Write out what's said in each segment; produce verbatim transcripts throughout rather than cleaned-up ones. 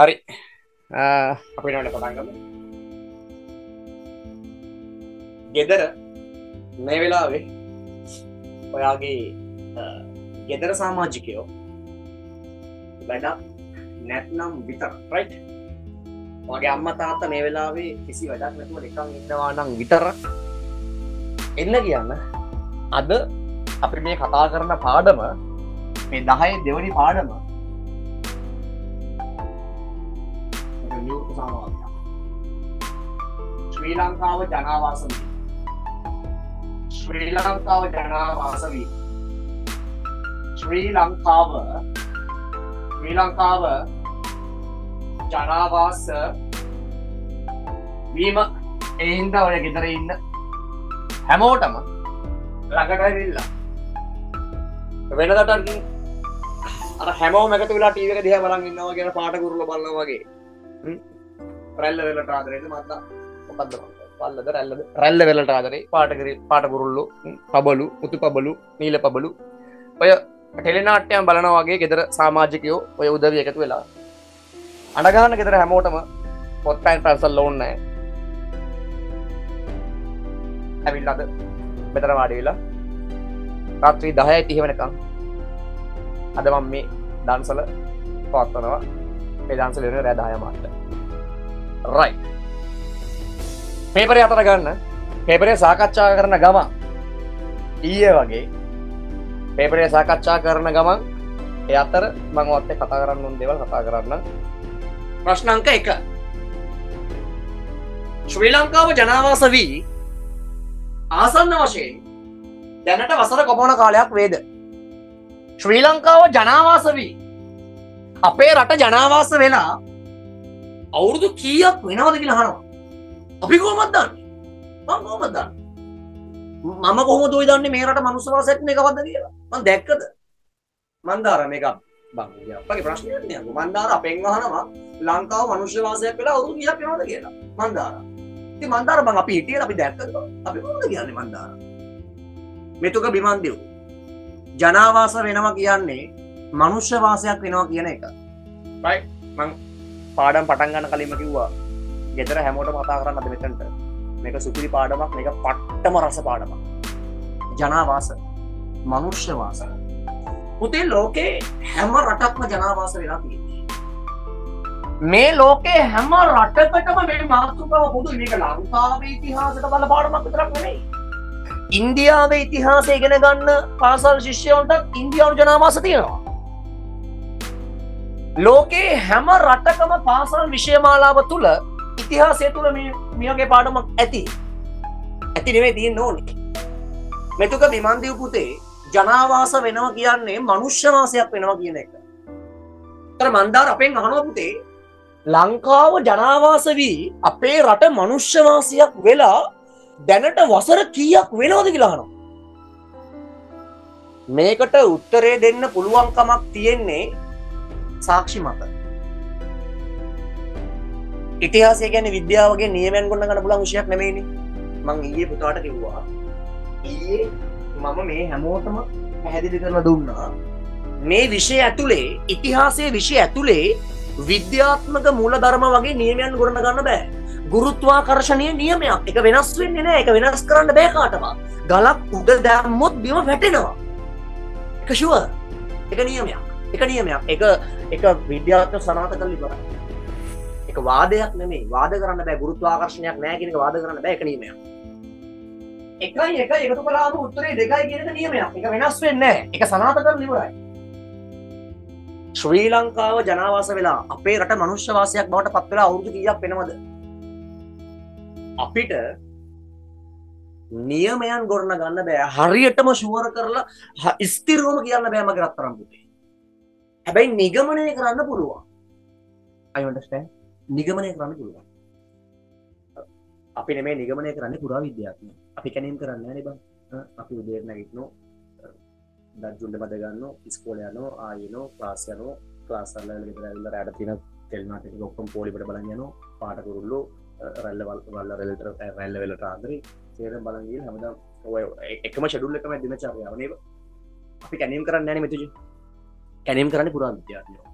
හරි අපි නට පටන් ගමු. ගෙදර මේ වෙලාවේ ඔයාගේ ගෙදර සමාජිකයෝ වැඩක් නැත්නම් විතර රයිට්. ඔයාගේ අම්මා තාත්තා මේ වෙලාවේ කිසි වැඩක් නැතුව නිකන් ඉන්නවා නම් විතර එන්න කියන්න. අද අපි මේ කතා කරන පාඩම මේ දහයේ දෙවනි පාඩම ශ්‍රී ලංකාව ජනාවාස වී ශ්‍රී ලංකාව ජනාවාස වී ශ්‍රී ලංකාව ශ්‍රී ලංකාව ජනාවාස වීම ඒ හින්දා ඔය ගෙදර ඉන්න හැමෝටම ළඟට ඇවිල්ලා වෙනදට අර හැමෝම එකතු වෙලා ටීවී එක දිහා බලන් ඉන්නවා කියන පාට කුරුල්ල බලනවා වගේ රැල්ල වෙලට ආදරේද මත්තා මොකද්ද පල්ලද රැල්ලද රැල්ල වෙලට ආදරේ පාට කිරි පාට කුරුල්ලෝ පබලු මුතු පබලු නීල පබලු ඔය ටෙලි නාට්‍යම් බලනවා වගේ ගෙදර සමාජිකයෝ ඔය උදවිය එකතු වෙලා අඬ ගන්න ගෙදර හැමෝටම පොත් පෑන් පැන්සල් ඕනේ නැහැ. ඇවිල්ලාද මෙතන වාඩි වෙලා රාත්‍රී දහයයි තිහ වෙනකම් අද මම මේ දන්සල පවත්වනවා. මේ දන්සල වෙන රෑ දහය මාට රයිට්. පේපරේ අතට ගන්න. පේපරේ සාකච්ඡා කරන ගමන් ඊයේ වගේ පේපරේ සාකච්ඡා කරන ගමන් ඒ අතර මම ඔයත් එක්ක කතා කරන්න ඕන දේවල් කතා කරන්න. ප්‍රශ්න අංක එක. ශ්‍රී ලංකාව ජනාවාස වී ආසන්න වශයෙන් දැනට වසර කොපමණ කාලයක් වේද? ශ්‍රී ලංකාව ජනාවාස වී අපේ රට ජනාවාස වෙලා අවුරුදු කීයක් වෙනවද කියලා අහනවා. අපි කොහොමද දන්නේ? මම කොහොමද දන්නේ? මම කොහොමද ඔය දන්නේ මේ රට මනුස්ස වාසයක් මේකවද කියලා? මම දැක්කද? මන්දාර මේක බං අපගේ ප්‍රශ්නයක් නෑ. මන්දාර අපෙන් අහනවා ලංකාව මනුස්ස වාසයක් වෙලා අවුරුදු කීයක් වෙනවද කියලා. මන්දාර. ඉතින් මන්දාර බං අපි හිටියේ අපි දැක්කද? අපි කොහොමද කියන්නේ මන්දාර? මෙතුක බිමන්දිව්. ජනාවාස වෙනවා කියන්නේ මනුස්ස වාසයක් වෙනවා කියන එක. right? මං පාඩම් පටන් ගන්න කලින්ම කිව්වා ගෙදර හැමෝටම කතා කරන්න අද මෙතනට. මේක සුපිරි පාඩමක්, මේක පට්ටම රස පාඩමක්. ජනාවාස, මනුෂ්‍ය වාස. පුතේ ලෝකේ හැම රටක්ම ජනාවාස වෙලා තියෙන්නේ. මේ ලෝකේ හැම රටකටම මේ මාතෘකාව පොදුයි. මේක ලංකාවේ ඉතිහාසයට බල පාඩමක් විතරක් නෙමෙයි. ඉන්දියාවේ ඉතිහාසය ඉගෙන ගන්න පාසල් ශිෂ්‍යයන්ට ඉන්දියානු ජනාවාස තියෙනවා. ලෝකේ හැම රටකම පාසල් විෂය මාලාව තුල ඉතිහාසය තුල මේ මියගේ පාඩමක් ඇති. ඇති නෙවෙයි තියෙන්න ඕනේ. මෙතුක බිමන්දිව් පුතේ ජනාවාස වෙනවා කියන්නේ මනුෂ්‍ය වාසයක් වෙනවා කියන එක. ඒතර මන්දාර අපෙන් අහනවා පුතේ ලංකාව ජනාවාස වී අපේ රට මනුෂ්‍ය වාසයක් වෙලා දැනට වසර කීයක් වෙනවද කියලා අහනවා. මේකට උත්තරේ දෙන්න පුළුවන් කමක් තියෙන්නේ සාක්ෂි මත. ඉතිහාසය කියන්නේ විද්‍යාව වගේ නියමයන් ගොඩ ගන්න පුළුවන් විෂයක් නෙමෙයිනේ. මම ඊයේ පුතාට කිව්වා. ඊයේ මම මේ හැමෝටම පැහැදිලි කරලා දුන්නා. මේ විෂය ඇතුලේ ඉතිහාසයේ විෂය ඇතුලේ විද්‍යාත්මක මූලධර්ම වගේ නියමයන් ගොඩ ගන්න බෑ. ගුරුත්වාකර්ෂණීය නියමයක්. ඒක වෙනස් වෙන්නේ නැහැ. ඒක වෙනස් කරන්න බෑ කාටවත්. ගලක් උඩ දැම්මොත් බිම වැටෙනවා. ඒක ෂුවර්. ඒක නියමයක්. එක නියමයක්. එක එක විද්‍යාත්මක සනාථ කරලා ඉවරයි. ඒක වාදයක් නෙමෙයි. වාද කරන්න බෑ. ගුරුත්වාකර්ෂණයක් නැහැ කියන එක වාද කරන්න බෑ. ඒක නියමයක්. එකයි එක එකතු කළාම උත්තරේ දෙකයි කියන එක නියමයක්. ඒක වෙනස් වෙන්නේ නැහැ. ඒක සනාථ කරලා ඉවරයි. ශ්‍රී ලංකාව ජනාවාස වෙලා අපේ රට මනුෂ්‍ය වාසයක් බවට පත් වෙලා අවුරුදු කීයක් වෙනවද? අපිට නියමයන් ගොඩන ගන්න බෑ. හරියටම ෂුවර් කරලා ස්ථිරවම කියන්න බෑ මගේ රත්තරන් පුතේ. හැබැයි නිගමනය කරන්න පුළුවන්. I understand. නිගමනය කරන්න පුළුවන්. අපි නෙමෙයි නිගමනය කරන්නේ පුරා විද්‍යාඥයෝ. අපි කැණීම් කරන්නේ නැහැ නේ බං. අපි උදේට නැගිටිනෝ දජුන්ඩ මැද ගන්නෝ ඉස්කෝලේ යනවා ආයෙනෝ ක්ලාස් යනවා ක්ලාස් වල ඉඳලා ඉඳලා රැඩ තියෙන තෙල් නාටක ඔක්කොම පොලිපට බලන් යනවා පාට කුරුල්ලෝ රැල්ල වල රැල්ලට රැල්ල වලට ආන්දරේ තේරෙන් බලන් ගිහලා හැමදාම ඔය එකම ෂෙඩියුල් එකම දිනචර්යාව නේද අපි කැණීම් කරන්නේ නැහැ නේ මෙතුජි. කැණීම් කරන්නේ පුරා විද්‍යාඥයෝ.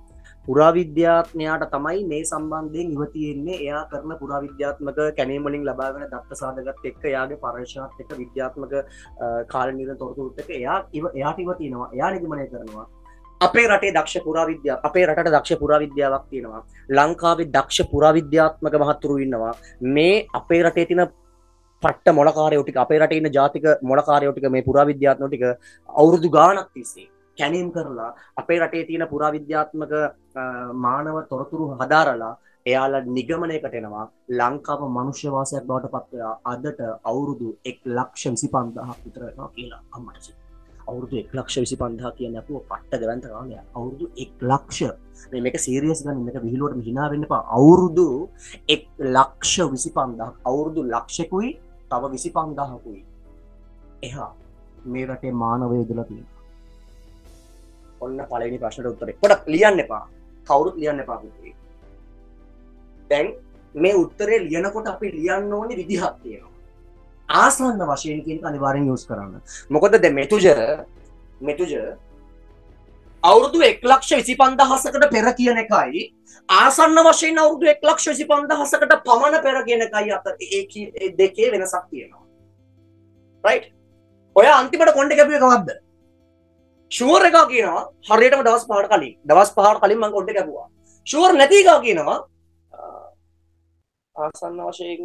පුරාවිද්‍යාඥයාට තමයි මේ සම්බන්ධයෙන් ඉව තියෙන්නේ. එයා කරන පුරාවිද්‍යාත්මක කැණීම් වලින් ලබාගෙන දත්ත සාධකත් එක්ක එයාගේ පරීක්ෂණත් එක්ක විද්‍යාත්මක කාල නිර්ණය තොරතුරුත් එක්ක එයා ඉව එයාට ඉව තියෙනවා. එයා නිගමනය කරනවා. අපේ රටේ දක්ෂ පුරාවිද්‍යාව අපේ රටට දක්ෂ පුරාවිද්‍යාවක් තියෙනවා. ලංකාවේ දක්ෂ පුරාවිද්‍යාත්මක මහතුරු ඉන්නවා. මේ අපේ රටේ තියෙන පට්ට මොලකාරයෝ ටික අපේ රටේ ඉන්න ජාතික මොලකාරයෝ ටික මේ පුරාවිද්‍යාත්මක ටික අවුරුදු ගාණක් තිස්සේ කැණීම් කරලා අපේ රටේ තියෙන පුරාවිද්‍යාත්මක මානව තොරතුරු හදාරලා එයාලා නිගමනයකට එනවා ලංකාව මනුෂ්‍ය වාසයක් බවට පත් වෙලා අදට අවුරුදු එක ලක්ෂ විසි පන්දාහක් විතර වෙනවා කියලා අම්මට. අවුරුදු එක ලක්ෂ විසි පන්දාහක් කියන්නේ අපෝ පට්ට දෙවන්ත කාලයක්. අවුරුදු එක ලක්ෂ මේ මේක සීරියස් ගන්න මේක විහිළුවට හිනා වෙන්න එපා. අවුරුදු එක ලක්ෂ විසි පන්දාහක් අවුරුදු ලක්ෂකුයි තව විසි පන්දාහකුයි එහා මේ රටේ මානවය ඉදලා තියෙනවා. ඔන්න පළවෙනි ප්‍රශ්නට උත්තරේ. පොඩක් ලියන්න එපා. කවුරුත් ලියන්න එපා පුතේ. දැන් මේ උත්තරේ ලියනකොට අපි ලියන්න ඕනේ විදිහක් තියෙනවා. ආසන්න වශයෙන් කියන අනිවාර්යෙන් යූස් කරන්න. මොකද දැන් මෙතුජ මෙතුජ අවුරුදු එක ලක්ෂ විසි පන්දාහකට පෙර කියන එකයි ආසන්න වශයෙන් අවුරුදු එක ලක්ෂ විසි පන්දාහකට පමණ පෙර කියන එකයි අතර ඒ දෙකේ වෙනසක් තියෙනවා. රයිට්? ඔය අන්තිමට කොණ්ඩේ කැපුවේ කවද්ද? ෂුවර් එකා කියනවා හරියටම දවස් පහකට කලින් දවස් පහකට කලින් මම කොණ්ඩේ කැපුවා. ෂුවර් නැති එකා කියනවා ආසන්න වශයෙන්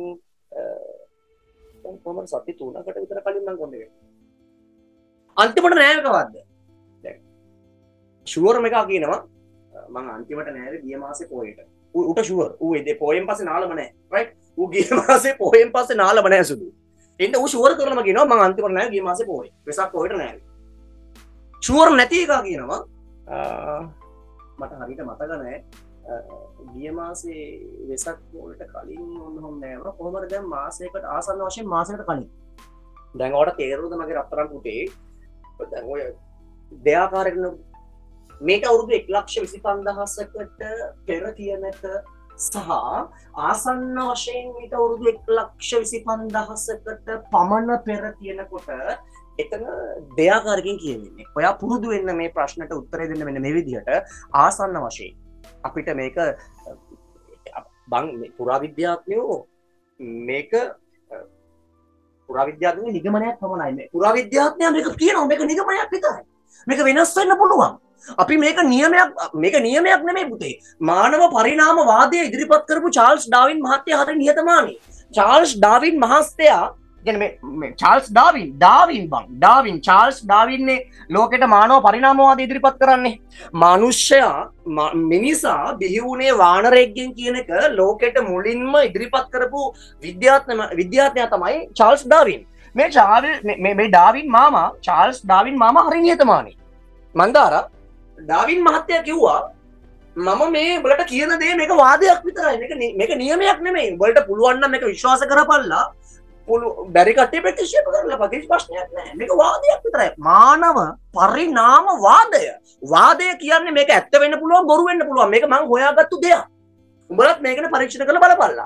කොහොමද සති තුනකට විතර කලින් මම කොණ්ඩේ කැපුවා. අන්තිමට නෑ කවද්ද? දැන් ෂුවර් එකා කියනවා මම අන්තිමට නෑවේ ගිය මාසේ පොයේට. ඌට ෂුවර් ඌ ඒ පොයෙන් පස්සේ නාලම නෑ. රයිට්? ඌ ගිය මාසේ පොයෙන් පස්සේ නාලම නෑ සුදු. එන්න ඌ ෂුවර් කරලම කියනවා මම අන්තිමට නෑ ගිය මාසේ පොයේ. වෙසක් පොයට නෑ. ෂුවර් නැති එකා කියනවා මට හරියට මතක නෑ ගිය මාසේ වෙසක් පොයට කලින් ඔන්න හොම් නෑව කොහොමද දැන් මාසයකට ආසන්න වශයෙන් මාසයකට කලින් දැන් ඔයාලට තේරුණාද මගේ රත්තරන් පුතේ දැන් ඔය දෙයාකාරකින් මේක අවුරුදු එක ලක්ෂ විසි පන්දාහකට පෙර කියන එක සහ ආසන්න වශයෙන් මේක අවුරුදු එක ලක්ෂ විසි පන්දාහකට පමණ පෙර කියනකොට එතන දෙයාකාරකින් කියවෙන්නේ. ඔයා පුරුදු වෙන්න මේ ප්‍රශ්නට උත්තරේ දෙන්න මෙන්න මේ විදිහට ආසන්න වශයෙන් අපිට මේක බං පුරාවිද්‍යාඥයෝ මේක පුරාවිද්‍යාඥයෝ නිගමනයක් පමණයි මේ පුරාවිද්‍යාඥයා මේක කියනවා මේක නිගමනයක් විතරයි. මේක වෙනස් වෙන්න පුළුවන්. අපි මේක නියමයක් මේක නියමයක් නෙමෙයි පුතේ. මානව පරිණාමවාදය ඉදිරිපත් කරපු චාල්ස් ඩාවින් මහත්තයා හරිය නිහතමානී. චාල්ස් ඩාවින් මහත්තයා කියන්නේ චාල්ස් ඩාවින් ඩාවින් බං ඩාවින් චාල්ස් ඩාවින්නේ ලෝකෙට මානව පරිණාමවාදය ඉදිරිපත් කරන්නේ. මනුෂ්‍යයා මිනිසා බිහි වුණේ වානරයෙක්ගෙන් කියන එක ලෝකෙට මුලින්ම ඉදිරිපත් කරපු විද්‍යාත්ම විද්‍යාඥයා තමයි චාල්ස් ඩාවින්. මේ චාල්ස් මේ ඩාවින් මාමා චාල්ස් ඩාවින් මාමා හරිය නිහතමානී. මන්දාර ඩාවින් මහත්තයා කිව්වා මම මේ උඹලට කියන දේ මේක වාදයක් විතරයි. මේක මේක නියමයක් නෙමෙයි. උඹලට පුළුවන් නම් මේක විශ්වාස කරපල්ලා. පුළු බැරි කට්ටිය ප්‍රතික්ෂේප කරලා පකිස් ප්‍රශ්නයක් නැහැ. මේක වාදයක් විතරයි. මානව පරිණාමවාදය. වාදය කියන්නේ මේක ඇත්ත වෙන්න පුළුවන් බොරු වෙන්න පුළුවන්. මේක මං හොයාගත්තු දෙයක්. උඹලත් මේකට පරීක්ෂණ කරලා බලපල්ලා.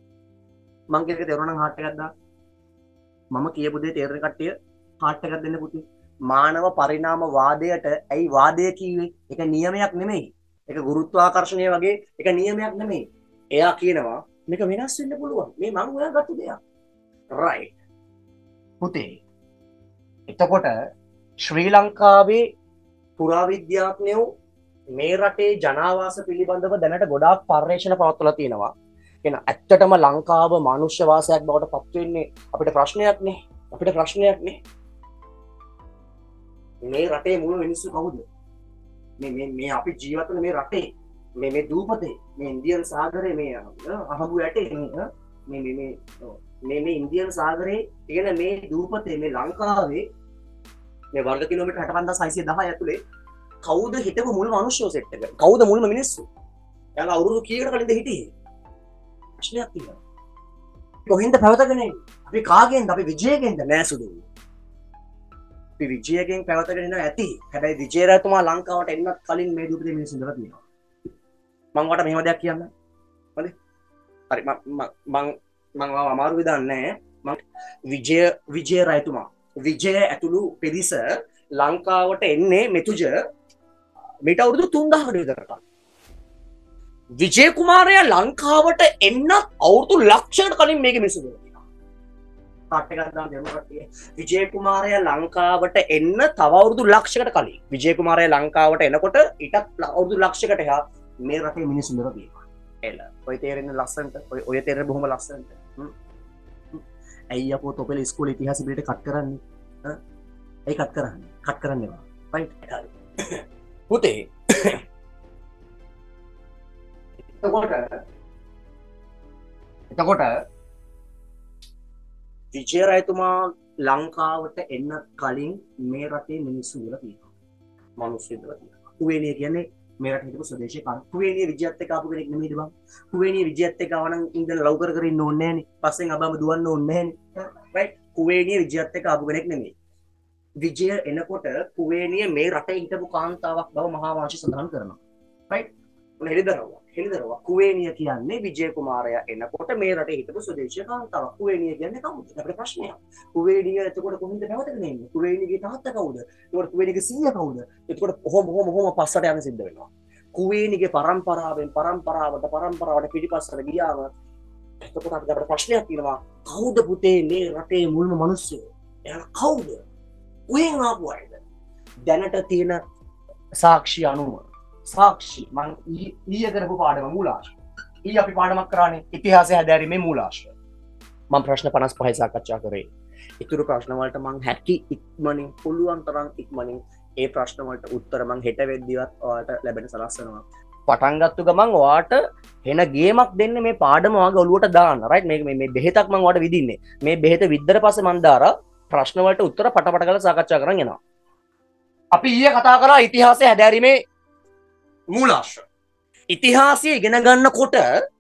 මං කියන එක තේරුණා නම් හાર્ට් එකක් දාන්න. මම කියපු දේ තේරෙන කට්ටිය හાર્ට් එකක් දෙන්න පුතේ. මානව පරිණාමවාදයට ඇයි වාදය කිව්වේ? ඒක නියමයක් නෙමෙයි. ඒක ගුරුත්වාකර්ෂණය වගේ ඒක නියමයක් නෙමෙයි. එයා කියනවා මේක වෙනස් වෙන්න පුළුවන්. මේ මං හොයාගත්තු දෙයක්. රයිට්. පුතේ. එතකොට ශ්‍රී ලංකාවේ පුරාවිද්‍යාඥයෝ මේ රටේ ජනාවාස පිළිබඳව දැනට ගොඩාක් පර්යේෂණ පවත්වලා තියෙනවා. එහෙනම් ඇත්තටම ලංකාව මනුෂ්‍ය වාසයක් බවට පත් වෙන්නේ අපිට ප්‍රශ්නයක් නේ. අපිට ප්‍රශ්නයක් නේ. මේ රටේ මුළු මිනිස්සු කවුද? මේ මේ මේ අපි ජීවත් වෙන මේ රටේ මේ මේ දූපතේ මේ ඉන්දියන් සාගරේ මේ අහඹු ඇටේ මේ මේ මේ මේ මේ ඉන්දියන් සාගරේ තියෙන මේ දූපතේ මේ ලංකාවේ මේ වර්ග කිලෝමීටර් හැට පන්දාස් හයසිය දහ ඇතුලේ කවුද හිටපු මුල් මිනිස්සු සෙට් එක? කවුද මුල්ම මිනිස්සු? එයාලා අවුරුදු කීයකට කලින්ද හිටියේ? ප්‍රශ්නයක් තියෙනවා. කොහෙන්ද පැවතගෙන එන්නේ? අපි කාගෙන්ද? අපි විජයගෙන්ද? නෑ සුදු. අපි විජයගෙන් පැවතගෙන ඉන්න ඇති. හැබැයි විජය රජතුමා ලංකාවට එන්නත් කලින් මේ දූපතේ මිනිස්සු ඉඳලා තියෙනවා. මම වට මෙහෙම දෙයක් කියන්න. හරි? හරි මම මම මම අමාරු විදන්නේ මම විජය විජය රජතුමා විජය ඇතුළු පිරිස ලංකාවට එන්නේ මෙතුජ මීට අවුරුදු තුන්දාහකට විතර කලින්. විජේ කුමාරයා ලංකාවට එන්න අවුරුදු ලක්ෂයකට කලින් මේක මිනිස්සු දෙනවා. තාට් එකක් දාන්න දෙමු කට්ටිය. විජේ කුමාරයා ලංකාවට එන්න තව අවුරුදු ලක්ෂයකට කලින් විජේ කුමාරයා ලංකාවට එනකොට ඊටත් අවුරුදු ලක්ෂයකට එහා මේ රටේ මිනිස්සු මෙතන තියෙනවා. එල. ඔය තේරෙන්නේ ලස්සනට. ඔය ඔය තේරෙන්නේ බොහොම ලස්සනට. ඇයි අපෝ තොපෙල ඉස්කෝලේ ඉතිහාසෙ බිලට කට් කරන්නේ? ඈ? ඇයි කට් කරන්නේ? කට් කරන්න එපා. රයිට්. හරි. පුතේ එතකොට එතකොට විජය රජතුමා ලංකාවට එන්න කලින් මේ රටේ මිනිස්සු ඉඳලා තියෙනවා. මිනිස්සු ඉඳලා තියෙනවා. කුවේණිය කියන්නේ මේ රටේ හිටපු ස්වදේශීය කාර්ය. කුවේණිය විජයත් එක්ක ආපු කෙනෙක් නෙමෙයිද බං? කුවේණිය විජයත් එක්ක ආවනම් ඉඳලා ලව් කර කර ඉන්න ඕනේ නැහනේ. පස්සෙන් අබම දුවන්න ඕනේ නැහනේ. රයිට්. කුවේණිය විජයත් එක්ක ආපු කෙනෙක් නෙමෙයි. විජය එනකොට කුවේණිය මේ රටේ හිටපු කාන්තාවක් බව මහා වංශය සඳහන් කරනවා. රයිට්. උන හෙළිදරව්වා. හෙළිදරව්වා. කුවේණිය කියන්නේ විජය කුමාරයා එනකොට මේ රටේ හිටපු ස්වදේශීය කාන්තාවක්. කුවේණිය කියන්නේ කවුද? අපේ ප්‍රශ්නයක්. කුවේණිය එතකොට කොහොමද පැවතගෙන ඉන්නේ? කුවේණියගේ තාත්තා කවුද? එතකොට කුවේණියගේ සීයා කවුද? එතකොට කොහොම කොහොම කොහොම පස්සට යන්න සිද්ධ වෙනවා. කුවේණියගේ පරම්පරාවෙන් පරම්පරාවට පරම්පරාවට පිටිපස්සට ගියාම එතකොට අපිට අපේ ප්‍රශ්නයක් තියෙනවා. කවුද පුතේ මේ රටේ මුල්ම මිනිස්සු? එයාලා කවුද? කොහෙන් ආපු අයද? දැනට තියෙන සාක්ෂි අනුව සාක්ෂි මං ඊයේ කරපු පාඩම මූලාශ්‍ර. ඊයේ අපි පාඩමක් කරානේ ඉතිහාසය හැදෑරීමේ මූලාශ්‍ර. මම ප්‍රශ්න පනස් පහයි සාකච්ඡා කරේ. ඉතුරු ප්‍රශ්න වලට මං හැකි ඉක්මනින් පුළුවන් තරම් ඉක්මනින් ඒ ප්‍රශ්න වලට උත්තර මං හෙට වෙද්දිවත් ඔයාලට ලැබෙන සලස්සනවා. පටන් ගත්ත ගමන් ඔයාට එන ගේමක් දෙන්නේ මේ පාඩම ඔයාගේ ඔළුවට දාන්න. රයිට් මේක මේ මේ බෙහෙතක් මං ඔයාලට විදින්නේ. මේ බෙහෙත විද්දට පස්සේ මං දාලා ප්‍රශ්න වලට උත්තර පටපට කරලා සාකච්ඡා කරන් යනවා. අපි ඊයේ කතා කරා ඉතිහාසය හැදෑරීමේ මූලාශ්‍ර. ඉතිහාසය ඉගෙන ගන්නකොට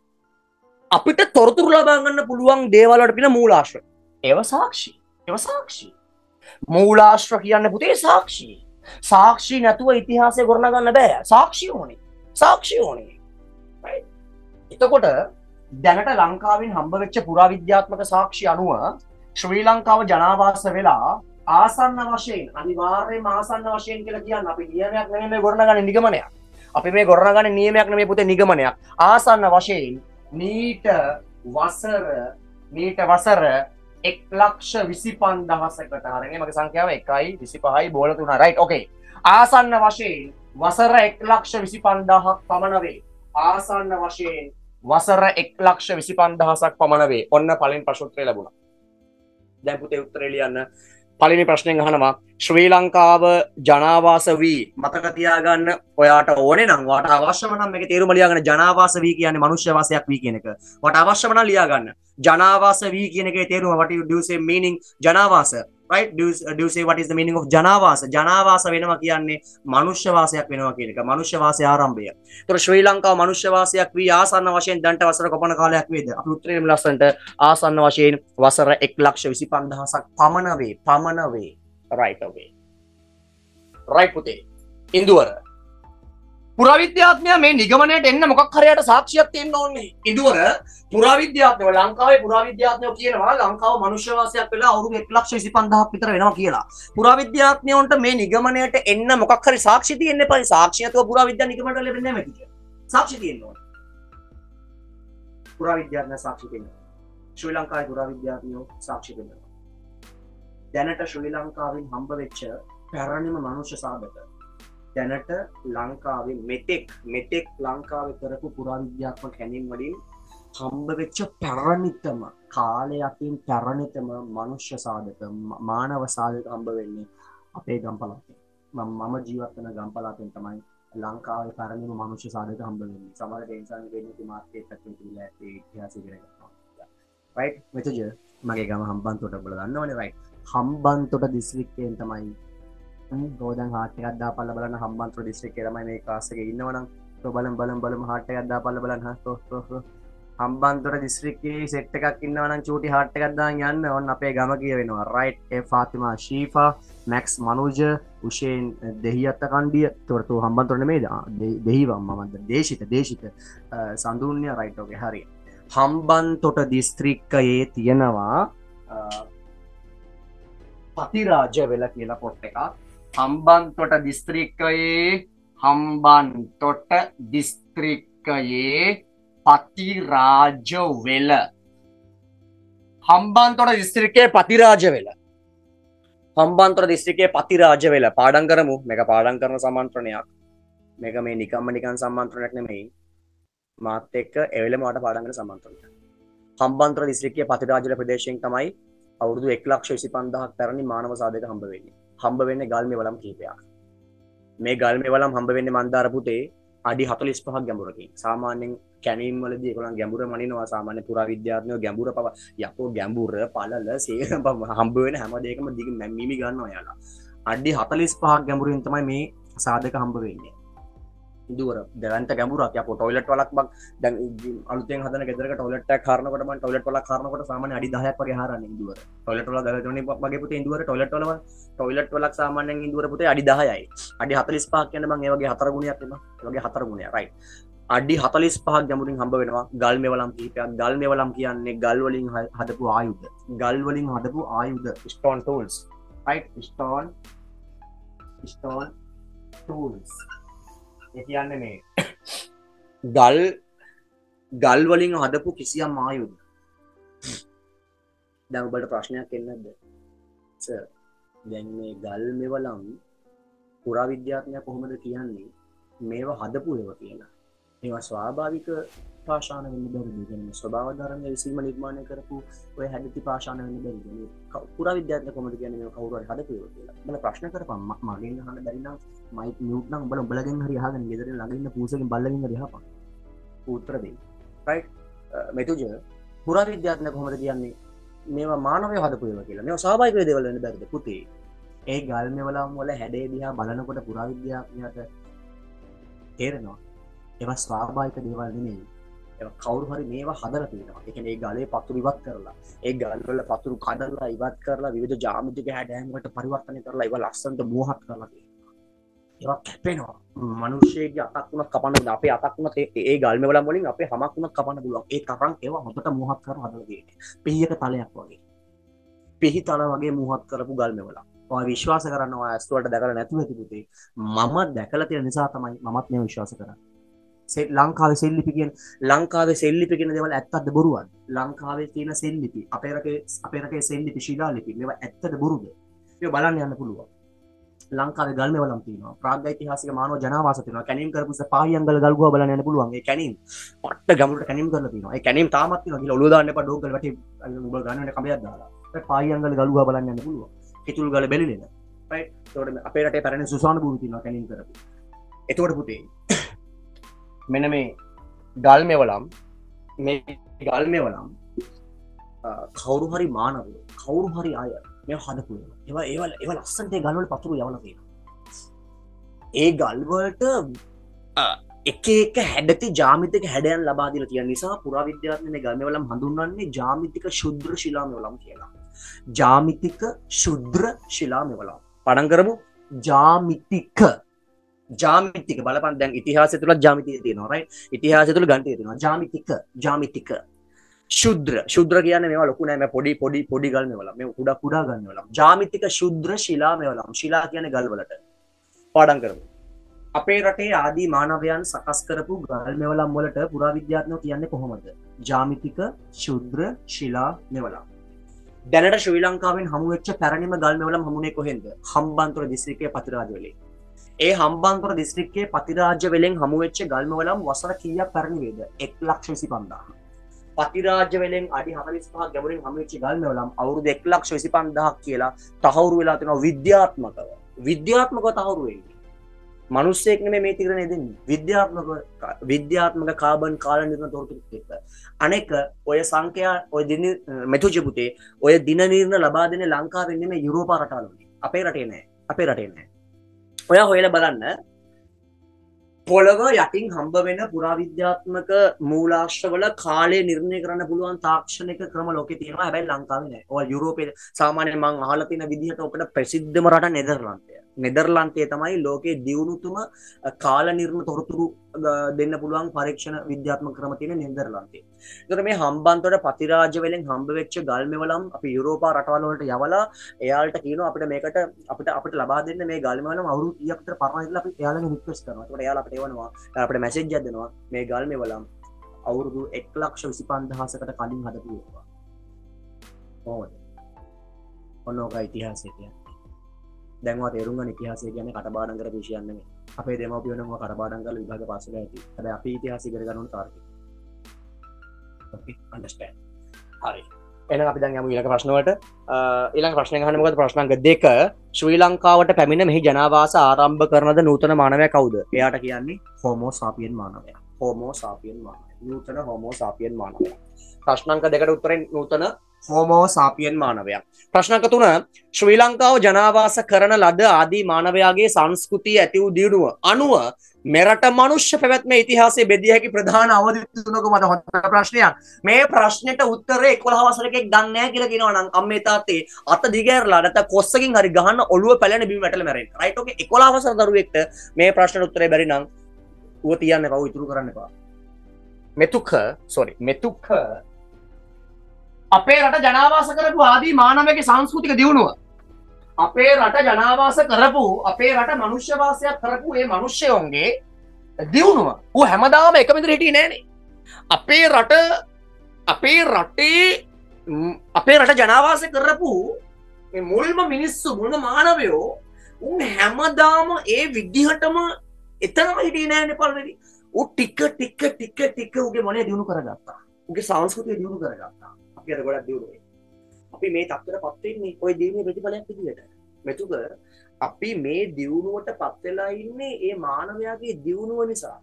අපිට තොරතුරු ලබා ගන්න පුළුවන් දේවල් වලට පින මූලාශ්‍ර. ඒව සාක්ෂි. ඒව සාක්ෂි. මූලාශ්‍ර කියන්නේ පුතේ සාක්ෂි. සාක්ෂි නැතුව ඉතිහාසය ගොඩනගන්න බෑ. සාක්ෂි ඕනේ. සාක්ෂි ඕනේ. right? එතකොට දැනට ලංකාවෙන් හම්බ වෙච්ච පුරාවිද්‍යාත්මක සාක්ෂි අනුව ශ්‍රී ලංකාව ජනාවාස වෙලා ආසන්න වශයෙන් අනිවාර්යයෙන්ම ආසන්න වශයෙන් කියලා කියන්නේ අපි නියමයක් නෙමෙයි මේ ගොඩනගන්නේ නිගමනයක්. අපි මේ ගොඩනගන්නේ නියමයක් නෙමෙයි පුතේ නිගමනයක්. ආසන්න වශයෙන් මීට වසර මීට වසර එක් ලක්ෂ විසිපන්දහසකට හරිනේ මගේ සංඛ්‍යාව එකයි විසිපහයි බෝල තුනයි රයිට් ඕකේ. ආසන්න වශයෙන් වසර එක් ලක්ෂ විසිපන්දහක් පමණ වේ. ආසන්න වශයෙන් වසර එක් ලක්ෂ විසිපන්දහසක් පමණ වේ. ඔන්න පළවෙනි ප්‍රශ්න උත්තරය ලැබුණා. දැන් පුතේ උත්තරේ ලියන්න. පළවෙනි ප්‍රශ්නෙන් අහනවා ශ්‍රී ලංකාව ජනාවාස වී මතක තියාගන්න ඔයාට ඕනේ නම් ඔයාට අවශ්‍යම නම් මේකේ තේරුම ලියාගන්න ජනාවාස වී කියන්නේ මනුෂ්‍ය වාසයක් වී කියන එක. ඔයාට අවශ්‍යම නම් ලියාගන්න. ජනාවාස වී කියන එකේ තේරුම what you do say meaning ජනාවාස right do you, do you say what is the meaning of ජනාවාස ජනාවාස වෙනවා කියන්නේ මනුෂ්‍ය වාසයක් වෙනවා කියන එක. මනුෂ්‍ය වාසයේ ආරම්භය. ඒතර ශ්‍රී ලංකාව මනුෂ්‍ය වාසයක් වී ආසන්න වශයෙන් දැන්ට වසර කොපමණ කාලයක් වේද? අපි උත්තරේ ලස්සනට ආසන්න වශයෙන් වසර එක් ලක්ෂ විසිපන්දහසක් පමණ වේ. පමණ වේ. right away. right පුතේ. ඉන්දුවර. පුරාවිද්‍යාඥයා මේ නිගමනයට එන්න මොකක් හරියට සාක්ෂියක් තියෙන්න ඕනේ. ඉන්දුවර පුරාවිද්‍යාඥයෝ ලංකාවේ පුරාවිද්‍යාඥයෝ කියනවා ලංකාව මනුෂ්‍ය වාසයක් වෙලා අවුරුදු එක් ලක්ෂ විසිපන්දහක් විතර වෙනවා කියලා. පුරාවිද්‍යාඥයන්ට මේ නිගමනයට එන්න මොකක් හරි සාක්ෂි තියෙන්න එපා. සාක්ෂි නැතුව පුරාවිද්‍යා නිගමනට ලැබෙන්නේ නැහැ මේක. සාක්ෂි තියෙන්න ඕනේ. පුරාවිද්‍යාඥයා සාක්ෂි දෙනවා. ශ්‍රී ලංකාවේ පුරාවිද්‍යාඥයෝ සාක්ෂි දෙනවා. දැනට ශ්‍රී ලංකාවෙන් හම්බ වෙච්ච පැරණිම මනුෂ්‍ය සාධක දැනට ලංකාවේ මෙතෙක් මෙතෙක් ලංකාවේ කරපු පුරාවිද්‍යාත්මක හැඳින් වලින් හම්බ වෙච්ච පැරණිතම කාලයකින් පැරණිතම මනුෂ්‍ය සාධක මානව සාධක හම්බ වෙන්නේ අපේ ගම්පලාතේ. මම මම ජීවත් වෙන ගම්පලාතෙන් තමයි ලංකාවේ පැරණිම මනුෂ්‍ය සාධක හම්බ වෙන්නේ. සමහර දෙයින්සන් දෙන්නේ මාර්කට් එකකින් කියලා ඒ ඉතිහාසය ඉගෙන ගන්නවා. right මෙතජ මගේ ගම හම්බන්තොට ඔයගොල්ලෝ දන්නවනේ right. හම්බන්තොට දිස්ත්‍රික්කයෙන් තමයි ගෝදන් හාට් එකක් දාපල්ලා බලන්න හම්බන්තොට දිස්ත්‍රික්කේ තමයි මේ ක්ලාස් එකේ ඉන්නවනම් તો බලමු බලමු බලමු හාට් එකක් දාපල්ලා බලන්න හා તો તો හම්බන්තොට දිස්ත්‍රික්කේ සෙට් එකක් ඉන්නවනම් චූටි හාට් එකක් දාන් යන්න ඕන්න අපේ ගම කියවෙනවා රයිට් ඒ ෆාතිමා ශීෆා මැක්ස් මනුජ උෂේන් දෙහියත්ත කණ්ඩිය තොරතු හම්බන්තොට නෙමෙයිද දෙහිවම් මමද දේශිත දේශිත සඳුන්‍ය රයිට් ඕකේ හරි හම්බන්තොට දිස්ත්‍රික්කයේ තියෙනවා පතිරාජ වෙල කියලා පොට් එකක් හම්බන්තොට දිස්ත්‍රික්කයේ හම්බන්තොට දිස්ත්‍රික්ක දිස්ත්‍රික්කයේ පතිරාජ වෙල හම්බන්තොට දිස්ත්‍රික්කයේ පතිරාජ වෙල හම්බන්තොට දිස්ත්‍රික්කයේ පතිරාජ වෙල පාඩම් කරමු මේක පාඩම් කරන සම්මන්ත්‍රණයක් මේක මේ නිකම්ම නිකන් සම්මන්ත්‍රණයක් නෙමෙයි මාත් එක්ක එවෙලම වට පාඩම් කරන සම්මන්ත්‍රණයක් හම්බන්තොට දිස්ත්‍රික්කයේ පතිරාජ වෙල ප්‍රදේශයෙන් තමයි අවුරුදු එක ලක්ෂ විසි පන්දාහක් තරණි මානව සාධක හම්බ වෙන්නේ හම්බ වෙන්නේ ගල්මේ වලම් කීපයක් මේ ගල්මේ වලම් හම්බ වෙන්නේ මන්දාර පුතේ අඩි හතළිස් පහක් ගැඹුරකින් සාමාන්‍යයෙන් කැණීම් වලදී ඒගොල්ලන් ගැඹුර මනිනවා සාමාන්‍ය පුරාවිද්‍යාඥයෝ ගැඹුර පව යකෝ ගැඹුර පළල සේරම හම්බ වෙන හැම දෙයකම දිග මිමි ගන්නවා යාලා අඩි හතළිස් පහක් ගැඹුරින් තමයි මේ සාධක හම්බ වෙන්නේ දුර දැවන්ත ගැඹුරක් යකෝ ටොයිලට් වලක් බං දැන් අලුතෙන් හදන ගෙදරක ටොයිලට් එකක් හරනකොට මම ටොයිලට් වලක් හරනකොට සාමාන්‍ය අඩි දහයක් වගේ හරන්නේ ඉඳුවර ටොයිලට් වල ගලතුනේ වගේ පුතේ ඉඳුවර ටොයිලට් වල ටොයිලට් වලක් සාමාන්‍යයෙන් ඉඳුවර පුතේ අඩි දහයයි අඩි හතළිස් පහක් කියන්නේ මම ඒ වගේ හතර ගුණයක් එම ඒ වගේ හතර ගුණයක් රයිට් අඩි හතළිස් පහක් ගැඹුරින් හම්බ වෙනවා ගල් මෙවලම් කිහිපයක් ගල් මෙවලම් කියන්නේ ගල් වලින් හදපු ආයුධ ගල් වලින් හදපු ආයුධ stone tools right stone stone tools ඒ කියන්නේ මේ ගල් ගල් වලින් හදපු කිසියම් ආයුධ දැන් ඔබට ප්‍රශ්නයක් එන්නේ නැද්ද සර් දැන් මේ ගල් මෙවලම් පුරාවිද්‍යාඥයා කොහොමද කියන්නේ මේවා හදපු ඒවා කියලා මේවා ස්වාභාවික පාෂාණ වෙන්න බැරිද කියන්නේ ස්වභාව ධර්ම විසීම නිර්මාණය කරපු ඔය හැදිති පාෂාණ වෙන්න බැරිද මේ පුරාවිද්‍යාඥයා කොහොමද කියන්නේ මේවා කවුරු හරි හදපු ඒවා කියලා මම ප්‍රශ්න කරපම් මගෙන් අහන්න බැරි නම් මයික් මියුට් නම් උඹලා උඹලගෙන් හරි අහගෙන ගෙදරින් ළඟ ඉන්න පූසකින් බල්ලගෙන් හරි අහපන් උත්තර දෙන්න රයිට් මෙතුජ පුරාවිද්‍යාඥයා කොහොමද කියන්නේ මේවා මානවය හදපු ඒවා කියලා මේවා ස්වාභාවික දේවල් වෙන්න බැරිද පුතේ ඒ ගල් මෙවලම් වල හැඩය දිහා බලනකොට පුරාවිද්‍යාඥයාට තේරෙනවා ඒවා ස්වාභාවික දේවල් නෙමෙයි ඒවා කවුරු හරි මේවා හදලා තියෙනවා ඒ කියන්නේ ඒ ගලේ පතුරු ඉවත් කරලා ඒ ගල් වල පතුරු කඩලා ඉවත් කරලා විවිධ ජ්‍යාමිතික හැඩයන් වලට පරිවර්තනය කරලා ඒවා ලස්සනට මෝහත් කරලා තියෙනවා ඒවා කැපෙනවා මිනිස්සෙගේ අතක් උනක් කපන්න බෑ අපේ අතක් උනත් ඒ ගල් මෙවලම් වලින් අපේ හැමක් උනක් කපන්න පුළුවන් ඒ තරම් ඒවා හොඳට මෝහත් කරලා හදලා තියෙන්නේ පිහියක තලයක් වගේ පිහි තල වගේ මෝහත් කරපු ගල් මෙවලම් ඔයා විශ්වාස කරනවා ඇස් වලට දැකලා නැතුව ඇති පුතේ මම දැකලා තියෙන නිසා තමයි මමත් මේ විශ්වාස කරන්නේ ලංකාවේ සෙල්ලිපි කියන ලංකාවේ සෙල්ලිපි කියන දේවල් ඇත්තද බොරුවද ලංකාවේ තියෙන සෙල්ලිපි අපේ රටේ අපේ රටේ සෙල්ලිපි ශිලා ලිපි මේවා ඇත්තද බොරුද මේක බලන්න යන්න පුළුවන් ලංකාවේ ගල් මෙවලම් තියෙනවා ප්‍රාග්ධෛතිහාසික මානව ජනාවාස තියෙනවා කැණීම් කරපු සපාහියංගල ගල් ගුහා බලන්න යන්න පුළුවන් ඒ කැණීම් පට්ට ගැඹුරට කැණීම් කරලා තියෙනවා ඒ කැණීම් තාමත් තියෙනවා කියලා ඔළුව දාන්න එපා ඩෝග්ගල් වැටේ උඹ ගන්නනේ කඹයක් දාලා ඒ පාහියංගල ගල් ගුහා බලන්න යන්න පුළුවන් කිතුල් ගල බැලිලෙන රයිට් ඒකට අපේ රටේ පැරණි සුසාන භූමි තියෙනවා කැණීම් කරපු එතකොට පුතේ මෙන්න මේ ගල් මෙවලම් මේ ගල් මෙවලම් කවුරු හරි මානවයෝ කවුරු හරි අය මේ හදපු ඒවා ඒවා ඒවා ලස්සනට ඒ ගල් වල පතුරු යවලා තියෙනවා ඒ ගල් වලට එක එක හැඩති ජ්‍යාමිතික හැඩයන් ලබා දීලා තියෙන නිසා පුරාවිද්‍යාඥයෝ මේ ගල් මෙවලම් හඳුන්වන්නේ ජ්‍යාමිතික ශුද්‍ර ශිලා මෙවලම් කියලා ජ්‍යාමිතික ශුද්‍ර ශිලා මෙවලම් පඩම් කරමු ජ්‍යාමිතික ජාමිතික බලපන් දැන් ඉතිහාසය තුල ජාමිතිය තියෙනවා රයිට් ඉතිහාසය තුල ගණිතය තියෙනවා ජාමිතික ජාමිතික ශුද්‍ර ශුද්‍ර කියන්නේ මේවා ලොකු නෑ මේ පොඩි පොඩි පොඩි ගල් මේවලා මේ කුඩා කුඩා ගල් මේවලා ජාමිතික ශුද්‍ර ශිලා මේවලා ශිලා කියන්නේ ගල් වලට පාඩම් කරමු අපේ රටේ ආදී මානවයන් සකස් කරපු ගල් මේවලම් වලට පුරාවිද්‍යාඥයෝ කියන්නේ කොහොමද ජාමිතික ශුද්‍ර ශිලා මේවලා දැනට ශ්‍රී ලංකාවෙන් හමු වෙච්ච පැරණිම ගල් මේවලම් හමුනේ කොහෙන්ද හම්බන්තොට දිස්ත්‍රික්කයේ පතිරාජ වෙලේ ඒ හම්බන්තොට දිස්ත්‍රික්කයේ පතිරාජ වෙලෙන් හමු වෙච්ච ගල් මෙවලම් වසර කීයක් පැරණි වේද එක් ලක්ෂ විසි පන්දාහක් පතිරාජ වෙලෙන් අඩි හතළිස් පහක් ගැඹුරින් හමු වෙච්ච ගල් මෙවලම් අවුරුදු එක් ලක්ෂ විසි පන්දාහක් කියලා තහවුරු වෙලා තියෙනවා විද්‍යාත්මකව විද්‍යාත්මකව තහවුරු වෙන්නේ මිනිස්සෙක් නෙමෙයි මේ තීරණය දෙන්නේ විද්‍යාත්මක විද්‍යාත්මක කාබන් කාල නිර්ණය තොරතුරුත් එක්ක අනෙක ඔය සංඛ්‍යා ඔය දින මෙතුජ පුතේ ඔය දින නිර්ණය ලබා දෙන්නේ ලංකාවෙන් නෙමෙයි යුරෝපා රටවල අපේ රටේ නෑ අපේ රටේ නෑ ඔයා හොයලා බලන්න පොළව යටින් හම්බ වෙන පුරාවිද්‍යාත්මක මූලාශ්‍රවල කාලය නිර්ණය කරන්න පුළුවන් තාක්ෂණික ක්‍රම ලෝකේ තියෙනවා හැබැයි ලංකාවේ නෑ. ඔය යුරෝපයේ සාමාන්‍යයෙන් මම අහලා තියෙන විදිහට ඔකට ප්‍රසිද්ධම රට නෙදර්ලන්තය. නෙදර්ලන්තයේ තමයි ලෝකයේ දියුණුතුම කාල නිර්ණ තොරතුරු දෙන්න පුළුවන් පරීක්ෂණ විද්‍යාත්මක ක්‍රම තියෙන නෙදර්ලන්තයේ. ඒතර මේ හම්බන්තොට පතිරාජ්‍ය වලින් හම්බ වෙච්ච ගල් මෙවලම් අපි යුරෝපා රටවල් වලට යවලා එයාලට කියනවා අපිට මේකට අපිට අපිට ලබා දෙන්න මේ ගල් මෙවලම් අවුරුදු තිහක් විතර පරණ ඉඳලා අපි එයාලගෙන් රික්වෙස්ට් කරනවා. ඒකට එයාලා අපිට එවනවා අපිට මැසේජ් එකක් දෙනවා මේ ගල් මෙවලම් අවුරුදු එක ලක්ෂ විසි පන්දාහසකට කලින් හදපු ඒවා. කොහොමද? ඔන්න ඔක ඉතිහාසය කියන්නේ. දැන් ඔයා තේරුම් ගන්න ඉතිහාසය කියන්නේ කටපාඩම් කරපු විෂයක් නෙමෙයි. අපේ දෙමව්පියෝ නම් ඔයා කටපාඩම් කරලා විභාග පාස් වෙලා ඇති. හැබැයි අපි ඉතිහාසය ඉගෙන ගන්න ඕන තාර්කික. Okay, understand. හරි. එහෙනම් අපි දැන් යමු ඊළඟ ප්‍රශ්න වලට. ඊළඟ ප්‍රශ්නේ අහන්නේ මොකද? ප්‍රශ්නාංක දෙක. ශ්‍රී ලංකාවට පැමිණ මෙහි ජනාවාස ආරම්භ කරනද නූතන මානවයා කවුද? එයාට කියන්නේ හෝමෝ සාපියන් මානවයා. හෝමෝ සාපියන් මානවයා. නූතන හෝමෝ සාපියන් මානවයා. ප්‍රශ්නාංක දෙකට උත්තරේ නූතන හෝමෝ සාපියන් මානවයා. ප්‍රශ්නාංක තුන ශ්‍රී ලංකාව ජනාවාස කරන ලද ආදී මානවයාගේ සංස්කෘතිය ඇති වූ දියුණුව අනුව මෙරට මනුෂ්‍ය පැවැත්ම ඉතිහාසයේ බෙදිය හැකි ප්‍රධාන අවධි තුනක මත හොඳ ප්‍රශ්නයක්. මේ ප්‍රශ්නෙට උත්තරේ එකොළහ වසරකෙක් දන්නේ නැහැ කියලා කියනවා නම් අම්මේ තාත්තේ අත දිගෑරලා නැත්නම් කොස්සකින් හරි ගහන්න ඔළුව පැලෙන බිම වැටලා මැරෙන්න. රයිට් ඕකේ එකොළහ වසර දරුවෙක්ට මේ ප්‍රශ්නෙට උත්තරේ බැරි නම් ඌව තියන්න එපා. ඌ ඉතුරු කරන්න එපා. මෙතුක sorry මෙතුක අපේ රට ජනාවාස කරපු ආදී මානවයාගේ සංස්කෘතික දියුණුව අපේ රට ජනාවාස කරපු අපේ රට මනුෂ්‍ය වාසයක් කරපු මේ මිනිස්සුන්ගේ දියුණුව ඌ හැමදාම එකම විදිහට හිටියේ නෑනේ. අපේ රට අපේ රටේ අපේ රට ජනාවාස කරපු මේ මුල්ම මිනිස්සු මුල්ම මානවයෝ උන් හැමදාම ඒ විදිහටම එතනම හිටියේ නෑනේ පළවෙනි. ඌ ටික ටික ටික ටික ඌගේ මොලේ දියුණු කරගත්තා. ඌගේ සංස්කෘතිය දියුණු කරගත්තා. අපි අර ගොඩක් දියුණුවේ. අපි මේ තත්ත්වයටපත් වෙන්නේ ওই දියුණුවේ ප්‍රතිඵලයක් විදිහට. මෙතුක අපි මේ දියුණුවටපත් වෙලා ඉන්නේ ඒ මානවයාගේ දියුණුව නිසා.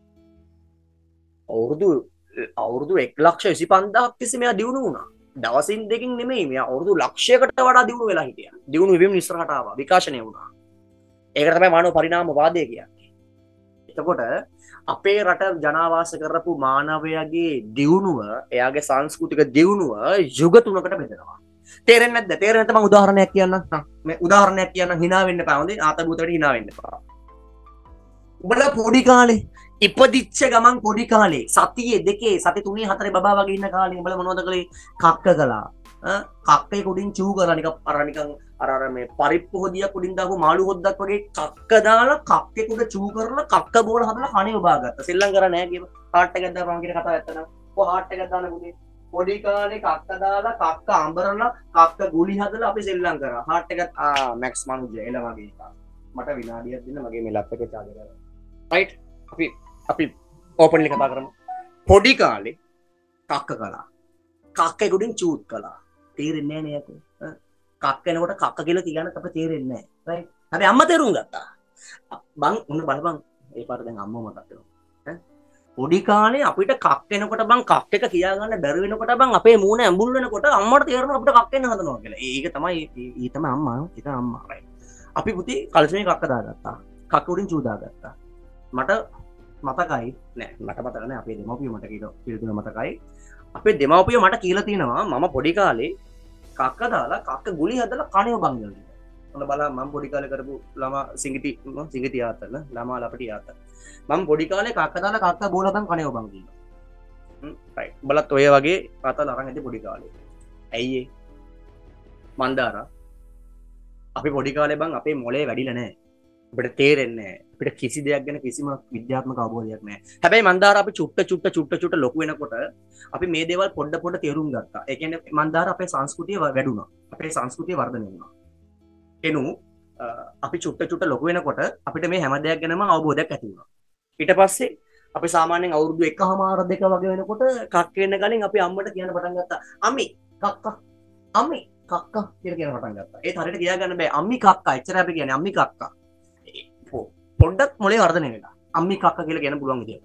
අවුරුදු අවුරුදු එක ලක්ෂ විසි පන්දාහක් තිස්සේ මෙයා දියුණු වුණා. දවසින් දෙකකින් නෙමෙයි මෙයා අවුරුදු ලක්ෂයකට වඩා දියුණු වෙලා හිටියා. දියුණු වෙමින් ඉස්සරහට ආවා. විකාශනය වුණා. ඒකට තමයි මානව පරිණාමවාදය කියන්නේ. එතකොට අපේ රට ජනාවාස කරපු මානවයාගේ දියුණුව එයාගේ සංස්කෘතික දියුණුව යුග තුනකට බෙදෙනවා. තේරෙන්නේ නැද්ද? තේරෙන්නේ නැත්නම් මම උදාහරණයක් කියන්නම්. මේ උදාහරණයක් කියන්නම් හිනා වෙන්න එපා. හොඳේ ආත භූතයට හිනා වෙන්න එපා. උඹලා පොඩි කාලේ ඉපදිච්ච ගමන් පොඩි කාලේ සතියේ දෙකේ සති තුනේ හතරේ බබා වගේ ඉන්න කාලේ උඹලා මොනවද කළේ? කක්ක කළා. කක්කේ කුඩින් චූ කරලා නිකන් අර නිකන් අර අර මේ පරිප්පු හොදියක් උඩින් දාපු මාළු හොද්දක් වගේ කක්ක දාලා කක්කේ කුඩ චූ කරලා කක්ක බෝල හදලා කණේ ඔබා ගත්තා. සෙල්ලම් කරා නෑ කියව. හાર્ට් එකක් දාපන් කියන කතාව ඇත්ත නෑ. කො හાર્ට් එකක් දාන්න පුතේ. පොඩි කාලේ කක්ක දාලා කක්ක අඹරලා කක්ක ගුලි හදලා අපි සෙල්ලම් කරා. හાર્ට් එකත් ආ මැක්ස් මනුජ්ජ එළ වගේ එකක්. මට විනාඩියක් දෙන්න මගේ මේ ලැප් එකේ charge කරලා. රයිට්. අපි අපි ඕපන්ලි කතා කරමු. පොඩි කාලේ කක්ක කළා. කක්කේ කුඩින් චූත් කළා. තේරෙන්නේ නෑ නේ යකෝ. කක්ක එනකොට කක්ක කියලා කියන්න අපිට තේරෙන්නේ නෑ. රයිට්. හැබැයි අම්මා තේරුම් ගත්තා. බං උන්න බලපන් ඒ පාර දැන් අම්මා මතක් වෙනවා. ඈ පොඩි කාලේ අපිට කක්ක එනකොට බං කක් එක කියා ගන්න බැරි වෙනකොට බං අපේ මූණ ඇඹුල් වෙනකොට අම්මට තේරෙනවා අපිට කක්ක එන්න හදනවා කියලා. ඒක තමයි ඊ තමයි අම්මා. ඒක අම්මා. රයිට්. අපි පුතේ කල්සමේ කක්ක දාගත්තා. කක්ක උඩින් චූ දාගත්තා. මට මතකයි නෑ මට මතක නෑ අපේ දෙමව්පියෝ මට කියලා පිළිතුර මතකයි. අපේ දෙමව්පියෝ මට කියලා තියෙනවා මම පොඩි කාලේ කක්ක දාලා කක්ක ගුලි හදලා කණේ ඔබන් ගියා. ඔන්න බලන්න මම පොඩි කාලේ කරපු ළමා සිඟිති සිඟිති ආතන ළමා ලපටි ආතන. මම පොඩි කාලේ කක්ක දාලා කක්ක බෝල හදන් කණේ ඔබන් ගියා. හ්ම් රයිට්. බලත් ඔය වගේ කතාවල් අරන් ඇති පොඩි කාලේ. ඇයි ඒ? මන්දාරා අපි පොඩි කාලේ බං අපේ මොලේ වැඩිලා නෑ. අපිට තේරෙන්නේ නෑ. අපිට කිසි දෙයක් ගැන කිසිම විද්‍යාත්මක අවබෝධයක් නෑ. හැබැයි මන්දාර අපි චුට්ට චුට්ට චුට්ට චුට්ට ලොකු වෙනකොට අපි මේ දේවල් පොඩ පොඩ තේරුම් ගත්තා. ඒ කියන්නේ මන්දාර අපේ සංස්කෘතිය වැඩුණා. අපේ සංස්කෘතිය වර්ධනය වුණා. එනු අපි චුට්ට චුට්ට ලොකු වෙනකොට අපිට මේ හැම දෙයක් ගැනම අවබෝධයක් ඇති වුණා. ඊට පස්සේ අපි සාමාන්‍යයෙන් අවුරුදු එකහමාර දෙක වගේ වෙනකොට කක්ක වෙන කලින් අපි අම්මට කියන්න පටන් ගත්තා. අම්මි කක්කා අම්මි කක්කා කියලා කියන පටන් ගත්තා. ඒත් හරියට කියා ගන්න බෑ. අම්මි කක්කා එච්චරයි අපි කියන්නේ අම්මි කක්කා. පොඩ්ඩක් මොලේ වර්ධනය වෙලා අම්මි කක්ක කියලා කියන්න පුළුවන් විදියට.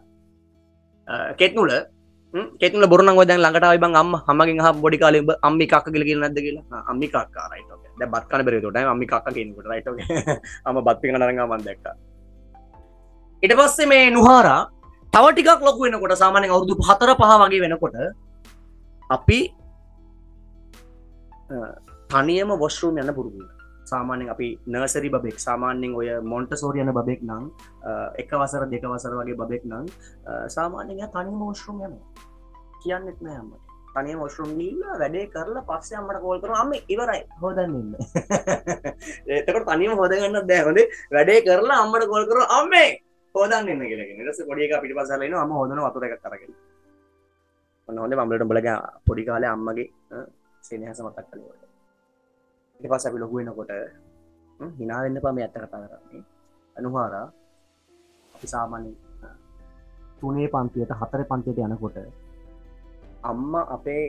කෙත්නුල කෙත්නුල බොරු නම් ඔය දැන් ළඟට ආවි බං අම්මා අම්මගෙන් අහ පොඩි කාලේ ඔබ අම්මි කක්ක කියලා කියන්නේ නැද්ද කියලා. අම්මි කක්කා රයිට් ඕකේ. දැන් බත් කන බැරි ඒකට අම්මි කක්කා කියනකොට රයිට් ඕකේ. අම්මා බත් පිඟන අරන් ආව මම දැක්කා. ඊට පස්සේ මේ නුහාරා තව ටිකක් ලොකු වෙනකොට සාමාන්‍යයෙන් අවුරුදු හතර පහ වගේ වෙනකොට අපි තනියම වොෂ්රූම් යන්න පුරුදු වුණා. සාමාන්‍යයෙන් අපි නර්සරි බබෙක් සාමාන්‍යයෙන් ඔය මොන්ටසෝරි යන බබෙක් නම් එක වසර දෙක වසර වගේ බබෙක් නම් සාමාන්‍යයෙන් එයා තනියම වොෂ්රූම් යනවා. කියන්නෙත් නෑ අම්මට. තනියම වොෂ්රූම් ගිහිල්ලා වැඩේ කරලා පස්සේ අම්මට කෝල් කරනවා අම්මේ ඉවරයි හොදන්න ඉන්න. එතකොට තනියම හොද ගන්නත් බෑ. හොඳේ වැඩේ කරලා අම්මට කෝල් කරනවා අම්මේ හොදන්න ඉන්න කියලා කියන. ඊට පස්සේ පොඩි එකා පිටිපස්සට එනවා අම්මා හොදන වතුර එකක් අරගෙන. ඔන්න හොඳේ මම්ලට උඹලගේ පොඩි කාලේ අම්මගේ සෙනෙහස මතක් කරලා. ඊට පස්සේ අපි ලොකු වෙනකොට hina වෙන්න එපා මේ ඇත්ත කතා කරන්නේ. අනුහාරා අපි සාමාන්‍යයෙන් තුනේ පන්තියට හතරේ පන්තියට යනකොට අම්මා අපේ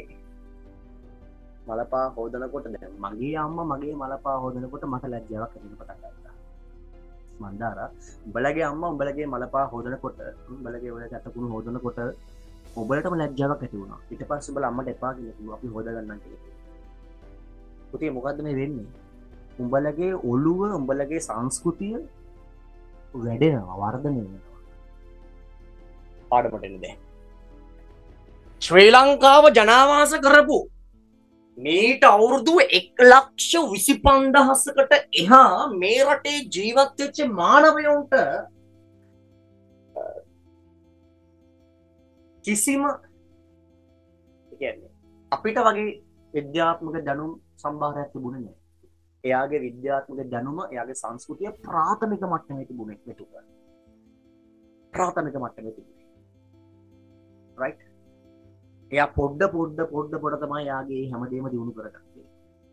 මලපා හොදනකොට දැන් මගේ අම්මා මගේ මලපා හොදනකොට මට ලැජ්ජාවක් එන්න පටන් ගත්තා. මන්දාරා උඹලගේ අම්මා උඹලගේ මලපා හොදනකොට උඹලගේ ඔය ගැටකුණු හොදනකොට ඔබලටම ලැජ්ජාවක් ඇති වුණා. ඊට පස්සේ උඹලා අම්මට එපා කියලා අපි හොද ගන්නම් කියලා. පුතේ මොකද්ද මේ වෙන්නේ? උඹලගේ ඔළුව උඹලගේ සංස්කෘතිය වැඩෙනවා වර්ධනය වෙනවා. පාඩමට එන්න දැන්. ශ්‍රී ලංකාව ජනාවාස කරපු මීට අවුරුදු එක් ලක්ෂ විසිපන්දහසකට එහා මේ රටේ ජීවත් වෙච්ච මානවයන්ට කිසිම කියන්නේ අපිට වගේ විද්‍යාත්මක දැනුම් සම්භාරයක් තිබුණේ නැහැ. එයාගේ විද්‍යාත්මක දැනුම එයාගේ සංස්කෘතිය ප්‍රාථමික මට්ටමේ තිබුණේ මෙතුක. ප්‍රාථමික මට්ටමේ තිබුණේ. right? එයා පොඩ පොඩ පොඩ පොඩ තමයි එයාගේ හැමදේම දිනු කරගත්තේ.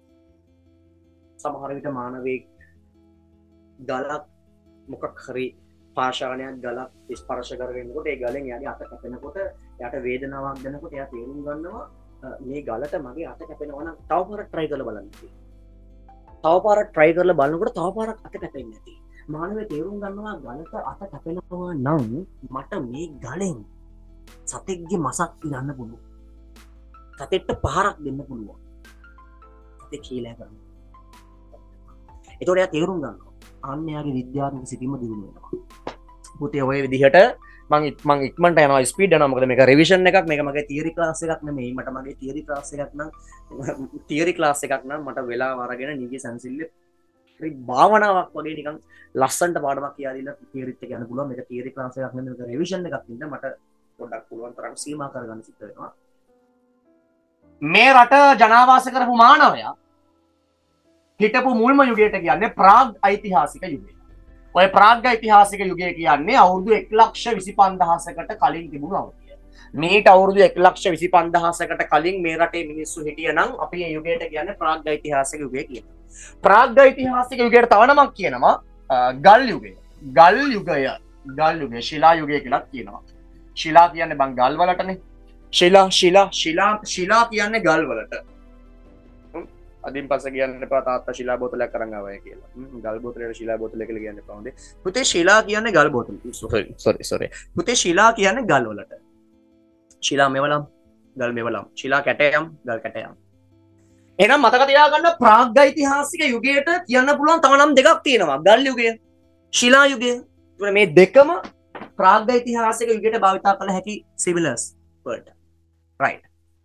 සමහර විට මානවයෙක් ගලක් මොකක් හරි පාෂාණයක් ගලක් ස්පර්ශ කරගෙන ඉන්නකොට ඒ ගලෙන් එයාගේ අත කැපෙනකොට එයාට වේදනාවක් දැනෙනකොට එයා තේරුම් ගන්නවා මේ ගලට මගේ අත කැපෙනවා නම් තව පාරක් try කරලා බලන්න කියලා. තව පාරක් try කරලා බලනකොට තව පාරක් අත කැපෙන්නේ නැති. මානවය තේරුම් ගන්නවා ගලට අත කැපෙනවා නම් මට මේ ගලෙන් සතෙක්ගේ මසක් ඉන්න පුළුවන්. සතෙක්ට පහරක් දෙන්න පුළුවන්. සතෙක් කියලා කරනවා. ඒතකොට එයා තේරුම් ගන්නවා. අන්න එයාගේ විද්‍යාත්මක සිතීම දියුණු වෙනවා. පුතේ ඔය විදිහට මං මං ඉක්මනට යනවා ස්පීඩ් යනවා මොකද මේක රිවිෂන් එකක් මේක මගේ තියරි ක්ලාස් එකක් නෙමෙයි මට මගේ තියරි ක්ලාස් එකක් නම් තියරි ක්ලාස් එකක් නම් මට වෙලාව අරගෙන නිගේ සංසිල්ලේ හරි භාවනාවක් වගේ නිකන් ලස්සනට පාඩමක් කියලා දීලා තියරිත් එක යන්න පුළුවන් මේක තියරි ක්ලාස් එකක් නෙමෙයි මේක රිවිෂන් එකක් ඉන්න මට පොඩ්ඩක් පුළුවන් තරම් සීමා කරගන්න සිද්ධ වෙනවා මේ රට ජනාවාස කරපු මානවයා හිටපු මුල්ම යුගයට කියන්නේ ප්‍රාග් ඓතිහාසික යුගය. ඔය ප්‍රාග් ඓතිහාසික යුගය කියන්නේ අවුරුදු එක් ලක්ෂ විසිපන්දහසකට කලින් තිබුණු අවධිය. මේට අවුරුදු එක් ලක්ෂ විසිපන්දහසකට කලින් මේ රටේ මිනිස්සු හිටියනම් අපි මේ යුගයට කියන්නේ ප්‍රාග් ඓතිහාසික යුගය කියලා. ප්‍රාග් ඓතිහාසික යුගයට තව නමක් කියනවා ගල් යුගය. ගල් යුගය. ගල් යුගය ශිලා යුගය කියලා කියනවා. ශිලා කියන්නේ බං ගල් වලටනේ. ශිලා ශිලා ශිලා ශිලා කියන්නේ ගල් වලට. අදින් පස්ස කියන්න එපා තාත්තා ශිලා බෝතලයක් අරන් ආවයි කියලා. ගල් බෝතලයට ශිලා බෝතලය කියලා කියන්න එපා හොඳේ. පුතේ ශිලා කියන්නේ ගල් බෝතල. sorry sorry sorry. පුතේ ශිලා කියන්නේ ගල් වලට. ශිලා මෙවලම් ගල් මෙවලම්. ශිලා කැටයම් ගල් කැටයම්. එහෙනම් මතක තියාගන්න ප්‍රාග් ඓතිහාසික යුගයට කියන්න පුළුවන් තව නම් දෙකක් තියෙනවා. ගල් යුගය, ශිලා යුගය. මේ දෙකම ප්‍රාග් ඓතිහාසික යුගයට භාවිතා කළ හැකි සිමිලර්ස් වර්ඩ්. right.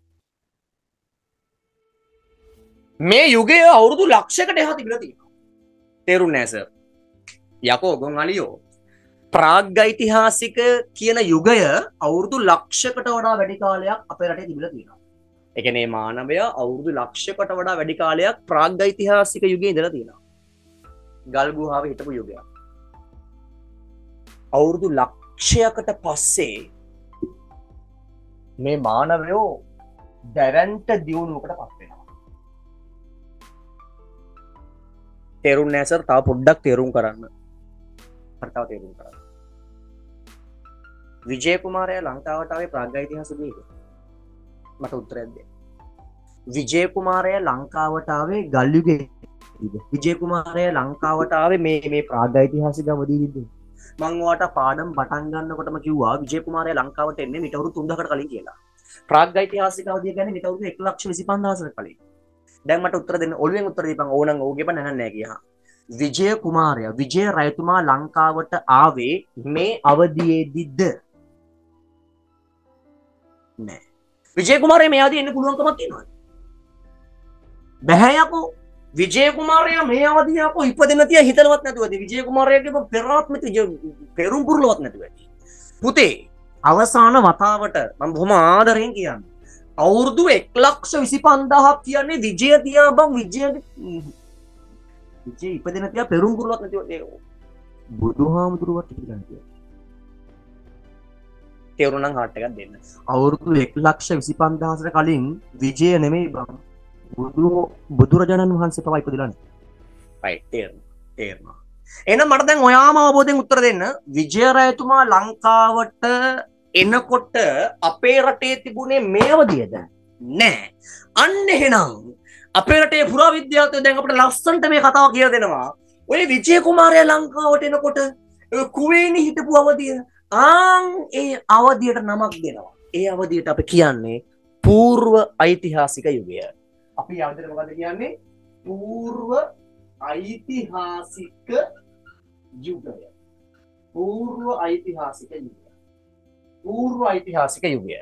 මේ යුගය අවුරුදු ලක්ෂයකට එහා තිබිලා තියෙනවා. තේරුන්නේ නැහැ සර්. යකෝ ගොන් අලියෝ. ප්‍රාග් ඓතිහාසික කියන යුගය අවුරුදු ලක්ෂයකට වඩා වැඩි කාලයක් අපේ රටේ තිබිලා තියෙනවා. ඒ කියන්නේ මානවය අවුරුදු ලක්ෂයකට වඩා වැඩි කාලයක් ප්‍රාග් ඓතිහාසික යුගයේ ඉඳලා තියෙනවා. ගල් ගුහාවේ හිටපු යුගයක්. අවුරුදු ලක්ෂයකට පස්සේ මේ මානවයෝ දැවැන්ත දියුණුවකට පත් වෙනවා. තේරුම් නැහැ සර් තව පොඩ්ඩක් තේරුම් කරන්න. තව තේරුම් කරන්න. විජය කුමාරයා ලංකාවට ආවේ ප්‍රාග් ඓතිහාසික යුගයේ. මට උත්තරයක් දෙන්න. විජය කුමාරයා ලංකාවට ආවේ ගල් යුගයේ. විජය කුමාරයා ලංකාවට ආවේ මේ මේ ප්‍රාග් ඓතිහාසික අවධියේදී. මම ඔයාට පාඩම් පටන් ගන්නකොටම කිව්වා විජය කුමාරයා ලංකාවට එන්නේ මීට අවුරුදු තුන්දහකට කලින් කියලා. ප්‍රාග් ඓතිහාසික අවධිය කියන්නේ මීට අවුරුදු එක් ලක්ෂ විසිපන්දහසකට කලින්. දැන් මට උත්තර දෙන්න ඔළුවෙන් උත්තර දීපන් ඕනනම් ඕගේ බෑ නැහැ නෑ කියහා. විජය කුමාරයා විජය රජතුමා ලංකාවට ආවේ මේ අවධියේදීද? නෑ. විජය කුමාරයා මේ ආදී එන්න පුළුවන්කමක් තියෙනවද? බෑ යකෝ. විජය කුමාරයා මේ අවදිය අපෝ ඉපදෙන්න තිය හිතලවත් නැතුව ඇති. විජය කුමාරයාගේ පෙරාත්මික පෙරුම් පුරුලවත් නැතුව ඇති. පුතේ අවසාන වතාවට මම බොහොම ආදරෙන් කියන්නේ අවුරුදු එක ලක්ෂ විසි පන්දාහක් කියන්නේ විජය තියා බං විජය විජය ඉපදෙන්න තියා පෙරුම් පුරුලවත් නැතුව ඒක බුදුහාමුදුරුවත් ඉතින් කියනවා. තේරුණා නම් හાર્ට් එකක් දෙන්න. අවුරුදු එක ලක්ෂ විසි පන්දාහකට කලින් විජය නෙමෙයි බං බුදු බුදුරජාණන් වහන්සේ පවා ඉපදිලා නැහැ. right තේරෙනවා. තේරෙනවා. එහෙනම් මට දැන් ඔයාම අවබෝධයෙන් උත්තර දෙන්න. විජය රජතුමා ලංකාවට එනකොට අපේ රටේ තිබුණේ මේ අවධියද? නෑ. අන්න එහෙනම් අපේ රටේ පුරාවිද්‍යාඥයෝ දැන් අපිට ලස්සනට මේ කතාව කියලා දෙනවා. ඔය විජය කුමාරයා ලංකාවට එනකොට කුවේණි හිටපු අවධිය ආන් ඒ අවධියට නමක් දෙනවා. ඒ අවධියට අපි කියන්නේ పూర్ව ඓතිහාසික යුගය. අපි යවදට මොකද කියන්නේ? పూర్ව ඓතිහාසික යුගය. పూర్ව ඓතිහාසික යුගය. పూర్ව ඓතිහාසික යුගය.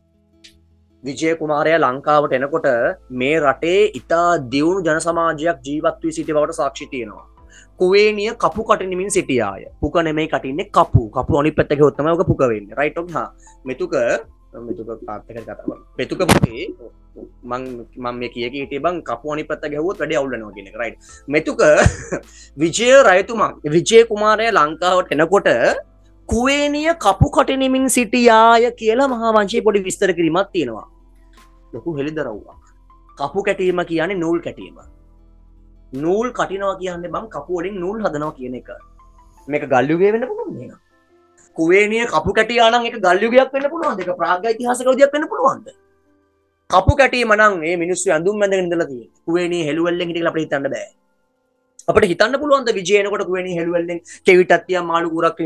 විජය කුමාරයා ලංකාවට එනකොට මේ රටේ ඉතා දියුණු ජන සමාජයක් ජීවත් වී සිටි බවට සාක්ෂි තියෙනවා. කුවේණිය කපු කටිනමින් සිටියාය. පුක නෙමෙයි කටින්නේ කපු. කපු අනිත් පැත්ත ගියොත් තමයි ඔක පුක වෙන්නේ. රයිට් ඔක් හා. මෙතුක මෙතුක පාත්තකට කතාව. මෙතුක පුතේ මං මම මේ කිය කී හිටියේ බං කපු අනිත් පැත්ත ගැහුවොත් වැඩි අවුල් වෙනවා කියන එක. රයිට්. මෙතුක විජය රජතුමා විජය කුමාරයා ලංකාවට එනකොට කුවේණිය කපු කටිනමින් සිටියාය කියලා මහා වංශයේ පොඩි විස්තර කිරීමක් තියෙනවා. ලොකු හෙළිදරව්වක්. කපු කැටීම කියන්නේ නූල් කැටීම. නූල් කටිනවා කියන්නේ බං කපු වලින් නූල් හදනවා කියන එක. මේක ගල් යුගයේ වෙන්න පුළුවන් නේද? කුවේණිය කපු කැටියා නම් ඒක ගල් යුගයක් වෙන්න පුළුවන්ද? ඒක ප්‍රාග්යිතිහාසික අවධියක් වෙන්න පුළුවන්ද? කපු කැටීම නම් මේ මිනිස්සු ඇඳුම් බැඳගෙන ඉඳලා තියෙන්නේ. කුවේණිය හෙළුවෙල්ලෙන් හිටලා අපිට හිතන්න බෑ. අපිට හිතන්න පුළුවන්ද විජය එනකොට කුවේණිය හෙළුවෙල්ලෙන් කෙවිතක් තියා මාළු කුරක්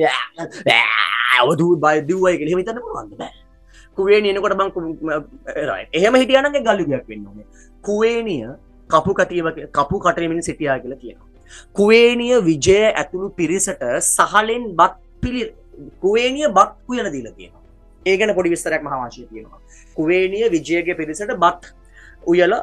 අවදු බය දිව්වයි කියලා එහෙම හිතන්න පුළුවන්ද? බෑ. කුවේණිය එනකොට බං රයිට්. එහෙම හිටියා නම් ඒක ගල් යුගයක් වෙන්න ඕනේ. කුවේණිය කපු කටීම කපු කටීමෙන් සිටියා කියලා කියනවා. කුවේණිය විජය ඇතුළු පිරිසට සහලෙන් බත් පිළි කුවේණිය බත් කුයලා දීලා තියෙනවා. ඒ ගැන පොඩි විස්තරයක් මහා වංශයේ තියෙනවා. කුවේණිය විජයගේ පිරිසට බත් උයලා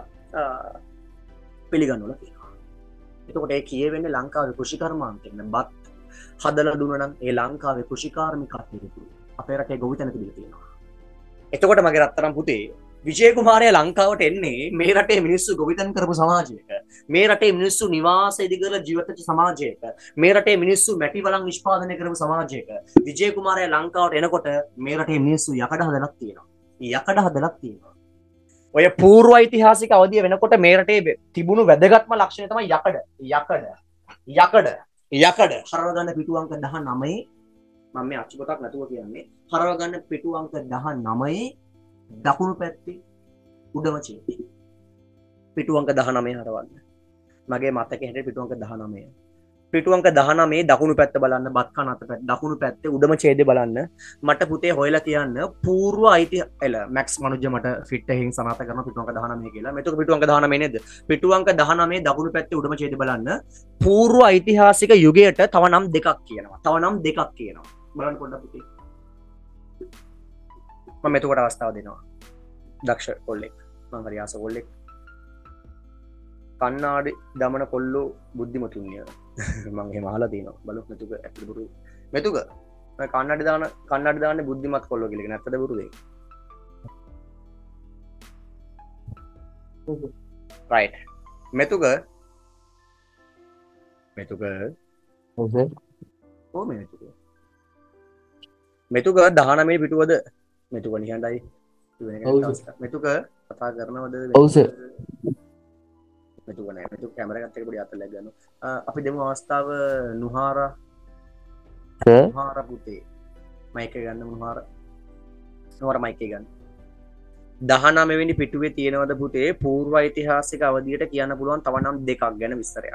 පිළිගන්නවලා තියෙනවා. එතකොට ඒ කියවෙන්නේ ලංකාවේ කෘෂිකර්මාන්තයෙන් බත් හදලා දුන්නා නම් ඒ ලංකාවේ කෘෂිකාර්මික කටයුතු අපේ රටේ ගොවිතැන තිබිලා තියෙනවා. එතකොට මගේ රත්තරන් පුතේ විජය කුමාරයා ලංකාවට එන්නේ මේ රටේ මිනිස්සු ගොවිතැන් කරපු සමාජයක. මේ රටේ මිනිස්සු නිවාස ඉදි කරලා ජීවත් වෙච්ච සමාජයක. මේ රටේ මිනිස්සු මැටි වලන් නිෂ්පාදනය කරපු සමාජයක. විජය කුමාරයා ලංකාවට එනකොට මේ රටේ මිනිස්සු යකඩ හදලක් තියෙනවා. යකඩ හදලක් තියෙනවා. ඔය పూర్ව ඓතිහාසික අවධිය වෙනකොට මේ රටේ තිබුණු වැදගත්ම ලක්ෂණය තමයි යකඩ. යකඩ. යකඩ. යකඩ. හරව ගන්න පිටු අංක දහනවයේ මම මේ අච්චු පොතක් නැතුව කියන්නේ. හරව ගන්න පිටු අංක දහනවයේ දකුණු පැත්තේ උඩම ඡේදය. පිටු අංක දහනවය හරවන්න. මගේ මතකයේ හැටියට පිටු අංක දහනවය. පිටු අංක දහනවය දකුණු පැත්ත බලන්න, බත් කන අත පැත්ත දකුණු පැත්තේ උඩම ඡේදය බලන්න. මට පුතේ හොයලා කියන්න పూర్ව ඓතිහාසික එල මැක්ස් මනුජ්ජ මට ෆිට් එකකින් සනාථ කරන පිටු අංක දහනවය කියලා. මෙතක පිටු අංක දහනවය නේද? පිටු අංක දහනවය දකුණු පැත්තේ උඩම ඡේදය බලන්න. పూర్ව ඓතිහාසික යුගයට තව නම් දෙකක් කියනවා. තව නම් දෙකක් කියනවා. බලන්න පොඩ්ඩක් පුතේ. මම එතකොට අවස්ථාව දෙනවා. දක්ෂ කොල්ලෙක්. මම හරි ආස කොල්ලෙක්. කන්නාඩි දමන කොල්ලෝ බුද්ධිමතුන්ය. මම එහෙම අහලා තියෙනවා. බලමු මෙතුක ඇත්තද බොරු. මෙතුක මම කන්නාඩි දාන කන්නාඩි දාන්නේ බුද්ධිමත් කොල්ලෝ කියලා කියන ඇත්තද බොරුද ඒක? රයිට්. මෙතුක මෙතුක ඔව් සර්. ඔව් මෙතුක. මෙතුක දහනවය පිටුවද? මෙතුක නිහඬයි. මෙතුක කතා කරනවද? ඔව් සර්. මෙතුක නෑ. මෙතුක කැමරා එකත් එක්ක පොඩි අතට läග ගන්නවා. අපි දෙමු අවස්ථාව නුහාරා. සර්. නුහාරා පුතේ. මයික් එක ගන්න නුහාරා. නුහාරා මයික් එක ගන්න. දහනවය වෙනි පිටුවේ තියෙනවද පුතේ పూర్ව ඓතිහාසික අවධියට කියන්න පුළුවන් තව නම් දෙකක් ගැන විස්තරයක්.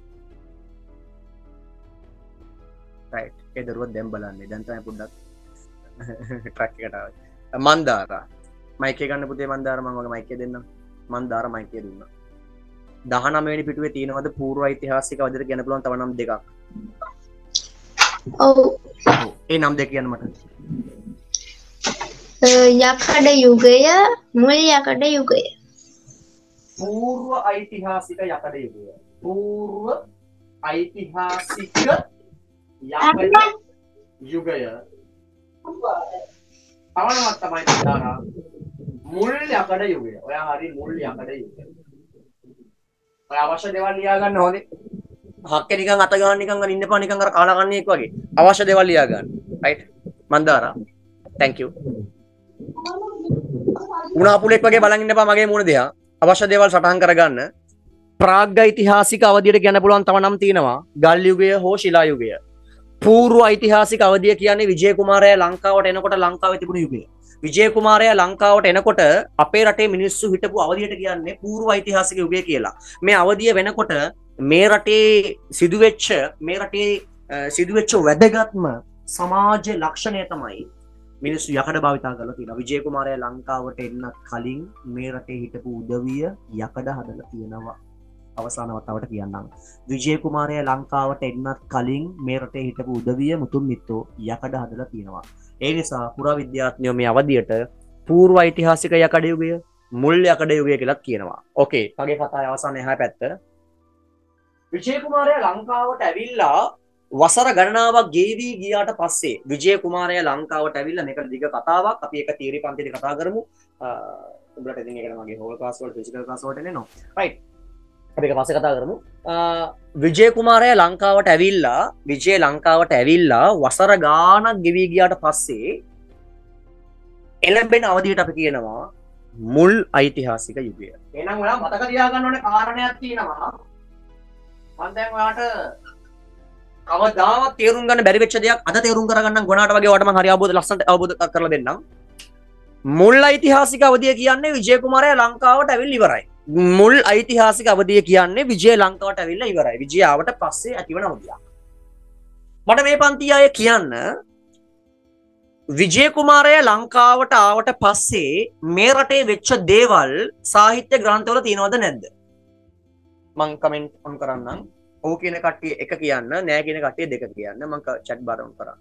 රයිට්. ඒ දරුවා දැන් බලන්නේ. දැන් තමයි පොඩ්ඩක් ට්‍රැක් එකට ආවේ. මන්දාරා මයික් එක ගන්න පුතේ මන්දාරා මම වගේ මයික් එක දෙන්නම්. මන්දාරා මයික් එක දුන්නා. දහනවය වෙනි පිටුවේ තියෙනවද పూర్ව ඓතිහාසික අවධියට කියන්න පුළුවන් තව නම් දෙකක්. ඔව්. ඒ නම් දෙක කියන්න මට. යකඩ යුගය, මුල් යකඩ යුගය. పూర్ව ඓතිහාසික යකඩ යුගය. పూర్ව ඓතිහාසික යකඩ යුගය තවනවත් තමයි දාලා මුල් යකඩ යුගය. ඔයා හරි මුල් යකඩ යුගය. ඔය අවශ්‍ය දේවල් ලියා ගන්න ඕනේ. හක්කේ නිකන් අත ගන්න නිකන් අර ඉන්නපා නිකන් අර කාලා කන්නේක් වගේ. අවශ්‍ය දේවල් ලියා ගන්න. රයිට්. මන්දාරා. thank you. උණා පුලෙක් වගේ බලන් ඉන්නපා මගේ මූණ දිහා. අවශ්‍ය දේවල් සටහන් කරගන්න. ප්‍රාග් ඓතිහාසික අවධියට කියන්න පුළුවන් තව නම් තියෙනවා. ගල් යුගය හෝ ශිලා යුගය. పూర్ව ඓතිහාසික අවධිය කියන්නේ විජය කුමාරයා ලංකාවට එනකොට ලංකාවේ තිබුණු යුගය. විජය කුමාරයා ලංකාවට එනකොට අපේ රටේ මිනිස්සු හිටපු අවධියට කියන්නේ పూర్ව ඓතිහාසික යුගය කියලා. මේ අවධිය වෙනකොට මේ රටේ සිදුවෙච්ච මේ රටේ සිදුවෙච්ච වැදගත්ම සමාජ ලක්ෂණය තමයි මිනිස්සු යකඩ භාවිතා කරලා තියෙනවා. විජය කුමාරයා ලංකාවට එන්නත් කලින් මේ රටේ හිටපු උදවිය යකඩ හදලා තියෙනවා. අවසාන වතාවට කියන්නම්. විජය කුමාරයා ලංකාවට එන්නත් කලින් මේ රටේ හිටපු උදවිය මුතුන් මිත්තෝ යකඩ හදලා තියෙනවා. ඒ නිසා පුරාවිද්‍යාඥයෝ මේ අවධියට పూర్ව ඓතිහාසික යකඩ යුගය, මුල් යකඩ යුගය කියලා කියනවා. ඕකේ. මගේ කතාවේ අවසාන එහා පැත්ත. විජය කුමාරයා ලංකාවට ඇවිල්ලා වසර ගණනාවක් ගෙවි ගියාට පස්සේ විජය කුමාරයා ලංකාවට ඇවිල්ලා මේක දිග කතාවක්. අපි ඒක තියරි පන්තියේ කතා කරමු. උඹලට ඉතින් ඒකට මගේ හෝල් ක්ලාස් වල ෆිසිකල් ක්ලාස් වලට එනවා. රයිට්. අපි ඒක පස්සේ කතා කරමු. විජය කුමාරයා ලංකාවට ඇවිල්ලා විජය ලංකාවට ඇවිල්ලා වසර ගාණක් ගෙවි ගියාට පස්සේ එළඹෙන අවධියට අපි කියනවා මුල් ඓතිහාසික යුගය. එහෙනම් ඔයා මතක තියාගන්න ඕනේ කාරණයක් තියෙනවා. මම දැන් ඔයාට කවදාවත් තේරුම් ගන්න බැරි වෙච්ච දෙයක් අද තේරුම් කරගන්නම් ගොනාට වගේ ඔයාට මම හරි අවබෝධ ලස්සනට අවබෝධ කරලා දෙන්නම්. මුල් ඓතිහාසික අවධිය කියන්නේ විජය කුමාරයා ලංකාවට ඇවිල්ලා ඉවරයි. මුල් ඓතිහාසික අවධිය කියන්නේ විජය ලංකාවට ඇවිල්ලා ඉවරයි. විජය ආවට පස්සේ ඇතිවන අවධියක්. මට මේ පන්ති අය කියන්න විජය කුමාරයා ලංකාවට ආවට පස්සේ මේ රටේ වෙච්ච දේවල් සාහිත්‍ය ග්‍රන්ථවල තියෙනවද නැද්ද? මම කමෙන්ට් ඔන් කරන්නම්. ඔව් කියන කට්ටිය එක කියන්න, නෑ කියන කට්ටිය දෙක කියන්න. මම chat bar on කරන්න.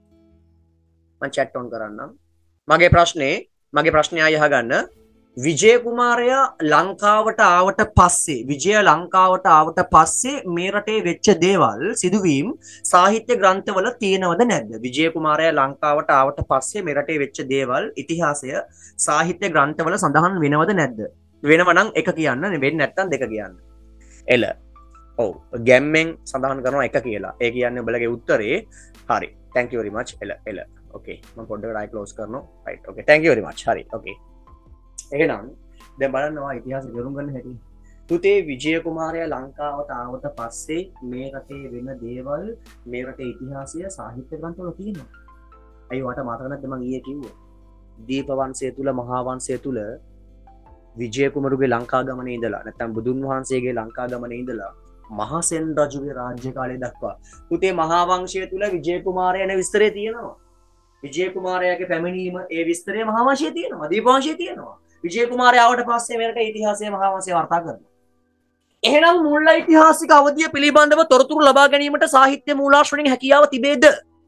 මම chat on කරන්නම්. මගේ ප්‍රශ්නේ මගේ ප්‍රශ්නේ ආයෙ අහගන්න. විජය කුමාරයා ලංකාවට ආවට පස්සේ විජය ලංකාවට ආවට පස්සේ මේ රටේ වෙච්ච දේවල් සිදුවීම් සාහිත්‍ය ග්‍රන්ථවල තියෙනවද නැද්ද? විජය කුමාරයා ලංකාවට ආවට පස්සේ මේ රටේ වෙච්ච දේවල් ඉතිහාසය සාහිත්‍ය ග්‍රන්ථවල සඳහන් වෙනවද නැද්ද? වෙනව නම් එක කියන්න, වෙන්නේ නැත්නම් දෙක කියන්න. එල. ඔව් ගැම්මෙන් සඳහන් කරනවා එක කියලා. ඒ කියන්නේ ඔයාලගේ උත්තරේ හරි. thank you very much. එල එල. okay මම පොඩ්ඩකට ආයි ක්ලෝස් කරනවා. right okay thank you very much. හරි okay. එහෙනම් දැන් බලන්නවා ඉතිහාසය දරුම් ගන්න හැටි. තුතේ විජය කුමාරයා ලංකාවට ආවට පස්සේ මේ රටේ වෙන දේවල් මේ රටේ ඉතිහාසය සාහිත්‍ය ග්‍රන්ථවල තියෙනවා. අයියෝ වට මතක නැද්ද මම ඊයේ කිව්වා. දීප වංශය තුල මහා වංශය තුල විජය කුමාරගේ ලංකා ගමනේ ඉඳලා නැත්නම් බුදුන් වහන්සේගේ ලංකා ගමනේ ඉඳලා මහා සෙන් රජුගේ රාජ්‍ය කාලය දක්වා තුතේ මහා වංශය තුල විජය කුමාරයා යන විස්තරය තියෙනවා. විජය කුමාරයාගේ පැමිණීම ඒ විස්තරය මහා වංශයේ තියෙනවා. දීප වංශයේ තියෙනවා. විජය කුමාරයා ආවට පස්සේ මෙරට ඉතිහාසය මහා වංශය වාර්තා කරනවා. එහෙනම් මුල් ඓතිහාසික අවධිය පිළිබඳව තොරතුරු ලබා ගැනීමට සාහිත්‍ය මූලාශ්‍රවලින් හැකියාව තිබේද?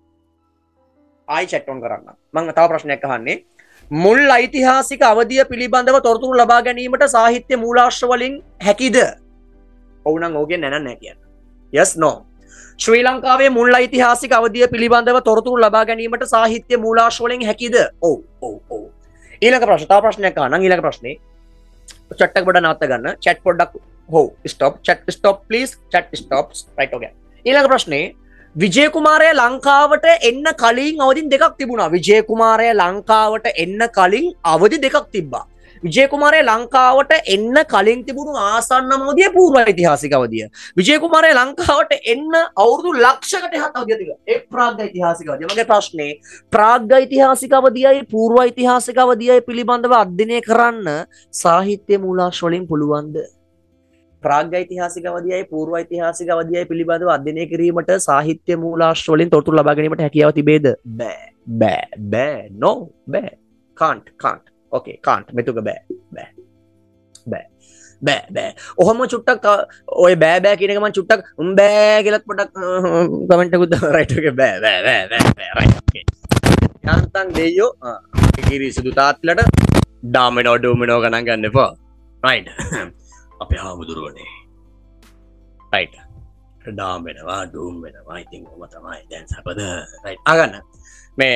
ආයි chat on කරන්න. මම තව ප්‍රශ්නයක් අහන්නේ. මුල් ඓතිහාසික අවධිය පිළිබඳව තොරතුරු ලබා ගැනීමට සාහිත්‍ය මූලාශ්‍රවලින් හැකිද? ඔව් නම් ඔව් කියන්නේ නැත්නම් නැහැ කියන්නේ. yes no. ශ්‍රී ලංකාවේ මුල් ඓතිහාසික අවධිය පිළිබඳව තොරතුරු ලබා ගැනීමට සාහිත්‍ය මූලාශ්‍රවලින් හැකිද? ඔව් ඔව් ඔව්. ඊළඟ ප්‍රශ්න තව ප්‍රශ්නයක් අහන්න. ඊළඟ ප්‍රශ්නේ chat එක පොඩ්ඩක් නවත්ත ගන්න. chat පොඩ්ඩක් හොව් stop chat stop please chat stop right okay. ඊළඟ ප්‍රශ්නේ විජය කුමාරයා ලංකාවට එන්න කලින් අවධි දෙකක් තිබුණා. විජය කුමාරයා ලංකාවට එන්න කලින් අවධි දෙකක් තිබ්බා. විජය කුමාරයා ලංකාවට එන්න කලින් තිබුණු ආසන්නම අවධිය పూర్ව ඓතිහාසික අවධිය. විජය කුමාරයා ලංකාවට එන්න අවුරුදු ලක්ෂයකට එහාට අවධිය තිබුණා. ඒ ප්‍රාග් ඓතිහාසික අවධිය. මගේ ප්‍රශ්නේ ප්‍රාග් ඓතිහාසික අවධියයි పూర్ව ඓතිහාසික අවධියයි පිළිබඳව අධ්‍යයනය කරන්න සාහිත්‍ය මූලාශ්‍ර වලින් පුළුවන්ද? ප්‍රාග් ඓතිහාසික අවධියයි పూర్ව ඓතිහාසික අවධියයි පිළිබඳව අධ්‍යයනය කිරීමට සාහිත්‍ය මූලාශ්‍ර වලින් තොරතුරු ලබා ගැනීමට හැකියාව තිබේද? බෑ බෑ බෑ no බෑ can't can't okay can't මෙතුක බෑ බෑ බෑ බෑ බෑ ඔහොම චුට්ටක් ඔය බෑ බෑ කියන එක මම චුට්ටක් උම් බෑ කියලාත් පොඩක් කමෙන්ට් එකක් දාලා right okay බෑ බෑ බෑ බෑ right okay යන්තම් දෙයියෝ කිරි සුදු තාත්ලට ඩාමිනෝ ඩොමිනෝ ගණන් ගන්න එපා right අපේ හාමුදුරුවනේ රයිට්. ඩාම් වෙනවා ඩූම් වෙනවා ඉතින් ඔබ තමයි දැන් සපද රයිට් අගන්න මේ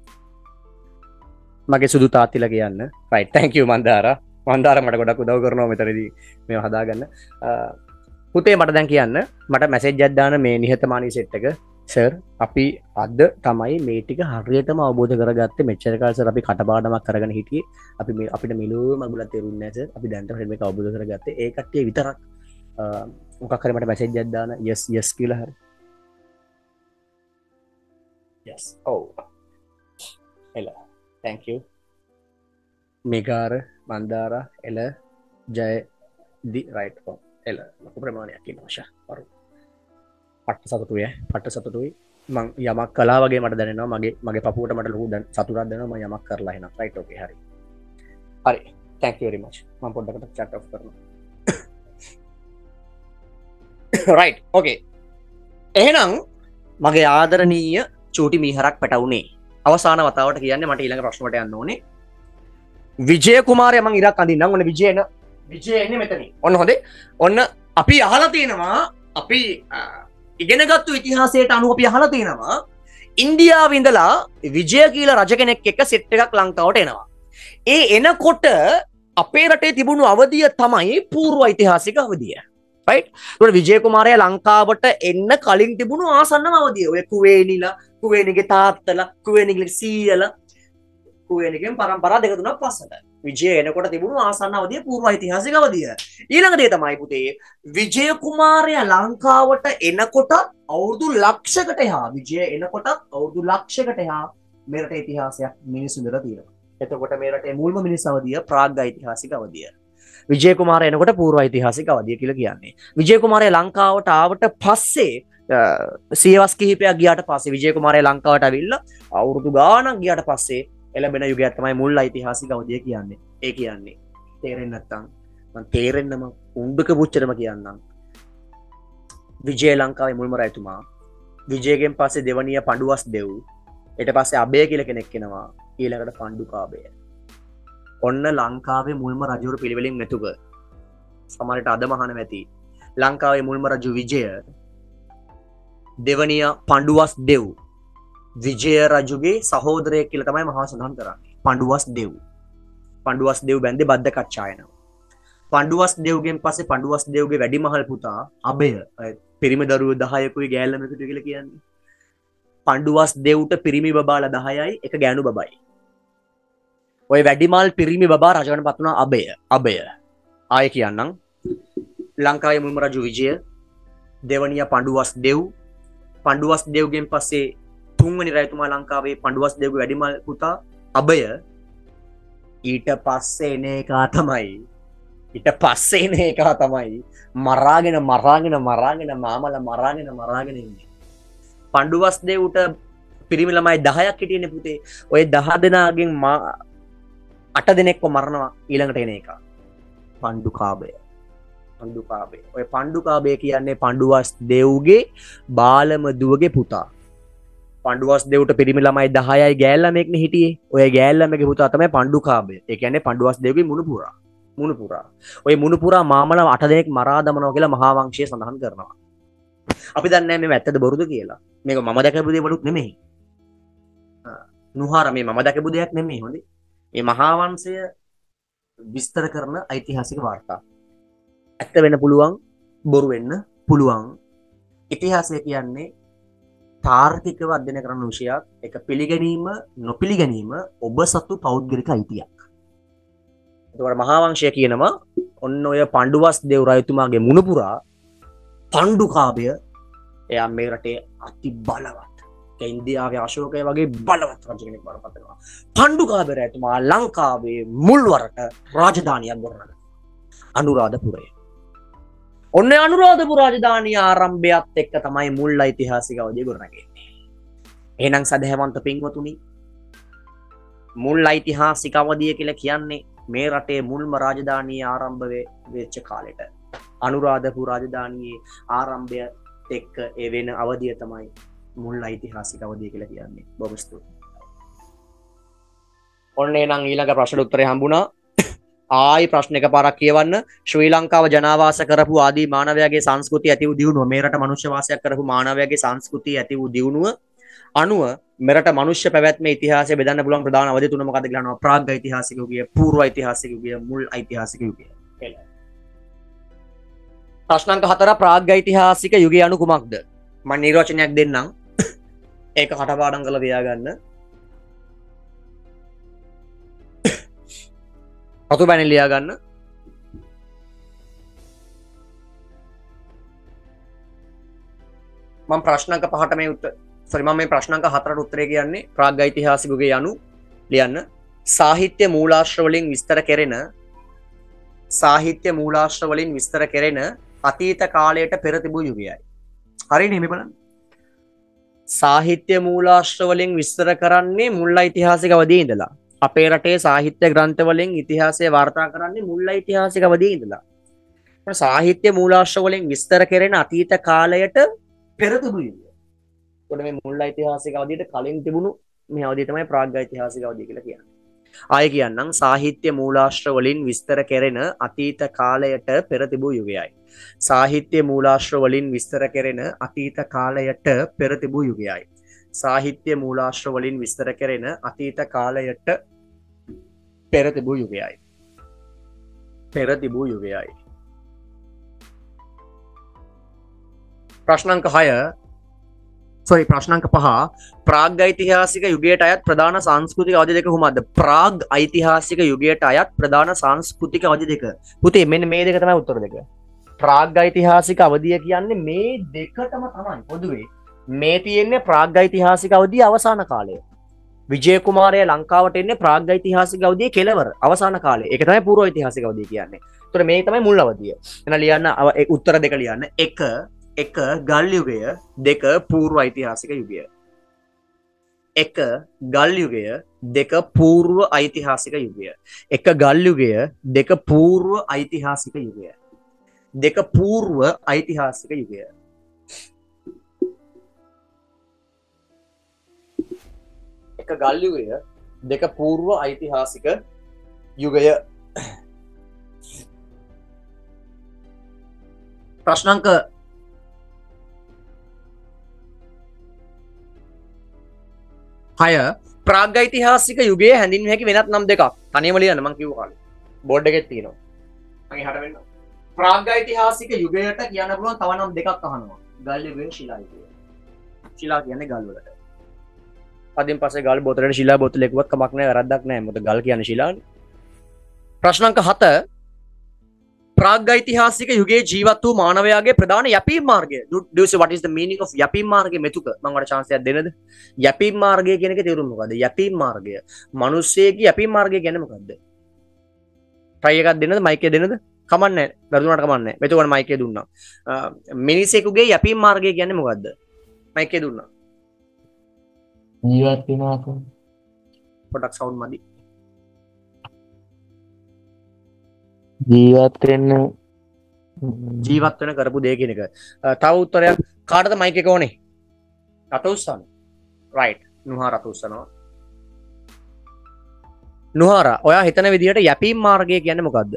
මගේ සුදු තාත්තිලා කියන්න right thank you Mandara Mandara මට ගොඩක් උදව් කරනවා මෙතනදී මේව හදාගන්න පුතේ මට දැන් කියන්න මට මැසේජ් එකක් දාන්න මේ නිහතමානී සෙට් එක සර් අපි අද තමයි මේ ටික හරියටම අවබෝධ කරගත්තේ මෙච්චර කාල සර් අපි කටපාඩමක් කරගෙන හිටියේ අපි මේ අපිට මිලෝ මගුලක් තේරුන්නේ නැහැ සර් අපි දැන් මේක අවබෝධ කරගත්තේ ඒ කට්ටිය විතරක් මොකක් හරි මට මැසේජ් එකක් දාන්න yes yes කියලා හරි yes oh hello thank you මේකාර මන්දාර එල ජය දි රයිට් ඔව් එල ලොකු ප්‍රමාණයක් ඉන්න අවශ්‍ය වරු පට්ට සතුටුයි පට්ට සතුටුයි මං යමක් කළා වගේ මට දැනෙනවා මගේ මගේ පපුවට මට ලොකු සතුටක් දැනෙනවා මම යමක් කරලා එහෙනම් රයිට් ඕකේ හරි හරි thank you very much මම පොඩ්ඩකට chat off කරනවා right okay එහෙනම් මගේ ආදරණීය චූටි මීහරක් පැටවුනේ අවසාන වතාවට කියන්නේ මට ඊළඟ ප්‍රශ්නකට යන්න ඕනේ විජය කුමාරයා මං ඉරක් අඳින්නම් ඔන්න විජයන විජය එන්නේ මෙතනින් ඔන්න හොඳේ ඔන්න අපි අහලා තියෙනවා අපි ඉගෙනගත්තු ඉතිහාසයට අනුව අපි අහලා තියෙනවා ඉන්දියාවේ ඉඳලා විජය කියලා රජ කෙනෙක් එක්ක සෙට් එකක් ලංකාවට එනවා ඒ එනකොට අපේ රටේ තිබුණු අවධිය තමයි පූර්ව ඓතිහාසික අවධිය right ඒකට විජය කුමාරයා ලංකාවට එන්න කලින් තිබුණු ආසන්නම අවධිය ඔය කුවේනිලා කුවේනිගේ තාත්තලා කුවේනිගේ සීයලා කුවේනිගෙන් පරම්පරා දෙක තුනක් පස්සට විජය එනකොට තිබුණු ආසන්න අවධිය පූර්ව ඓතිහාසික අවධිය ඊළඟ දේ තමයි පුතේ විජය කුමාරයා ලංකාවට එනකොට අවුරුදු ලක්ෂයකට එහා විජය එනකොට අවුරුදු ලක්ෂයකට එහා මේ රටේ ඉතිහාසයක් මිනිස්සු ඉඳලා තියෙනවා එතකොට මේ රටේ මුල්ම මිනිස් අවධිය ප්‍රාග් ඓතිහාසික අවධිය විජය කුමාරයා එනකොට පූර්ව ඓතිහාසික අවධිය කියලා කියන්නේ. විජය කුමාරයා ලංකාවට ආවට පස්සේ සියවස් කිහිපයක් ගියාට පස්සේ විජය කුමාරයා ලංකාවට ඇවිල්ලා අවුරුදු ගාණක් ගියාට පස්සේ එළඹෙන යුගයක් තමයි මුල් ඓතිහාසික අවධිය කියන්නේ. ඒ කියන්නේ තේරෙන්නේ නැත්තම් මම තේරෙන්නම උණ්ඩක පුච්චරම කියන්නම්. විජය ලංකාවේ මුල්ම රජතුමා විජයගෙන් පස්සේ දෙවනිය පඬුවස් දෙව් ඊට පස්සේ අබේ කියලා කෙනෙක් එනවා ඊළඟට පණ්ඩුකාභය ඔන්න ලංකාවේ මුල්ම රජවරු පිළිවෙලින් මෙතුක සමහරට අද මහන ඇති ලංකාවේ මුල්ම රජු විජය දෙවනිය පඬුවස් දෙව් විජය රජුගේ සහෝදරයෙක් කියලා තමයි මහා සඳහන් කරන්නේ පඬුවස් දෙව් පඬුවස් දෙව් බැන්දේ බද්ද කච්චායන පඬුවස් දෙව්ගෙන් පස්සේ පඬුවස් දෙව්ගේ වැඩිමහල් පුතා අබය පිරිමි දරුවෝ දහයකුයි ගෑල්ලමෙකුට කියලා කියන්නේ පඬුවස් දෙව්ට පිරිමි බබාලා දහයයි එක ගෑනු බබයි ඔය වැඩිමල් පිරිමි බබා රජවන පත් වුණා අබය අබය ආය කියන්නම් ලංකාවේ මුල්ම රජු විජය දෙවනිය පඬුවස් දෙව් පඬුවස් දෙව්ගෙන් පස්සේ තුන්වෙනි රජතුමා ලංකාවේ පඬුවස් දෙව්ගේ වැඩිමල් පුතා අබය ඊට පස්සේ එන එක තමයි ඊට පස්සේ එන එක තමයි මරාගෙන මරාගෙන මරාගෙන මාමල මරාගෙන මරාගෙන ඉන්නේ පඬුවස් දෙව්ට පිරිමි ළමයි දහයක් හිටියනේ පුතේ ඔය දහ දෙනාගෙන් අට දෙනෙක්ව මරනවා ඊළඟට එන එක පණ්ඩුකාභය පණ්ඩුකාභය ඔය පණ්ඩුකාභය කියන්නේ පඬුවස් දෙව්ගේ බාලම දුවගේ පුතා පඬුවස් දෙව්ට පිරිමි ළමයි දහයයි ගෑල් ළමෙක්නේ හිටියේ ඔය ගෑල් ළමගේ පුතා තමයි පණ්ඩුකාභය ඒ කියන්නේ පඬුවස් දෙව්ගේ මුණුපුරා මුණුපුරා ඔය මුණුපුරා මාමල අට දෙනෙක් මරා දමනවා කියලා මහා වංශය සඳහන් කරනවා අපි දන්නේ නැහැ මේ ඇත්තද බොරුද කියලා මේක මම දැකපු දේවලුත් නෙමෙයි නුහාර මේ මම දැකපු දෙයක් නෙමෙයි හොඳේ මේ මහා වංශය විස්තර කරන ඓතිහාසික වාර්තා ඇත්ත වෙන්න පුළුවන් බොරු වෙන්න පුළුවන් ඉතිහාසය කියන්නේ තාර්කිකව අධ්‍යයනය කරන විෂයක් ඒක පිළිගැනීම නොපිළිගැනීම ඔබ සතු පෞද්ගලික අයිතියක් එතකොට මහා වංශය කියනවා ඔන්න ඔය පඬුවස් දෙව් රජතුමාගේ මුණුපුරා පණ්ඩුකාභය එයා මේ රටේ අති බලවත් ඉන්දියාවේ අශෝකය වගේ බලවත් රජ කෙනෙක් බවට පත් වෙනවා. පණ්ඩුකාභය රජතුමා ලංකාවේ මුල්වරට රාජධානියක් ගොඩනගනවා. අනුරාධපුරය. ඔන්න අනුරාධපුර රාජධානිය ආරම්භයත් එක්ක තමයි මුල් ඓතිහාසික අවධිය ගොඩනගන්නේ. එහෙනම් සදහැවන්ත පින්වතුනි මුල් ඓතිහාසික අවධිය කියලා කියන්නේ මේ රටේ මුල්ම රාජධානිය ආරම්භ වෙච්ච කාලෙට අනුරාධපුර රාජධානියේ ආරම්භයත් එක්ක ඒ වෙන අවධිය තමයි මුල් ඓතිහාසික අවධිය කියලා කියන්නේ. බොහොම ස්තුතියි. ඔන්න එහෙනම් ඊළඟ ප්‍රශ්නෙට උත්තරේ හම්බුණා. ආයි ප්‍රශ්න එකපාරක් කියවන්න. ශ්‍රී ලංකාව ජනාවාස කරපු ආදී මානවයාගේ සංස්කෘතිය ඇති වූ දියුණුව මේ රට මනුෂ්‍ය වාසයක් කරපු මානවයාගේ සංස්කෘතිය ඇති වූ දියුණුව අනුව මෙරට මනුෂ්‍ය පැවැත්මේ ඉතිහාසය බෙදන්න පුළුවන් ප්‍රධාන අවධි තුන මොකක්ද කියලා අහනවා. ප්‍රාග් ඓතිහාසික යුගය, పూర్ව ඓතිහාසික යුගය, මුල් ඓතිහාසික යුගය. ප්‍රශ්න අංක හතර ප්‍රාග් ඓතිහාසික යුගය anu කුමක්ද? මම නිර්වචනයක් දෙන්නම්. ඒක කටපාඩම් කරලා තියාගන්න. අතු බැනි ලියා ගන්න. මම ප්‍රශ්න අංක පහට මේ උත්තර sorry මම මේ ප්‍රශ්න අංක හතරට උත්තරේ කියන්නේ ප්‍රාග් ඓතිහාසික යුගය anu ලියන්න. සාහිත්‍ය මූලාශ්‍ර වලින් විස්තර කෙරෙන සාහිත්‍ය මූලාශ්‍ර වලින් විස්තර කෙරෙන අතීත කාලයට පෙර තිබූ යුගයයි. හරිනේ මේ බලන්න. සාහිත්‍ය මූලාශ්‍ර වලින් විස්තර කරන්නේ මුල් ඓතිහාසික අවධියේ ඉඳලා. අපේ රටේ සාහිත්‍ය ග්‍රන්ථ වලින් ඉතිහාසය වාර්තා කරන්නේ මුල් ඓතිහාසික අවධියේ ඉඳලා. සාහිත්‍ය මූලාශ්‍ර වලින් විස්තර කෙරෙන අතීත කාලයට පෙර තිබූ යුගය. ඒකට මේ මුල් ඓතිහාසික අවධියට කලින් තිබුණු මේ අවධිය තමයි ප්‍රාග් ඓතිහාසික අවධිය කියලා කියන්නේ. ආයෙ කියන්නම් සාහිත්‍ය මූලාශ්‍ර වලින් විස්තර කෙරෙන අතීත කාලයට පෙර තිබූ යුගයයි. සාහිත්‍ය මූලාශ්‍ර වලින් විස්තර කෙරෙන අතීත කාලයට පෙර තිබූ යුගයයි. සාහිත්‍ය මූලාශ්‍ර වලින් විස්තර කෙරෙන අතීත කාලයට පෙර තිබූ යුගයයි. පෙර තිබූ යුගයයි. ප්‍රශ්න අංක හය sorry ප්‍රශ්න අංක පහ ප්‍රාග් ඓතිහාසික යුගයට අයත් ප්‍රධාන සංස්කෘතික අවධි දෙක කුමක්ද? ප්‍රාග් ඓතිහාසික යුගයට අයත් ප්‍රධාන සංස්කෘතික අවධි දෙක. පුතේ මෙන්න මේ දෙක තමයි උත්තර දෙක. ප්‍රාග් ඓතිහාසික අවධිය කියන්නේ මේ දෙකටම තමයි පොදුවේ. මේ තියෙන්නේ ප්‍රාග් ඓතිහාසික අවධිය අවසාන කාලය. විජය කුමාරයා ලංකාවට එන්නේ ප්‍රාග් ඓතිහාසික අවධියේ කෙලවර අවසාන කාලය. ඒක තමයි పూర్ව ඓතිහාසික අවධිය කියන්නේ. ඒතර මේ තමයි මුල් අවධිය. එහෙනම් ලියන්න උත්තර දෙක ලියන්න. එක එක ගල් යුගය, දෙක పూర్ව ඓතිහාසික යුගය. එක ගල් යුගය, දෙක పూర్ව ඓතිහාසික යුගය. එක ගල් යුගය, දෙක పూర్ව ඓතිහාසික යුගය. දෙක పూర్ව ඓතිහාසික යුගය. එක ගල් යුගය, දෙක పూర్ව ඓතිහාසික යුගය. ප්‍රශ්න අංක හය ප්‍රාග් ඓතිහාසික යුගයේ හැඳින්විය හැකි වෙනත් නම් දෙකක්. තනියම ලියන්න මම කිව්ව කාලේ. බෝඩ් එකේ තියෙනවා. මම එහාට වෙන්න. ප්‍රාග් ඓතිහාසික යුගයට කියන්න පුළුවන් තව නම් දෙකක් අහනවා. ගල් යුගය, ශිලා යුගය. ශිලා කියන්නේ ගල් වලට. අදින් පස්සේ ගල් බෝතලේ ශිලා බෝතලේ කිව්වත් කමක් නැහැ, වැරද්දක් නැහැ. මොකද ගල් කියන්නේ ශිලානේ. ප්‍රශ්න අංක හත ප්‍රාග් ඓතිහාසික යුගයේ ජීවත් වූ මානවයාගේ ප්‍රධාන යැපීම් මාර්ගය. Do you see what is the meaning of යැපීම් මාර්ගය? මෙතුක මම ඔයාලට chance එකක් දෙන්නද? යැපීම් මාර්ගය කියන එකේ තේරුම මොකද්ද? යැපීම් මාර්ගය. මිනිස්සෙගේ යැපීම් මාර්ගය කියන්නේ මොකද්ද? try එකක් දෙන්නද? mic එක දෙන්නද? කමන්නේ නැහැ. වැරදුනට කමන්නේ නැහැ. මෙතුකන mic එක දුන්නා. මිනිසෙකුගේ යැපීම් මාර්ගය කියන්නේ මොකද්ද? mic එක දුන්නා. ජීවත් වෙනවා කොහොමද? පොඩක් sound මදි. ජීවත් වෙන්න ජීවත් වෙන කරපු දේ කියන එක. තව උත්තරයක් කාටද මයික් එක ඕනේ? රට උස්සන්න. right. නුහාර රට උස්සනවා. නුහාර ඔයා හිතන විදිහට යැපීම් මාර්ගය කියන්නේ මොකද්ද?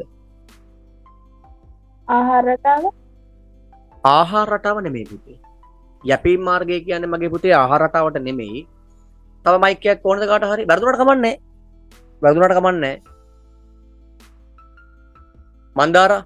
ආහාර රටාව. ආහාර රටාව නෙමෙයි පුතේ. යැපීම් මාර්ගය කියන්නේ මගේ පුතේ ආහාර රටාවට නෙමෙයි. තව මයික් එකක් ඕනද කාට හරි? වැරදුනට කමන්නේ නැහැ. වැරදුනට කමන්නේ නැහැ. මන්දාරා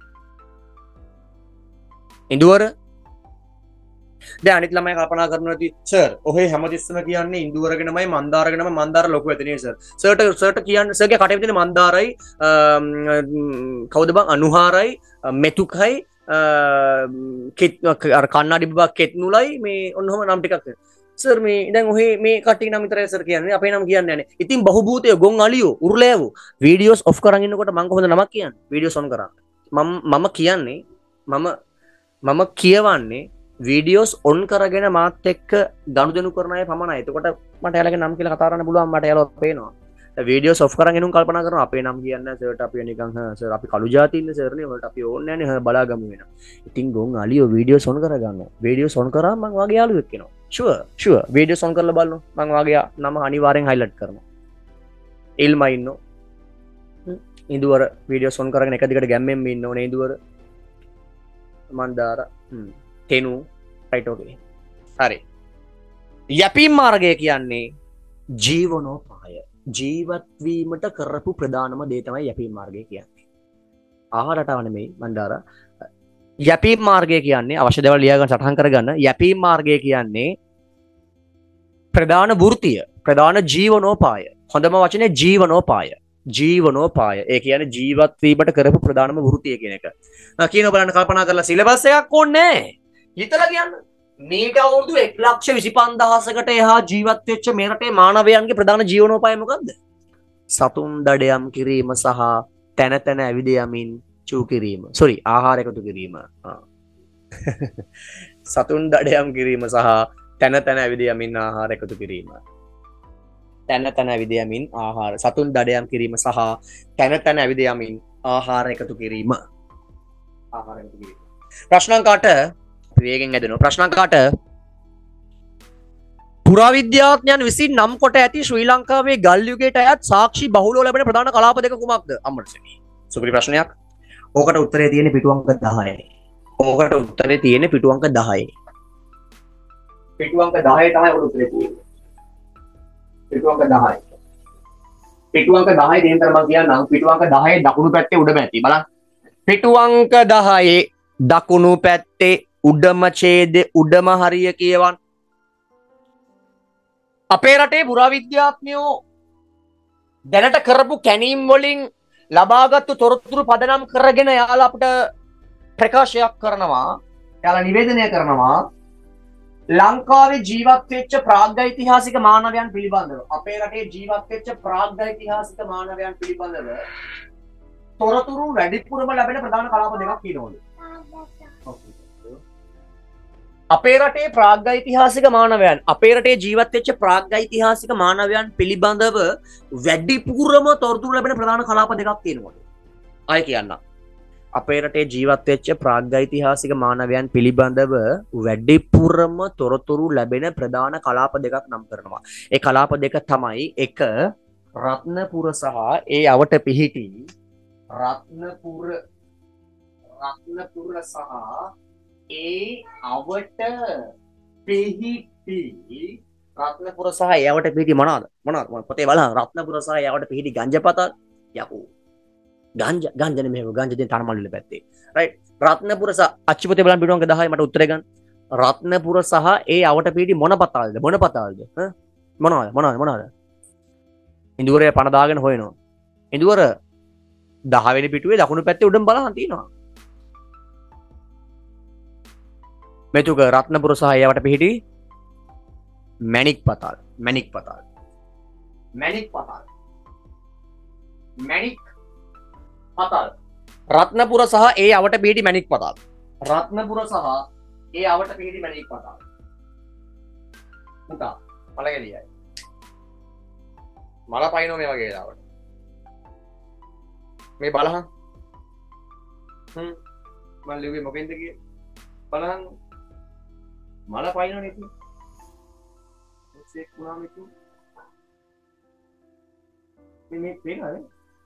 ඉන්දුවර දැන් අනිත් ළමයි කල්පනා කරනවා ඇති සර් ඔහේ හැමතිස්සම කියන්නේ ඉන්දුවරගෙනමයි මන්දාරගෙනම මන්දාර ලොකු ඇතනේ සර් සර්ට සර්ට කියන්නේ සර්ගේ කටේ තියෙන මන්දාරයි කවුද බං අනුහාරයි මෙතුකයි කෙත් අර කන්නාඩි බබා කෙත්නුලයි මේ ඔන්නෝම නම් ටිකක් සර් මේ දැන් ඔහේ මේ කට්ටිය නම් විතරයි සර් කියන්නේ අපේ නම් කියන්නේ නැහැ ඉතින් බහුභූතය ගොන් අලියෝ උරුලෑවෝ වීඩියෝස් ඔෆ් කරන් ඉන්නකොට මම කොහොමද නමක් කියන්නේ වීඩියෝස් ඔන් කරා මම මම කියන්නේ මම මම කියවන්නේ වීඩියෝස් ඔන් කරගෙන මාත් එක්ක ගනුදෙනු කරන අය පමණයි. එතකොට මට එයාලගේ නම් කියලා කතා කරන්න පුළුවන් මට එයාලව පේනවා. වීඩියෝස් ඔෆ් කරන් ඉන්නුම් කල්පනා කරනවා අපේ නම් කියන්නේ සර්ට අපි නිකන් සර් අපි කළු ಜಾති ඉන්න සර් නේ වලට අපි ඕන්නේ නැහැ නේ බලාගමු වෙනවා. ඉතින් ගොන් අලියෝ වීඩියෝස් ඔන් කරගන්නවා. වීඩියෝස් ඔන් කරා මම වාගේ යාළුවෙක් වෙනවා. ෂුවර් ෂුවර් වීඩියෝස් ඔන් කරලා බලන්න මම වාගේ නම අනිවාර්යෙන් හයිලයිට් කරනවා. ඉල්මා ඉන්නෝ ඉඳුවර වීඩියෝ සොන් කරගෙන එක දිගට ගැම්මෙන් ඉන්න ඕනේ ඉඳුවර මන්දාර තෙනු රයිට් ඕකේ හරි යැපීම් මාර්ගය කියන්නේ ජීවනෝපාය ජීවත් වීමට කරපු ප්‍රධානම දේ තමයි යැපීම් මාර්ගය කියන්නේ ආහාර රටාව නෙමෙයි මන්දාර යැපීම් මාර්ගය කියන්නේ අවශ්‍ය දේවල් ලියා ගන්න සටහන් කරගන්න යැපීම් මාර්ගය කියන්නේ ප්‍රධාන වෘත්තිය ප්‍රධාන ජීවනෝපාය හොඳම වචනේ ජීවනෝපාය ජීවනෝපාය ඒ කියන්නේ ජීවත් වීමට කරපු ප්‍රධානම වෘත්තිය කියන එක. කියනවා බලන්න කල්පනා කරලා සිලබස් එකක් ඕනේ නැහැ. හිතලා කියන්න. මේක අවුරුදු එක ලක්ෂ විසි පන්දාහකට එහා ජීවත් වෙච්ච මේ රටේ මානවයන්ගේ ප්‍රධාන ජීවනෝපාය මොකද්ද? සතුන් දඩයම් කිරීම සහ තැන තැන ඇවිද යමින් චූ කිරීම. sorry ආහාර එකතු කිරීම. සතුන් දඩයම් කිරීම සහ තැන තැන ඇවිද යමින් ආහාර එකතු කිරීම. තැන තැන ඇවිද යමින් ආහාර සතුන් දඩයම් කිරීම සහ තැන තැන ඇවිද යමින් ආහාර එකතු කිරීම. ආහාර එකතු කිරීම. ප්‍රශ්නාංකයට වේගෙන් ඇදෙනවා. ප්‍රශ්නාංකයට පුරාවිද්‍යාඥයන් විසින් නම් කොට ඇති ශ්‍රී ලංකාවේ ගල් යුගයට අයත් සාක්ෂි බහුලව ලැබෙන ප්‍රධාන කලාප දෙක කුමක්ද? අම්මඩසෙනි. සුපිරි ප්‍රශ්නයක්. ඕකට උත්තරේ තියෙන්නේ පිටු අංක දහය. ඕකට උත්තරේ තියෙන්නේ පිටු අංක දහය. පිටු අංක දහය තමයි ඔකට උත්තරේ තියෙන්නේ. පිටු අංක දහය. පිටු අංක දහය දෙන්න මම කියන්නම් පිටු අංක දහය දකුණු පැත්තේ උඩම ඇති. බලන්න. පිටු අංක දහය දකුණු පැත්තේ උඩම ඡේදේ උඩම හරිය කියවන්න. අපේ රටේ පුරාවිද්‍යාඥයෝ දැනට කරපු කැණීම් වලින් ලබාගත්තු තොරතුරු පදනම් කරගෙන යාලා අපිට ප්‍රකාශයක් කරනවා. යාලා නිවේදනය කරනවා. ලංකාවේ ජීවත් වෙච්ච ප්‍රාග්ධෛතිහාසික මානවයන් පිළිබඳව අපේ රටේ ජීවත් වෙච්ච ප්‍රාග්ධෛතිහාසික මානවයන් පිළිබඳව තොරතුරු වැඩිපුරම ලැබෙන ප්‍රධාන කලාප දෙකක් කියනවලු. අපේ රටේ ප්‍රාග්ධෛතිහාසික මානවයන් අපේ රටේ ජීවත් වෙච්ච ප්‍රාග්ධෛතිහාසික මානවයන් පිළිබඳව වැඩිපුරම තොරතුරු ලැබෙන ප්‍රධාන කලාප දෙකක් තියෙනවලු. ආයෙ කියන්න. අපේ රටේ ජීවත් වෙච්ච ප්‍රාග්ධෛතිහාසික මානවයන් පිළිබඳව වැඩිපුරම තොරතුරු ලැබෙන ප්‍රධාන කලාප දෙකක් නම් කරනවා. ඒ කලාප දෙක තමයි එක රත්නපුර සහ ඒ අවට පිහිටි රත්නපුර රත්නපුර සහ ඒ අවට පිහිටි රත්නපුර සහ ඒ අවට පිහිටි මොනවාද? මොනවාද? පොතේ බලන්න රත්නපුර සහ ඒ අවට පිහිටි ගංජපතල් යකෝ ගංජ ගංජ නෙමෙයි ගංජ දෙන තරමල්ලේ පැත්තේ රයිට් රත්නපුර සහ අච්චිපතේ බලන්න පිටුවංග දහය මට උත්තරේ ගන්න රත්නපුර සහ ඒ අවට පිහිටි මොන පතාල්ද මොන පතාල්ද හ මොනවාද මොනවාද මොනවාද ඉඳුවරේ පණ දාගෙන හොයනවා ඉඳුවර දහ වෙනි පිටුවේ දකුණු පැත්තේ උඩම බලහන් තියෙනවා මෙතුක රත්නපුර සහ ඒ අවට පිහිටි මැණික් පතාල් මැණික් පතාල් මැණික් පතාල් මැණික් පතාල් රත්නපුර සහ ඒ අවට පිහිටි මැණික් පතාල් රත්නපුර සහ ඒ අවට පිහිටි මැණික් පතාල් පුතා මලගෙඩියයි මල පයින්නෝ මේ වගේ ලාවට මේ බලහන් හ්ම් මම ලිව්වේ මොකෙන්ද කියේ බලහන් මල පයින්නෝ නේ ඉතින් එක්සෙක් වුණාම ඉතින් මේ මේ පේනවද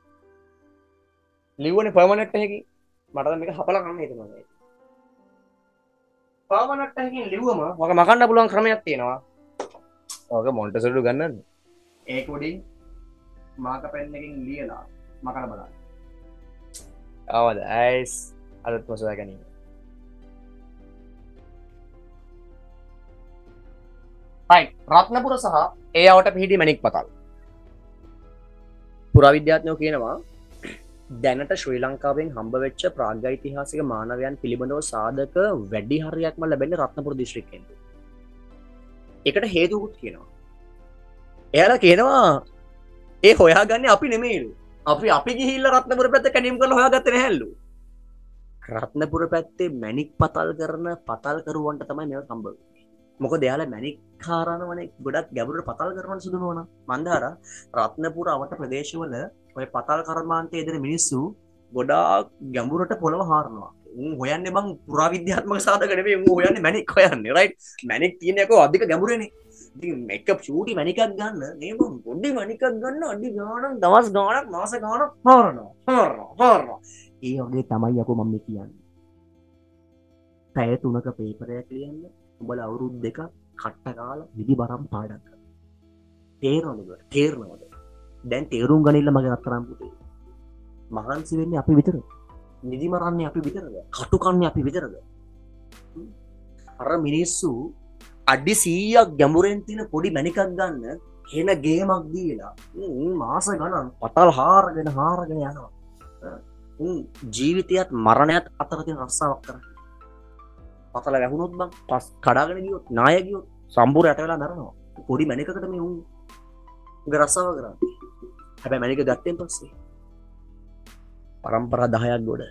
ලිව්වනේ පර්මනන්ට් එකකින් මට දැන් මේක හපලා ගන්න හිතෙනවා පර්මනන්ට් එකකින් ලිව්වම ඔක මකන්න පුළුවන් ක්‍රමයක් තියෙනවා ඔක මොන්ටෙසෝරි ගන්නන්න ඒක උඩින් මාක පෙන් එකකින් ලියලා මකන්න බලන්න ආවද ඇයිස් අලුත් මොසදා ගැනීම right රත්නපුර සහ ඒ අවට පිහිටි මැණික් පතාල් පුරාවිද්‍යාඥයෝ කියනවා දැනට ශ්‍රී ලංකාවෙන් හම්බ වෙච්ච ප්‍රාග්ධෛතිහාසික මානවයන් පිළිබඳව සාධක වැඩි හරියක්ම ලැබෙන්නේ රත්නපුර දිස්ත්‍රික්කයෙන්. ඒකට හේතුකුත් කියනවා. එයාලා කියනවා ඒ හොයාගන්නේ අපි නෙමෙයිලු. අපි අපි ගිහිල්ලා රත්නපුර පැත්ත කැණීම් කරලා හොයාගත්තේ නැහැලු. රත්නපුර පැත්තේ මැණික් පතල් කරන පතල් කරුවන්ට තමයි මේක හම්බ වෙන්නේ. මොකද එයාලා මැණික් කාරණවනේ ගොඩක් ගැඹුරට පතල් කරන සුදුනවන. මන්දාර රත්නපුර අවට ප්‍රදේශවල ඔය පතල් කර්මාන්තයේ යෙදෙන මිනිස්සු ගොඩාක් ගැඹුරට පොළව හාරනවා. උන් හොයන්නේ බං පුරාවිද්‍යාත්මක සාධක නෙමෙයි උන් හොයන්නේ මැණික් හොයන්නේ රයිට්. මැණික් තියෙන එක අධික ගැඹුරේනේ. ඉතින් එක චූටි මණිකක් ගන්න නේ මම පොඩි මණිකක් ගන්න අඩි ගාණක් දවස් ගාණක් මාස ගාණක් හොරනවා හොරනවා හොරනවා. ඒ වගේ තමයි යකෝ මම කියන්නේ. පැය තුනක පේපරයක් ලියන්න උඹලා අවුරුදු දෙක කට්ට කාලා විදි බරම් පාඩම් කරනවා. තේරෙනවද? තේරෙනවද? දැන් තේරුම් ගනින්න මගේ අත්තරම් පුතේ. මහන්සි වෙන්නේ අපි විතරද? නිදි මරන්නේ අපි විතරද? කටු කන්නේ අපි විතරද? අර මිනිස්සු අඩි සීයක් ගැඹුරෙන් තියෙන පොඩි මණිකක් ගන්න හෙන ගේමක් දීලා මාස ගණන් පතල් හාරගෙන හාරගෙන යනවා. ජීවිතයත් මරණයත් අතර තියෙන රස්සාවක් කරන්නේ. පතල වැහුනොත් බං පස් කඩාගෙන ගියොත් නාය ගියොත් සම්පූර්ණ යට වෙලා මරනවා. පොඩි මණිකකට මේ උන් උගේ රස්සාව කරන්නේ. හැබැයි මණික ගත්තෙන් පස්සේ පරම්පරා දහයක් ගොඩ.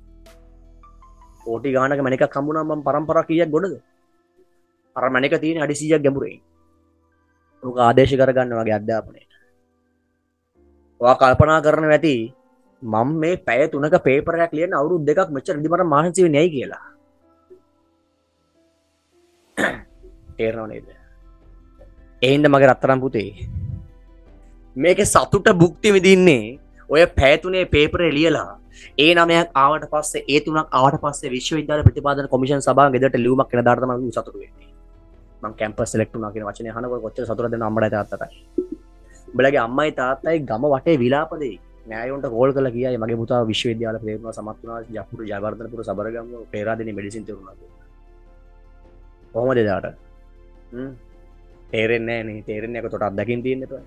කෝටි ගානක මණිකක් හම්බුනම මම පරම්පරා කීයක් ගොඩද? අර මණික තියෙන අඩි සීයක් ගැඹුරේ. ඔක ආදේශ කරගන්න වගේ අධ්‍යාපනයට. ඔයා කල්පනා කරන ඇති මම මේ පැය තුනක පේපරයක් ලියන්න අවුරුදු දෙකක් මෙච්චර ඉදි මට මහන්සි වෙන්නේ ඇයි කියලා. තේරෙනව නේද? එහෙනම් මගේ රත්තරන් පුතේ මේකේ සතුට භුක්ති විඳින්නේ ඔය පැය තුනේ පේපරේ ලියලා ඒ නමයක් ආවට පස්සේ ඒ තුනක් ආවට පස්සේ විශ්වවිද්‍යාල ප්‍රතිපාදන කොමිෂන් සභාව ගෙදරට ලියුමක් එන දාට තමයි සතුටු වෙන්නේ. මම කැම්පස් සිලෙක්ට් වුණා කියන වචනේ අහනකොට කොච්චර සතුටද දෙන්න අම්මඩයි තාත්තටයි. උඹලගේ අම්මයි තාත්තයි ගම වටේ විලාප දෙයි. නෑයොන්ට කෝල් කරලා කියයි මගේ පුතා විශ්වවිද්‍යාල ප්‍රේරණා සමත් වුණා ජයපුර ජයවර්ධනපුර සබරගම පේරාදෙණිය මෙඩිසින් තේරුණා කියලා. කොහොමද එදාට? හ්ම් තේරෙන්නේ නෑ නේ තේරෙන්නේ අක තොට අත්දැකීම් තියෙන්න එපා.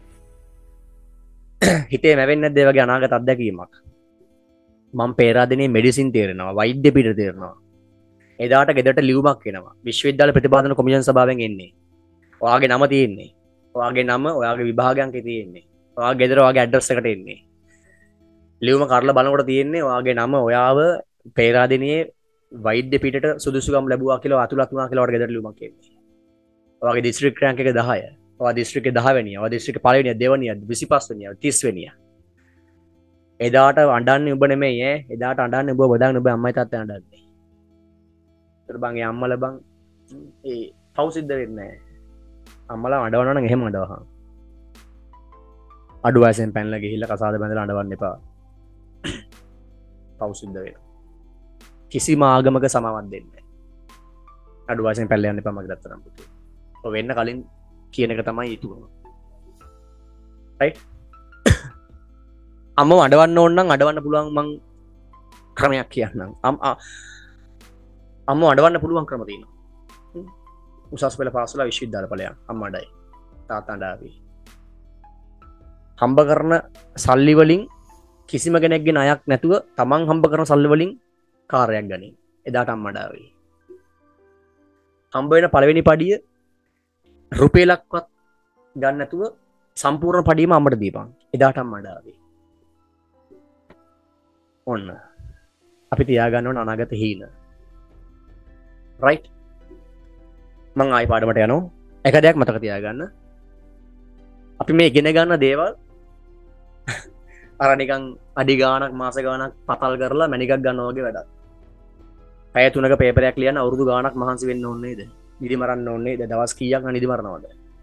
හිතේ මැවෙන්නේ නැද්ද ඒ වගේ අනාගත අත්දැකීමක්? මම පේරාදෙණියේ මෙඩිසින් තේරෙනවා වෛද්‍ය පිට තේරෙනවා. එදාට ගෙදරට ලියුමක් එනවා. විශ්වවිද්‍යාල ප්‍රතිපාදන කොමිෂන් සභාවෙන් එන්නේ. ඔයාගේ නම තියෙන්නේ. ඔයාගේ නම ඔයාගේ විභාගයන්කේ තියෙන්නේ. ඔයාගේ ගෙදර ඔයාගේ ඇඩ්‍රස් එකට එන්නේ. ලියුම කරලා බලනකොට තියෙන්නේ ඔයාගේ නම ඔයාව පේරාදෙණියේ වෛද්‍ය පිටට සුදුසුකම් ලැබුවා කියලා අතුලත් වුණා කියලා ඔයාගේ ගෙදර ලියුමක් එන්නේ. ඔයාගේ දිස්ත්‍රික් රෑන්ක් එක දහය. ඔයා දිස්ත්‍රික්කේ දහ වෙනිය. ඔයා දිස්ත්‍රික්කේ පළවෙනිය, දෙවෙනිය, විසිපහ වෙනිය, තිස් වෙනිය. එදාට අඬන්නේ උඹ නෙමෙයි ඈ. එදාට අඬන්නේ උඹ බදාගෙන උඹ අම්මයි තාත්තයි අඬන්නේ. ඒතර බං ඒ අම්මලා බං ඒ පව් සිද්ධ වෙන්නේ නැහැ. අම්මලා අඬවනවා නම් එහෙම අඬවහන්. අඩු වයසෙන් පැනලා ගිහිල්ලා කසාද බැඳලා අඬවන්න එපා. පව් සිද්ධ වෙනවා. කිසිම ආගමක සමාවක් දෙන්නේ නැහැ. අඩු වයසෙන් පැනලා යන්න එපා මගේ දත්තරම් පුතේ. ඔය වෙන්න කලින් කියන එක තමයි ඊතුම. රයිට්? අම්මව අඬවන්න ඕන නම් අඬවන්න පුළුවන් මං ක්‍රමයක් කියන්නම්. අම්මව අඬවන්න පුළුවන් ක්‍රම තියෙනවා. උසස් පෙළ පාස් වෙලා විශ්වවිද්‍යාල ඵලයන් අම්මා අඬයි. තාත්තා අඬාවි. හම්බ කරන සල්ලි වලින් කිසිම කෙනෙක්ගේ ණයක් නැතුව තමන් හම්බ කරන සල්ලි වලින් කාර්යයක් ගනි. එදාට අම්මා අඬාවි. හම්බ වෙන පළවෙනි පඩිය රුපියලක්වත් ගන්න නැතුව සම්පූර්ණ පඩියම අම්මට දීපන්. එදාට අම්මා අඬාවි. ඔන්න අපි තියාගන්න ඕන අනාගත හීන. රයිට්? මං ආයි පාඩමට යනවා. එක දෙයක් මතක තියාගන්න. අපි මේ ඉගෙන ගන්න දේවල් අර නිකන් අඩි ගාණක් මාස ගාණක් පතල් කරලා මැනිකක් ගන්නවා වගේ වැඩක්. පැය තුනක පේපරයක් ලියන්න අවුරුදු ගාණක් මහන්සි වෙන්න ඕනේ නේද? නිදි මරන්න ඕනේ නේද? දවස් කීයක් නම් නිදි මරනවද?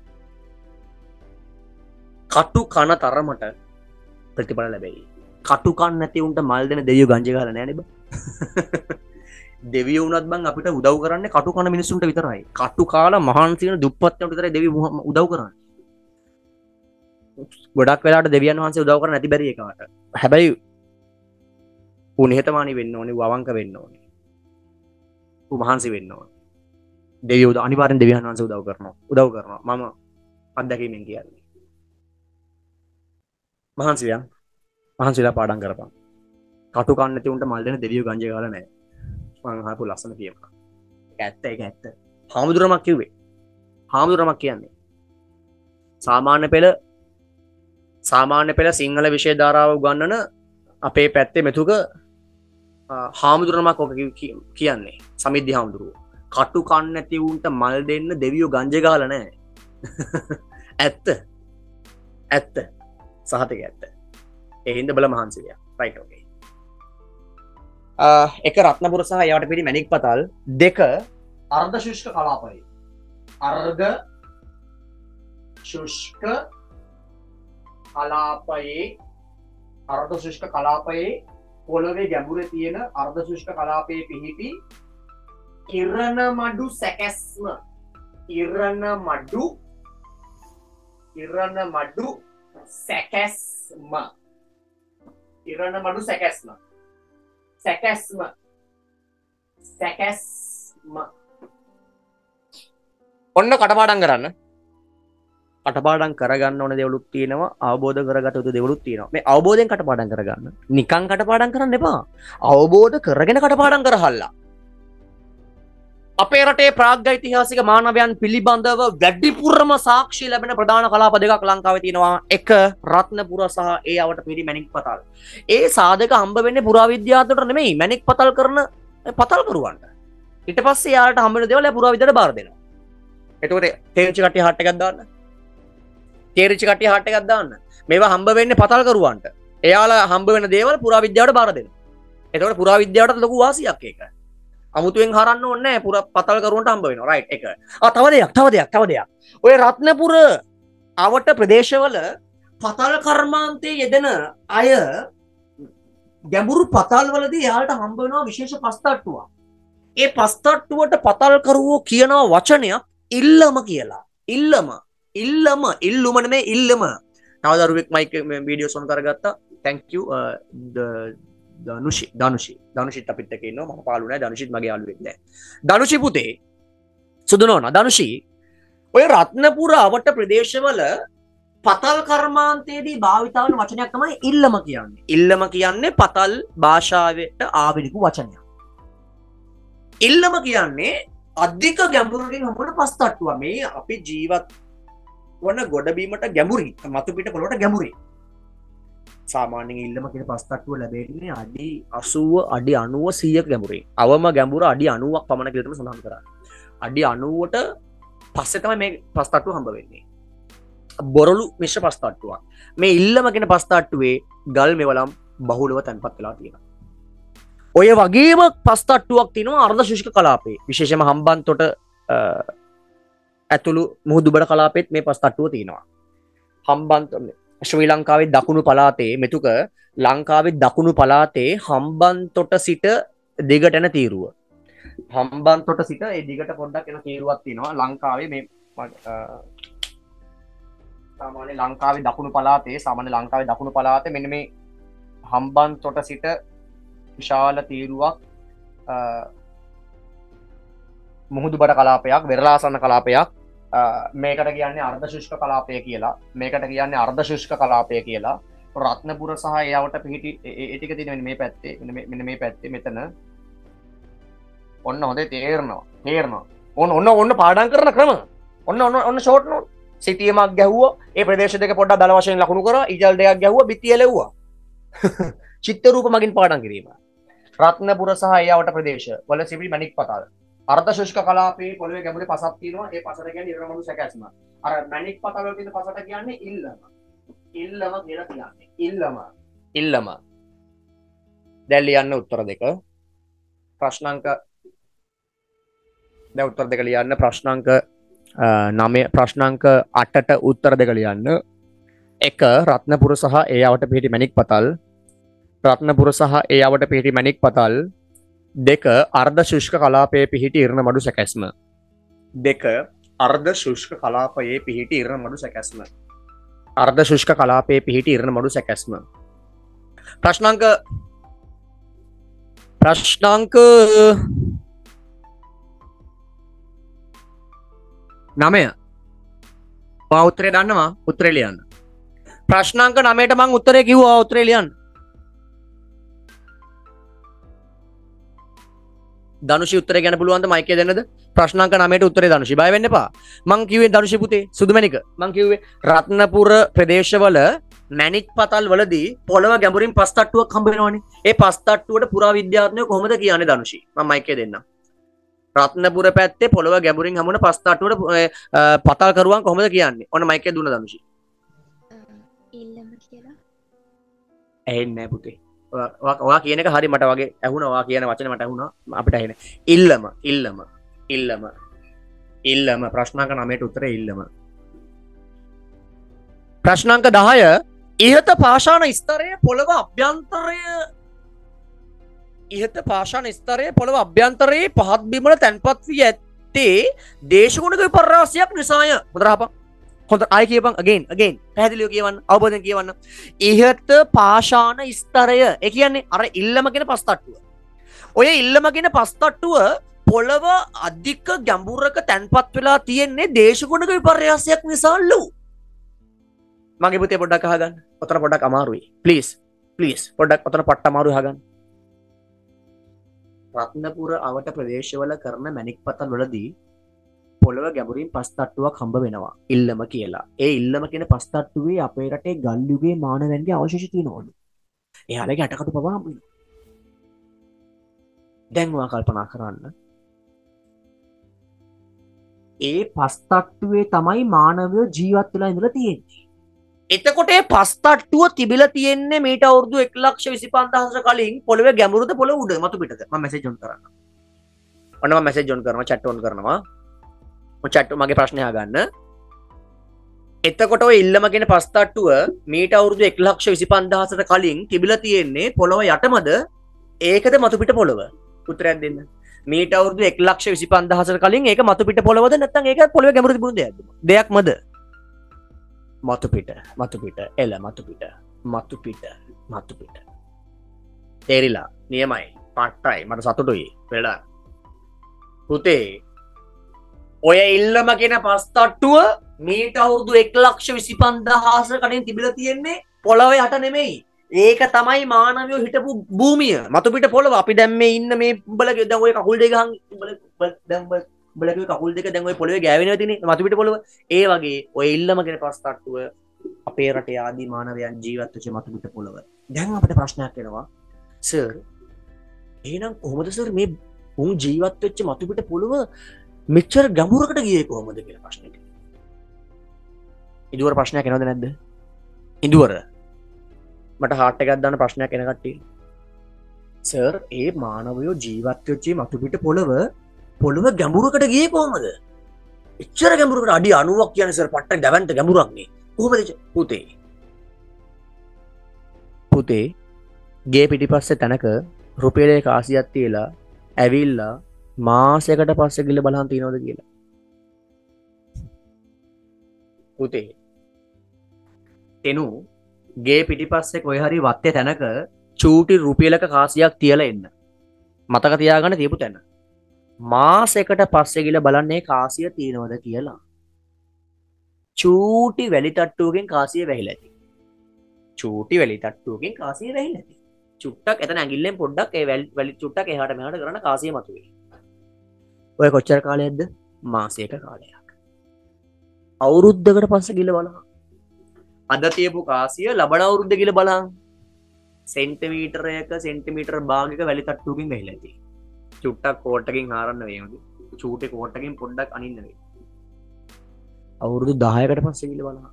කටු කන තරමට ප්‍රතිඵල ලැබෙයි. කටු කන් නැති උන්ට මල් දෙන දෙවියෝ ගංජ ගහලා නැහැ නේ බං. දෙවියෝ වුණත් බං අපිට උදව් කරන්නේ කටු කන මිනිස්සුන්ට විතරයි. කටු කාලා මහන්සි වෙන දුප්පත් කෙනෙකුට විතරයි දෙවියෝ උදව් කරන්නේ. ගොඩක් වෙලාවට දෙවියන් වහන්සේ උදව් කරන්නේ නැති බැරි එකට. හැබැයි ඌ නිහතමානී වෙන්න ඕනේ, ඌ අවංක වෙන්න ඕනේ. ඌ මහන්සි වෙන්න ඕනේ. දෙවියෝ අනිවාර්යෙන් දෙවියන් වහන්සේ උදව් කරනවා. උදව් කරනවා. මම අත්දැකීමෙන් කියන්නේ. මහන්සි වෙන්න. මහන්සි වෙලා පාඩම් කරපන්. කටු කන් නැති උන්ට මල් දෙන දෙවියෝ ගංජ ගාලා නැහැ. මම අහපු ලස්සන කියමක්. ඒක ඇත්ත ඒක ඇත්ත. හාමුදුරුවමක් කිව්වේ. හාමුදුරුවමක් කියන්නේ සාමාන්‍ය පෙළ සාමාන්‍ය පෙළ සිංහල විෂය ධාරාව උගන්වන අපේ පැත්තේ මෙතුක හාමුදුරුවමක් ඔක කියන්නේ. සමිද්ධි හාමුදුරුවෝ. කටු කන් නැති උන්ට මල් දෙන්න දෙවියෝ ගංජ ගාලා නැහැ. ඇත්ත. ඇත්ත. සහතික ඇත්ත. ඒ හින්දා බල මහන්සි වෙනවා. Right okay. එක රත්නපුර සහ යාවට පිරි මැණික් පතල් දෙක අර්ධ ශුෂ්ක කලාපයි. අර්ධ ශුෂ්ක කලාපයේ අර්ධ ශුෂ්ක කලාපයේ පොළවේ ගැඹුරේ තියෙන අර්ධ ශුෂ්ක කලාපයේ පිහිටි ඉරණ මඩු සැකැස්ම ඉරණ මඩු ඉරණ මඩු සැකැස්ම ඉරණ මඩු සැකැස්ම සැකැස්ම සැකැස්ම ඔන්න කටපාඩම් කරන්න කටපාඩම් කරගන්න ඕන දේවලුත් තියෙනවා අවබෝධ කරගත යුතු දේවලුත් තියෙනවා මේ අවබෝධයෙන් කටපාඩම් කරගන්න නිකන් කටපාඩම් කරන්න එපා අවබෝධ කරගෙන කටපාඩම් කරහල්ලා අපේ රටේ ප්‍රාග්ෛතිහාසික මානවයන් පිළිබඳව වැඩිපුරම සාක්ෂි ලැබෙන ප්‍රධාන කලාප දෙකක් ලංකාවේ තියෙනවා එක රත්නපුර සහ ඒ අවට පිරි මැණික් පතල් ඒ සාධක හම්බ වෙන්නේ පුරාවිද්‍යාඥයන්ට නෙමෙයි මැණික් පතල් කරන පතල් කරුවන්ට ඊට පස්සේ යාලට හම්බ වෙන දේවල් පුරාවිද්‍යාවට බාර දෙනවා එතකොට තේරිච්ච කට්ටිය හට් එකක් දාන්න තේරිච්ච කට්ටිය හට් එකක් දාන්න මේවා හම්බ වෙන්නේ පතල් කරුවන්ට එයාලා හම්බ වෙන දේවල් පුරාවිද්‍යාවට බාර දෙනවා එතකොට පුරාවිද්‍යාවට ලොකු වාසියක් ඒක අමුතුවෙන් හරන්න ඕනේ නැහැ පුර පතල් කරුවන්ට හම්බ වෙනවා රයිට් එක ආ තව දෙයක් තව දෙයක් තව දෙයක් ඔය රත්නපුර අවට ප්‍රදේශවල පතල් කර්මාන්තයේ යෙදෙන අය ගැඹුරු පතල් වලදී යාලට හම්බ වෙනවා විශේෂ පස්තට්ටුවක් ඒ පස්තට්ටුවට පතල් කරුවෝ කියන වචනයක් ඉල්ලම කියලා ඉල්ලම ඉල්ලම ඉල්ලුම නෙමෙයි ඉල්ලම තව දරුවෙක් මයික් වීඩියෝස් ඔන් කරගත්තා thank you ධනුෂි ධනුෂි ධනුෂිත් අපිත් එක්ක ඉන්නවා මම පාළු නෑ ධනුෂිත් මගේ යාළුවෙක් නෑ ධනුෂි පුතේ සුදු නෝනා ධනුෂි ඔය රත්නපුර අවට ප්‍රදේශවල පතල් කර්මාන්තයේදී භාවිත වන වචනයක් තමයි ඉල්ලම කියන්නේ ඉල්ලම කියන්නේ පතල් භාෂාවට ආවේනික වචනයක් ඉල්ලම කියන්නේ අධික ගැඹුරකින් හම්බුන පස්තට්ටුව මේ අපි ජීවත් වන ගොඩබීමට ගැඹුරින් මතු පිට පොළොවට ගැඹුරින් සාමාන්‍යයෙන් ඉල්ලම කියන පස්තට්ටුව ලැබෙන්නේ අඩි අසූව අඩි අනූව සීයක ගැඹුරින් අවම ගැඹුර අඩි අනූවක් පමණ කියලා තමයි සඳහන් කරන්නේ අඩි අනූවට පස්සේ තමයි මේ පස්තට්ටුව හම්බ වෙන්නේ බොරළු මිශ්‍ර පස්තට්ටුවක් මේ ඉල්ලම කියන පස්තට්ටුවේ ගල් මෙවලම් බහුලව තැන්පත් වෙලා තියෙනවා ඔය වගේම පස්තට්ටුවක් තියෙනවා අර්ධ ශුෂ්ක කලාපේ විශේෂයෙන්ම හම්බන්තොට ඇතුළු මුහුදුබඩ කලාපෙත් මේ පස්තට්ටුව තියෙනවා හම්බන්තොට ශ්‍රී ලංකාවේ දකුණු පළාතේ මෙතුක ලංකාවේ දකුණු පළාතේ හම්බන්තොට සිට දිගට යන තීරුව හම්බන්තොට සිට ඒ දිගට පොඩ්ඩක් යන තීරුවක් තියෙනවා ලංකාවේ මේ සාමාන්‍ය ලංකාවේ දකුණු පළාතේ සාමාන්‍ය ලංකාවේ දකුණු පළාතේ මෙන්න මේ හම්බන්තොට සිට විශාල තීරුවක් මුහුදුබඩ කලාපයක් වෙරළාසන්න කලාපයක් මේකට කියන්නේ අර්ධ ශුෂ්ක කලාපය කියලා මේකට කියන්නේ අර්ධ ශුෂ්ක කලාපය කියලා රත්නපුර සහ එයාවට පිහිටි ඒ ටික තියෙන මේ පැත්තේ මෙන්න මේ පැත්තේ මෙතන ඔන්න හොඳේ තේරෙනවා තේරෙනවා ඔන්න ඔන්න ඔන්න පාඩම් කරන ක්‍රම ඔන්න ඔන්න ඔන්න ෂෝට් නෝට් සිටියමක් ගැහුවා ඒ ප්‍රදේශ දෙක පොඩ්ඩක් දල වශයෙන් ලකුණු කරා ඉජල් දෙකක් ගැහුවා බිත්තිය ලැබුවා චිත්ත රූප මගින් පාඩම් කිරීම රත්නපුර සහ එයාවට ප්‍රදේශ වල සිවිල් මණික් පතල් අර්ධ ශුෂ්ක කලාපයේ පොළවේ ගැඹුරේ පසක් තියෙනවා ඒ පසට කියන්නේ ඉරණ මඩු සැකැස්ම අර මැණික් පතල වල තියෙන පසට කියන්නේ ඉල්ලම ඉල්ලම කියලා කියන්නේ ඉල්ලම ඉල්ලම දැන් ලියන්න උත්තර දෙක ප්‍රශ්නාංක දැන් උත්තර දෙක ලියන්න ප්‍රශ්නාංක නවය ප්‍රශ්නාංක අටට උත්තර දෙක ලියන්න එක රත්නපුර සහ ඒ අවට පිහිටි මැණික් පතල් රත්නපුර සහ ඒ අවට පිහිටි මැණික් පතල් දෙක අර්ධ ශුෂ්ක කලාපයේ පිහිටි ඉරණ මඩු සැකැස්ම දෙක අර්ධ ශුෂ්ක කලාපයේ පිහිටි ඉරණ මඩු සැකැස්ම අර්ධ ශුෂ්ක කලාපයේ පිහිටි ඉරණ මඩු සැකැස්ම ප්‍රශ්නාංක ප්‍රශ්නාංක නවය මම උත්තරේ දන්නවා උත්තරේ ලියන්න ප්‍රශ්නාංක නවයට මම උත්තරේ කිව්වා උත්තරේ ලියන්න ධනුෂි උත්තරේ ගන්න පුළුවන්ද මයික් එක දෙන්නද ප්‍රශ්නාංක නවයට උත්තරේ ධනුෂි බය වෙන්න එපා මං කිව්වේ ධනුෂි පුතේ සුදුමැණික මං කිව්වේ රත්නපුර ප්‍රදේශවල මැණික් පතල් වලදී පොළව ගැඹුරින් පස් තට්ටුවක් හම්බ වෙනවනේ ඒ පස් තට්ටුවට පුරාවිද්‍යාඥයෝ කොහොමද කියන්නේ ධනුෂි මම මයික් එක දෙන්නම් රත්නපුර පැත්තේ පොළව ගැඹුරින් හමුන පස් තට්ටුවට පතල් කරුවන් කොහොමද කියන්නේ ඔන්න මයික් එක දුන්න ධනුෂි ඉල්ලම කියලා ඇහෙන්නේ නැහැ පුතේ ඔයා කියන එක හරි මට වගේ ඇහුණා ඔයා කියන වචනේ මට ඇහුණා අපිට ඇහෙන්නේ ඉල්ලම ඉල්ලම ඉල්ලම ඉල්ලම ප්‍රශ්නාංක නවයට උත්තරේ ඉල්ලම ප්‍රශ්නාංක දහය ඉහත පාෂාණ ස්තරය පොළව අභ්‍යන්තරය ඉහත පාෂාණ ස්තරය පොළව අභ්‍යන්තරයේ පහත් බිමට තැන්පත් වී ඇත්තේ දේශගුණික විපර්යාසයක් නිසාය. හොඳට හොඳ ආයි කියපන් again again පැහැදිලිව කියවන්න අවබෝධයෙන් කියවන්න. ඉහත පාෂාණ ස්තරය ඒ කියන්නේ අර ඉල්ලම කියන පස් තට්ටුව. ඔය ඉල්ලම කියන පස් තට්ටුව පොළව අධික ගැඹුරක තැන්පත් වෙලා තියෙන්නේ දේශගුණික විපර්යාසයක් නිසාලු. මගේ පුතේ පොඩ්ඩක් අහගන්න. ඔතන පොඩ්ඩක් අමාරුයි. ප්ලීස් ප්ලීස් පොඩ්ඩක් ඔතන පට්ට අමාරුයි අහගන්න. රත්නපුර අවට ප්‍රදේශවල කරන මැණික් පතල් වලදී පොළව ගැඹුරින් පස් තට්ටුවක් හම්බ වෙනවා. ඉල්ලම කියලා. ඒ ඉල්ලම කියන පස් තට්ටුවේ අපේ රටේ ගල් යුගයේ මානවයන්ගේ අවශේෂ තියෙනවලු. එයාලගේ ඇටකටු පවා හම්බ වෙනවා. දැන් ඔයා කල්පනා කරන්න. ඒ පස් තට්ටුවේ තමයි මානවයෝ ජීවත් වෙලා ඉඳලා තියෙන්නේ. එතකොට ඒ පස් තට්ටුව තිබිලා තියෙන්නේ මීට අවුරුදු එක ලක්ෂ විසි පන්දාහක කලින් පොළවේ ගැඹුරුද පොළව උඩ මතු පිටද? මම මැසේජ් ඔන් කරන්න. ඔන්න මම මැසේජ් ඔන් කරනවා chat ඔන් කරනවා. මම chat මගේ ප්‍රශ්නේ අහගන්න. එතකොට ඔය ඉල්ලම කියන පස් තට්ටුව මීට අවුරුදු එක ලක්ෂ විසි පන්දාහකට කලින් තිබිලා තියෙන්නේ පොළව යටමද ඒකද මතු පිට පොළව? උත්තරයක් දෙන්න. මීට අවුරුදු එක ලක්ෂ විසි පන්දාහකට කලින් ඒක මතු පිට පොළවද නැත්නම් ඒක පොළවේ ගැඹුරු තිබුණු දෙයක්ද? දෙයක්මද? මතු පිට මතු පිට එල මතු පිට මතු පිට මතු පිට තේරිලා නියමයි පට්ටයි මට සතුටුයි වෙලා පුතේ ඔය ඉල්ලම කියන පස් තට්ටුව මීට අවුරුදු එක ලක්ෂ විසි පන්දාහක කලින් තිබිලා තියෙන්නේ පොළව යට නෙමෙයි ඒක තමයි මානවයෝ හිටපු භූමිය මතු පිට පොළව අපි දැන් මේ ඉන්න මේ උඹලගේ දැන් ඔය කකුල් දෙක ගහන් උඹල දැන් උඹලගේ කකුල් දෙක දැන් ඔය පොළවේ ගෑවෙනවා තියෙන්නේ මතු පිට පොළව ඒ වගේ ඔය ඉල්ලම කියන පස් තට්ටුව අපේ රටේ ආදී මානවයන් ජීවත් වෙච්ච මතු පිට පොළව දැන් අපිට ප්‍රශ්නයක් එනවා සර් එහෙනම් කොහොමද සර් මේ උන් ජීවත් වෙච්ච මතු පිට පොළව මෙච්චර ගැඹුරකට ගියේ කොහොමද කියලා ප්‍රශ්නෙට ඉදුවර ප්‍රශ්නයක් එනවද නැද්ද ඉදුවර මට හાર્ට් එකක් දාන්න ප්‍රශ්නයක් එන කට්ටිය සර් ඒ මානවයෝ ජීවත් වෙච්ච මතු පිට පොළව පොළව ගැඹුරකට ගියේ කොහොමද? එච්චර ගැඹුරකට අඩි අනූවක් කියන්නේ සර් පට්ට දැවන්ත ගැඹුරක් නේ. කොහොමද පුතේ? පුතේ ගේ පිටිපස්සේ තැනක රුපියල් එකසියක් තියලා ඇවිල්ලා මාසයකට පස්සේ ගිල බලහන් තියනවද කියලා. පුතේ එනු ගේ පිටිපස්සේ කොයි හරි වත්තේ තැනක චූටි රුපියලක කාසියක් තියලා එන්න. මතක තියාගන්න තියපු තැන. මාසෙකට පස්සේ ගිල බලන්නේ කාසිය තියෙනවද කියලා. චූටි වැලි තට්ටුවකින් කාසිය වැහිලා ඇති. චූටි වැලි තට්ටුවකින් කාසිය වැහිලා ඇති. චුට්ටක් එතන ඇඟිල්ලෙන් පොඩ්ඩක් ඒ වැලි චුට්ටක් එහාට මෙහාට කරන කාසිය මතුවේ. ඔය කොච්චර කාලයක්ද? මාසයක කාලයක්. අවුරුද්දකට පස්සේ ගිල බලන්න. අද තියපු කාසිය ලබන අවුරුද්ද ගිල බලන්න. සෙන්ටිමීටරයක සෙන්ටිමීටර භාගයක වැලි තට්ටුවකින් වැහිලා ඇති. චුට්ටක් කෝට්ටකින් හාරන්න වේමද චූටි කෝට්ටකින් පොඩ්ඩක් අනින්න වේ අවුරුදු දහයකට පස්සේ ගිල බලන්න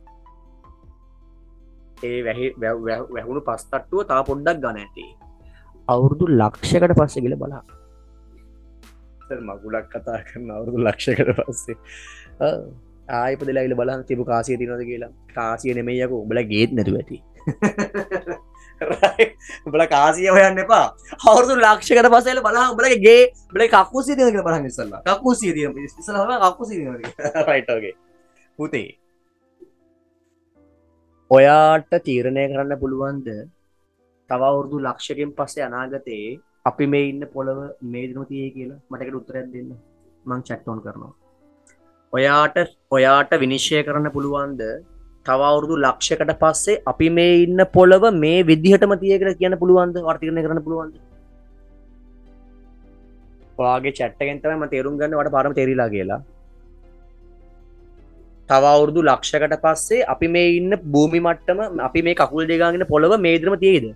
ඒ වැහුණු පස් තට්ටුව තා පොඩ්ඩක් ගන්න ඇති අවුරුදු ලක්ෂයකට පස්සේ ගිල බලන්න සර් මගුලක් කතා කරන අවුරුදු ලක්ෂයකට පස්සේ ආයෙ ඉපදලා ඉල බලන්න තිබු කාසිය තියෙනවද කියලා කාසිය නෙමෙයි යකෝ උඹලා ගේත් නැතුව ඇති උඹලා කාසිය හොයන්න එපා අවුරුදු ලක්ෂයකට පස්සේ බලහන් උඹලගේ ගේ උඹලගේ කක්කුසිය තියෙනවද කියලා බලහන් ඉස්සල්ලා කක්කුසිය තියෙන ඉස්සල්ලාම කක්කුසිය තියෙනවද රයිට් ඕකේ පුතේ ඔයාට තීරණය කරන්න පුළුවන්ද තව අවුරුදු ලක්ෂයකින් පස්සේ අනාගතේ අපි මේ ඉන්න පොළව මේ දිනු තියෙයි කියලා මට ඒකට උත්තරයක් දෙන්න මම chat on කරනවා ඔයාට ඔයාට විනිශ්චය කරන්න පුළුවන්ද තව අවුරුදු ලක්ෂයකට පස්සේ අපි මේ ඉන්න පොළව මේ විදිහටම තියෙයි කියලා කියන්න පුළුවන්ද? වර්තීර්ණය කරන්න පුළුවන්ද? ඔයාගේ chat එකෙන් තමයි මම තේරුම් ගන්න ඔයාලට පාරම තේරිලා කියලා. තව අවුරුදු ලක්ෂයකට පස්සේ අපි මේ ඉන්න භූමි මට්ටම අපි මේ කකුල් දෙක ගාගෙන පොළව මේ විදිහටම තියෙයිද?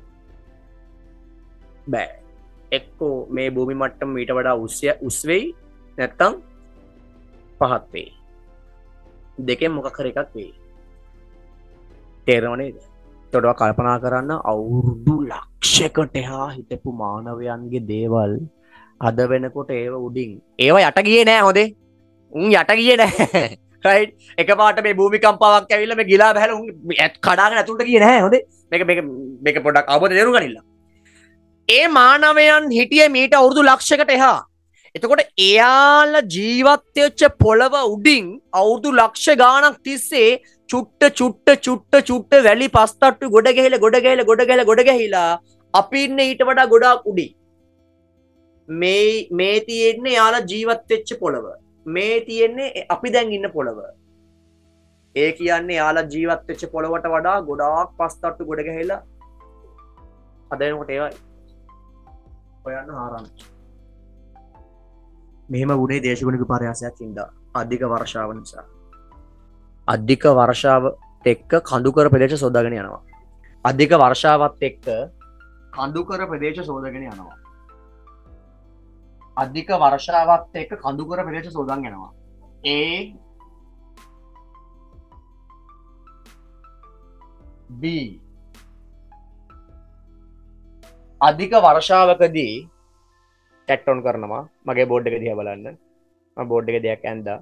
බෑ. එක්කෝ මේ භූමි මට්ටම ඊට වඩා උස් උස් වෙයි නැත්නම් පහත් වෙයි. දෙකෙන් මොකක් හරි එකක් වෙයි. තේරෙනව නේද? එතකොට කල්පනා කරන්න අවුරුදු ලක්ෂයකට එහා හිටපු මානවයන්ගේ දේවල් අද වෙනකොට ඒව උඩින් ඒව යට ගියේ නෑ හොදේ. උන් යට ගියේ නෑ. right එකපාරට මේ භූමිකම්පාවක් ඇවිල්ලා මේ ගිලා බහැලා උන් කඩාගෙන ඇතුළට ගියේ නැහැ හොඳේ මේක මේක මේක පොඩ්ඩක් අවබෝධ දෙනු ගනින්න ඒ මානවයන් හිටියේ මීට අවුරුදු ලක්ෂයකට එහා එතකොට එයාලා ජීවත් වෙච්ච පොළව උඩින් අවුරුදු ලක්ෂ ගාණක් තිස්සේ චුට්ට චුට්ට චුට්ට චුට්ට වැලි පස්තට්ටු ගොඩ ගැහිලා ගොඩ ගැහිලා ගොඩ ගැහිලා ගොඩ ගැහිලා අපි ඉන්නේ ඊට වඩා ගොඩාක් උඩින් මේ මේ තියෙන්නේ යාලා ජීවත් වෙච්ච පොළව මේ තියෙන්නේ අපි දැන් ඉන්න පොළව ඒ කියන්නේ යාලා ජීවත් වෙච්ච පොළවට වඩා ගොඩාක් පස්තට්ටු ගොඩ ගැහිලා හදනකොට ඒවයි හොයන්න ආරම්භ මෙහෙම වුණේ දේශගුණික විපර්යාසයක් හින්දා අධික වර්ෂාව නිසා අධික වර්ෂාව එක්ක කඳුකර ප්‍රදේශ සෝදාගෙන යනවා අධික වර්ෂාවත් එක්ක කඳුකර ප්‍රදේශ සෝදාගෙන යනවා අධික වර්ෂාවත් එක්ක කඳුකර ප්‍රදේශ සෝදාගෙන යනවා A B අධික වර්ෂාවකදී ටැට් ඔන් කරනවා මගේ බෝඩ් එක දිහා බලන්න මම බෝඩ් එක දෙයක් ඇඳලා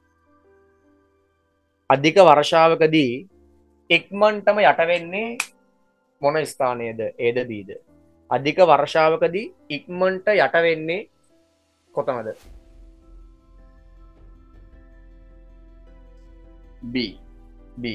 අධික වර්ෂාවකදී ඉක්මනටම යට වෙන්නේ මොන ස්ථානයේද Aද Bද අධික වර්ෂාවකදී ඉක්මනට යට වෙන්නේ කොතනද B B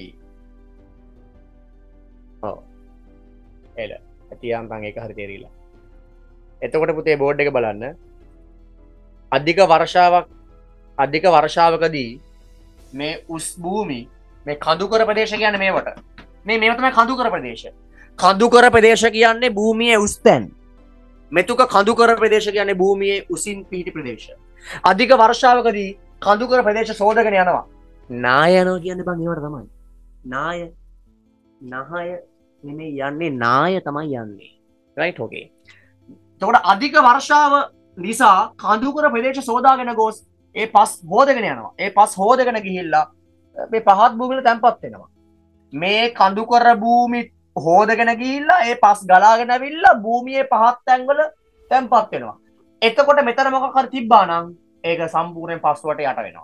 ඔව් එල තියාන්තන් ඒක හරි තේරිලා එතකොට පුතේ බෝඩ් එක බලන්න අධික වර්ෂාවක් අධික වර්ෂාවකදී මේ උස් භූමි මේ කඳුකර ප්‍රදේශ කියන්නේ මේවට මේ මේව තමයි කඳුකර ප්‍රදේශ කඳුකර ප්‍රදේශ කියන්නේ භූමියේ උස් තැන් මෙතුක කඳුකර ප්‍රදේශ කියන්නේ භූමියේ උසින් පිහිටි ප්‍රදේශ අධික වර්ෂාවකදී කඳුකර ප්‍රදේශ සෝදගෙන යනවා නාය යනවා කියන්නේ බං ඒවට තමයි නාය නහය නෙමෙයි යන්නේ නාය තමයි යන්නේ right okay එතකොට අධික වර්ෂාව නිසා කඳුකර ප්‍රදේශ සෝදාගෙන ගොස් ඒ පස් හොදගෙන යනවා ඒ පස් හොදගෙන ගිහිල්ලා මේ පහත් භූමිවල තැන්පත් වෙනවා මේ කඳුකර භූමි හොදගෙන ගිහිල්ලා ඒ පස් ගලාගෙන ඇවිල්ලා භූමියේ පහත් තැන්වල තැන්පත් වෙනවා එතකොට මෙතන මොකක් හරි තිබ්බා නම් ඒක සම්පූර්ණයෙන් පස් වට යට වෙනවා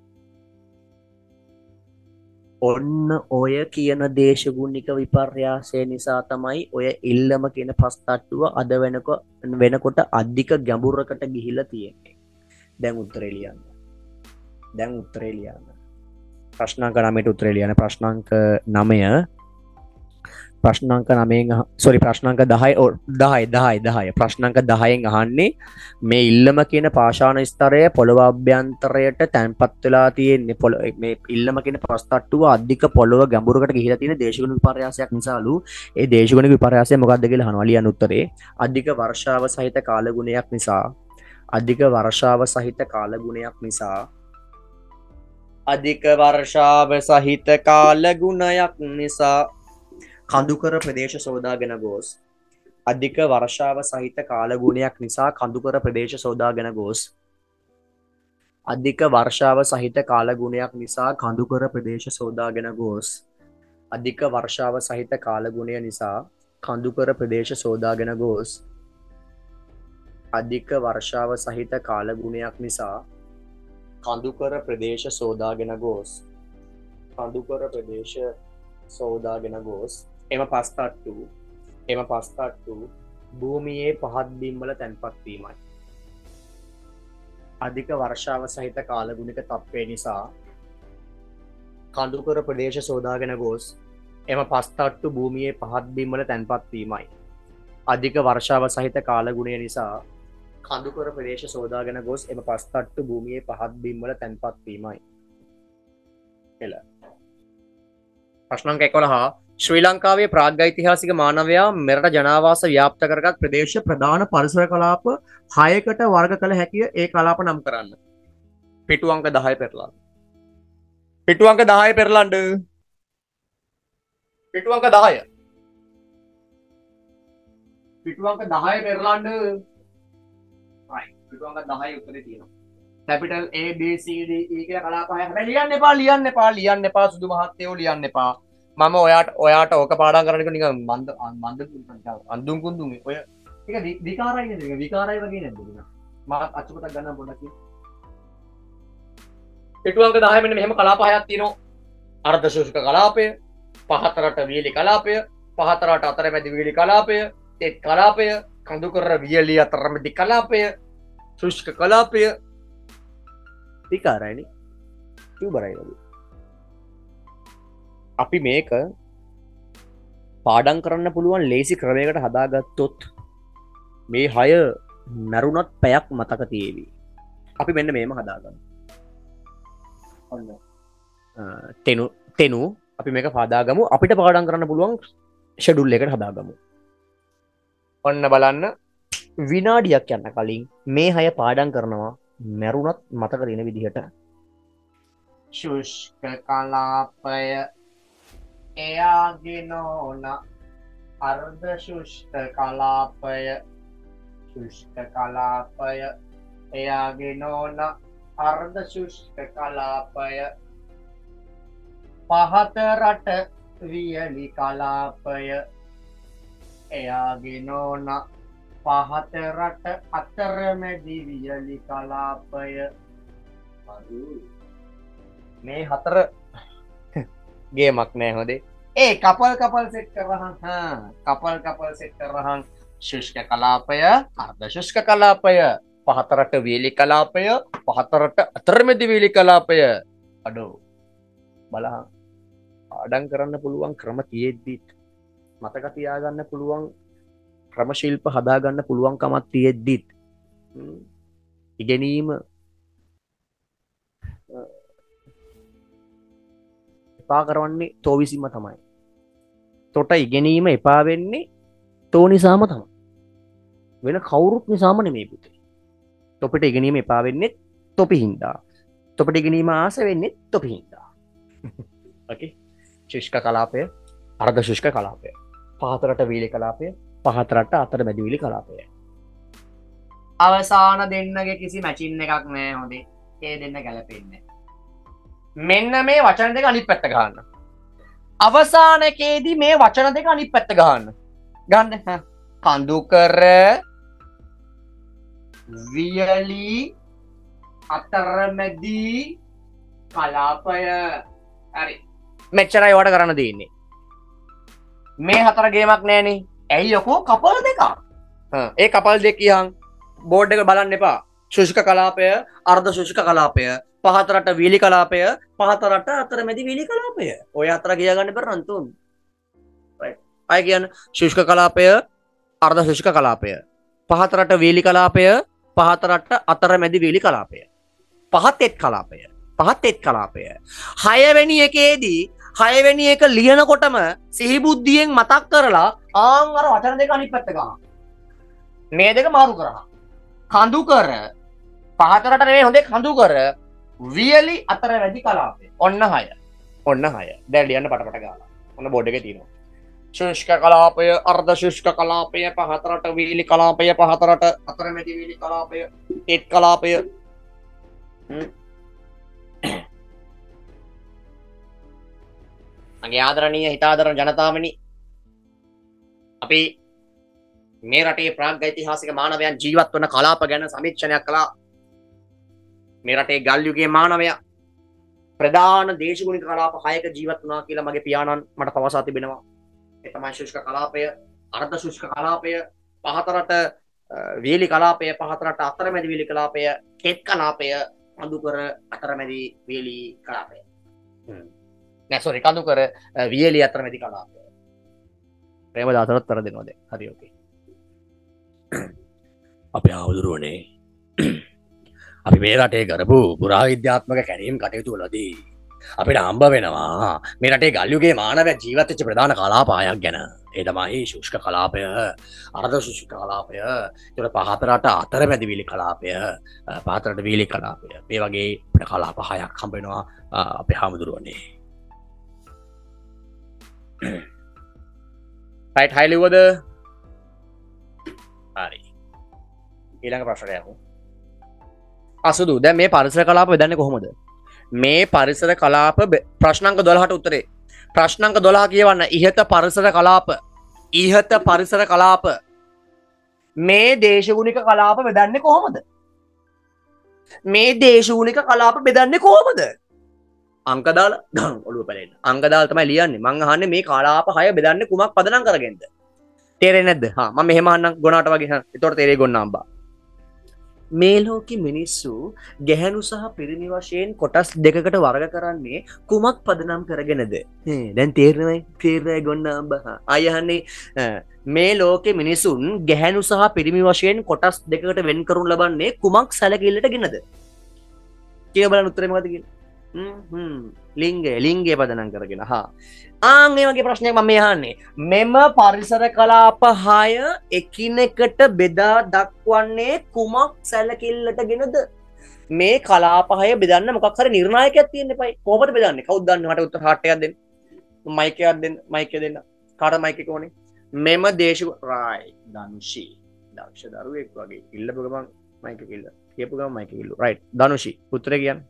ඔන්න ඔය කියන දේශගුණික විපර්යාසය නිසා තමයි ඔය ඉල්ලම කියන පස් තට්ටුව අද වෙනක වෙනකොට අධික ගැඹුරකට ගිහිලා තියෙන්නේ. දැන් උත්තරේ ලියන්න. දැන් උත්තරේ ලියන්න. ප්‍රශ්නාංක නවයට උත්තරේ ලියන්න. ප්‍රශ්නාංක නවය ප්‍රශ්නාංක නවයෙන් සෝරි ප්‍රශ්නාංක දහය දහය දහය දහය ප්‍රශ්නාංක දහයෙන් අහන්නේ මේ ඉල්ලම කියන පාෂාණ ස්තරය පොළොව අභ්‍යන්තරයට තැන්පත් වෙලා තියෙන්නේ මේ ඉල්ලම කියන පස් තට්ටුව අධික පොළොව ගැඹුරකට ගිහිලා තියෙන දේශගුණික විපර්යාසයක් නිසාලු ඒ දේශගුණික විපර්යාසය මොකක්ද කියලා අහනවා ලියන්න උත්තරේ අධික වර්ෂාව සහිත කාලගුණයක් නිසා අධික වර්ෂාව සහිත කාලගුණයක් නිසා අධික වර්ෂාව සහිත කාලගුණයක් නිසා කඳුකර ප්‍රදේශ සෝදාගෙන ගොස් අධික වර්ෂාව සහිත කාලගුණයක් නිසා කඳුකර ප්‍රදේශ සෝදාගෙන ගොස් අධික වර්ෂාව සහිත කාලගුණයක් නිසා කඳුකර ප්‍රදේශ සෝදාගෙන ගොස් අධික වර්ෂාව සහිත කාලගුණය නිසා කඳුකර ප්‍රදේශ සෝදාගෙන ගොස් අධික වර්ෂාව සහිත කාලගුණයක් නිසා කඳුකර ප්‍රදේශ සෝදාගෙන ගොස් කඳුකර ප්‍රදේශ සෝදාගෙන ගොස් එම පස්තට්ටු එම පස්තට්ටු භූමියේ පහත් බිම්වල තැන්පත් වීමයි අධික වර්ෂාව සහිත කාලගුණික තත්ත්වය නිසා කඳුකර ප්‍රදේශ සෝදාගෙන ගොස් එම පස්තට්ටු භූමියේ පහත් බිම්වල තැන්පත් වීමයි අධික වර්ෂාව සහිත කාලගුණය නිසා කඳුකර ප්‍රදේශ සෝදාගෙන ගොස් එම පස්තට්ටු භූමියේ පහත් බිම්වල තැන්පත් වීමයි එල ප්‍රශ්නාංක එකොළහ ශ්‍රී ලංකාවේ ප්‍රාග්ඓතිහාසික මානවයා මෙරට ජනාවාස ව්‍යාප්ත කරගත් ප්‍රදේශ ප්‍රධාන පරිසර කලාප හයකට වර්ග කළ හැකිය ඒ කලාප නම් කරන්න. පිටු අංක දහය පෙරලන්න. පිටු අංක දහය පෙරලන්න. පිටු අංක දහය. පිටු අංක දහය පෙරලන්න. right. පිටු අංක දහය උත්තරේ තියෙනවා. capital A B C D E කියලා කලාප හය. හැබැයි ලියන්න එපා ලියන්න එපා ලියන්න එපා සුදු මහත්තයෝ ලියන්න එපා. මම ඔයාට ඔයාට ඕක පාඩම් කරන්න නිකන් නිකන් මන්ද මන්ද අඳුන් කුඳුන් ඔය ඒක විකාරයි නේද ඒක විකාරයි වගේ නේද මම අච්චුපතක් ගන්න පොඩ්ඩක් පිටු අංක දහය මෙන්න මෙහෙම කලාප හයක් තියෙනවා. අර්ධ ශුෂ්ක කලාපය, පහතරට වියලි කලාපය, පහතරට අතරමැදි වියලි කලාපය, තෙත් කලාපය, කඳුකර වියලි අතරමැදි කලාපය, ශුෂ්ක කලාපය. විකාරයිනේ. ඉවරයි නේද? අපි මේක පාඩම් කරන්න පුළුවන් ලේසි ක්‍රමයකට හදාගත්තොත් මේ හය මැරුණත් පැයක් මතක තියේවි. අපි මෙන්න මේම හදාගන්න. ඔන්න. තෙනු තෙනු අපි මේක හදාගමු. අපිට පාඩම් කරන්න පුළුවන් ෂෙඩියුල් එකකට හදාගමු. ඔන්න බලන්න විනාඩියක් යන්න කලින් මේ හය පාඩම් කරනවා මැරුණත් මතක තියෙන විදිහට. ශුෂ්ක කලාපය එයාගේ නෝන අර්ධ ශුෂ්ක කලාපය ශුෂ්ක කලාපය එයාගේ නෝන අර්ධ ශුෂ්ක කලාපය පහත රට වියලි කලාපය එයාගේ නෝන පහත රට අතරමැදි වියලි කලාපය. මේ හතර ගේමක් නෑ හොදේ. ඒ කපල් කපල් සෙට් කරහන්. හා කපල් කපල් සෙට් කරහන්. ශුෂ්ක කලාපය, අර්ධ ශුෂ්ක කලාපය, පහතරට වේලි කලාපය, පහතරට අතරමැදි වේලි කලාපය. අඩෝ බලහන්. පාඩම් කරන්න පුළුවන් ක්‍රම තියෙද්දිත් මතක තියාගන්න පුළුවන් ක්‍රම ශිල්ප හදාගන්න පුළුවන් කමක් තියෙද්දිත් ඉගෙනීම එපා කරවන්නේ තෝ විසින්ම තමයි. තොට ඉගෙනීම එපා වෙන්නේ තෝ නිසාම තමයි. වෙන කවුරුත් නිසාම නෙමෙයි පුතේ. තොපිට ඉගෙනීම එපා වෙන්නේ තොපි හින්දා. තොපිට ඉගෙනීම ආස වෙන්නේ තොපි හින්දා. ඕකේ. ශුෂ්ක කලාපය, අර්ධ ශුෂ්ක කලාපය, පහතරට වීලි කලාපය, පහතරට අතරමැදි වීලි කලාපය. අවසාන දෙන්නගේ කිසි මැචින් එකක් නෑ හොඳේ. ඒ දෙන්න ගැලපෙන්නේ. මෙන්න මේ වචන දෙක අනිත් පැත්ත ගහන්න. අවසානකේදී මේ වචන දෙක අනිත් පැත්ත ගහන්න. ගන්න. කඳුකර වියලි අතරමැදි කලාපය. හරි. මෙච්චරයි වට කරන්න තියෙන්නේ. මේ හතර ගේමක් නෑනේ. ඇයි යකෝ කපල් දෙකක්. ඒ කපල් දෙක කියහන් බෝඩ් එක බලන්න එපා. ශුෂ්ක කලාපය, අර්ධ ශුෂ්ක කලාපය, පහතරට වීලි කලාපය, පහතරට අතරමැදි වීලි කලාපය. ඔය හතර කියාගන්න බැර නම් තුන්. right. අය කියන්නේ ශුෂ්ක කලාපය, අර්ධ ශුෂ්ක කලාපය, පහතරට වීලි කලාපය, පහතරට අතරමැදි වීලි කලාපය, පහත් එත් කලාපය, පහත් එත් කලාපය. හයවෙනි එකේදී හයවෙනි එක ලියනකොටම සිහිබුද්ධියෙන් මතක් කරලා ආන් අර වචන දෙක අනිත් පැත්ත ගන්න. මේ දෙක මාරු කරා. කඳුකර පහතරට නෙමෙයි හොඳේ කඳුකර වියලි අතරමැදි කලාපය. ඔන්න හය. ඔන්න හය. දැන් ලියන්න පටපට ගාලා. ඔන්න බෝඩ් එකේ තියෙනවා. ශුෂ්ක කලාපය, අර්ධ ශුෂ්ක කලාපය, පහතරට වීලි කලාපය, පහතරට අතරමැදි වීලි කලාපය, තෙත් කලාපය. මගේ ආදරණීය හිතාදරණ ජනතාවනි, අපි මේ රටේ ප්‍රාග්යිතිහාසික මානවයන් ජීවත් වන කලාප ගැන සමීක්ෂණයක් කළා. මේ රටේ ගල් යුගයේ මානවයා ප්‍රධාන දේශගුණික කලාප හයක ජීවත් වුණා කියලා මගේ පියාණන් මට පවසා තිබෙනවා. ඒ තමයි ශුෂ්ක කලාපය, අර්ධ ශුෂ්ක කලාපය, පහතරට වීලි කලාපය, පහතරට අතරමැදි වීලි කලාපය, තෙත් කලාපය, කඳුකර අතරමැදි වීලි කලාපය. නෑ සෝරි කඳුකර වියලි අතරමැදි කලාපය. ප්‍රේමදාසරත් තර දෙනවා දැන්. හරි ඕකේ. අපි ආවුදුරුවනේ අපි මේ රටේ කරපු පුරාවිද්‍යාත්මක කැණීම් කටයුතු වලදී අපිට හම්බ වෙනවා මේ රටේ ගල් යුගයේ මානවයා ජීවත් වෙච්ච ප්‍රධාන කලාප හයක් ගැන. ඒ තමයි ශුෂ්ක කලාපය, අර්ධ ශුෂ්ක කලාපය, ඊට පහතරට අතරමැදි වීලි කලාපය, පහතරට වීලි කලාපය. මේ වගේ අපිට කලාප හයක් හම්බ වෙනවා අපේ ආවුදුරුවනේ. රයිට් හයි ලිව්වද? හරි. ඊළඟ ප්‍රශ්නයට යමු. අසුදු දැන් මේ පරිසර කලාප බෙදන්නේ කොහොමද? මේ පරිසර කලාප ප්‍රශ්නාංක දොළහට උත්තරේ. ප්‍රශ්නාංක දොළහ කියවන්න. ඉහත පරිසර කලාප. ඉහත පරිසර කලාප. මේ දේශගුණික කලාප බෙදන්නේ කොහොමද? මේ දේශූනික කලාප බෙදන්නේ කොහොමද? අංක දාලා ගන්න ඔළුව පැලෙන්න. අංක දාලා තමයි ලියන්නේ. මං අහන්නේ මේ කලාප හය බෙදන්නේ කුමක් පදනම් කරගෙනද? තේරෙන්නේ නැද්ද? හා මම මෙහෙම අහන්නම් ගොනාට වගේ. හා එතකොට තේරෙයි ගොන්නාම්බා. මේ ලෝකෙ මිනිස්සු ගැහැණු සහ පිරිමි වශයෙන් කොටස් දෙකකට වර්ග කරන්නේ කුමක් පදනම් කරගෙනද? දැන් තේරෙනවයි තේරෙයි ගොන්නාම්බා. ආය අහන්නේ මේ ලෝකෙ මිනිසුන් ගැහැණු සහ පිරිමි වශයෙන් කොටස් දෙකකට වෙන් කරනු ලබන්නේ කුමක් සැලකිල්ලටගෙනද? කියලා බලන්න උත්තරේ මොකද කියලා. හ්ම් ලිංගය ලිංගය පදනම් කරගෙන. හා ආන් මේ වගේ ප්‍රශ්නයක් මම අහන්නේ. මෙම පරිසර කලාප හය එකිනෙකට බෙදා දක්වන්නේ කුමක් සැලකිල්ලටගෙනද? මේ කලාප හය බෙදන්න මොකක් හරි නිර්ණායකයක් තියෙන්න එපයි. කොහොමද බෙදන්නේ? කවුද දන්නේ? මට උත්තර හාට් එකක් දෙන්න. මයික් එකක් දෙන්න. මයික් එක දෙන්න. කාට මයික් එක ඕනේ? මෙම දේශ රයිට් ධනුෂි. දක්ෂ දරුවෙක් වගේ. ඉල්ලපු ගමන් මයික් එක ඉල්ල. කියපු ගමන් මයික් එක ඉල්ල. රයිට් ධනුෂි. උත්තරේ කියන්න.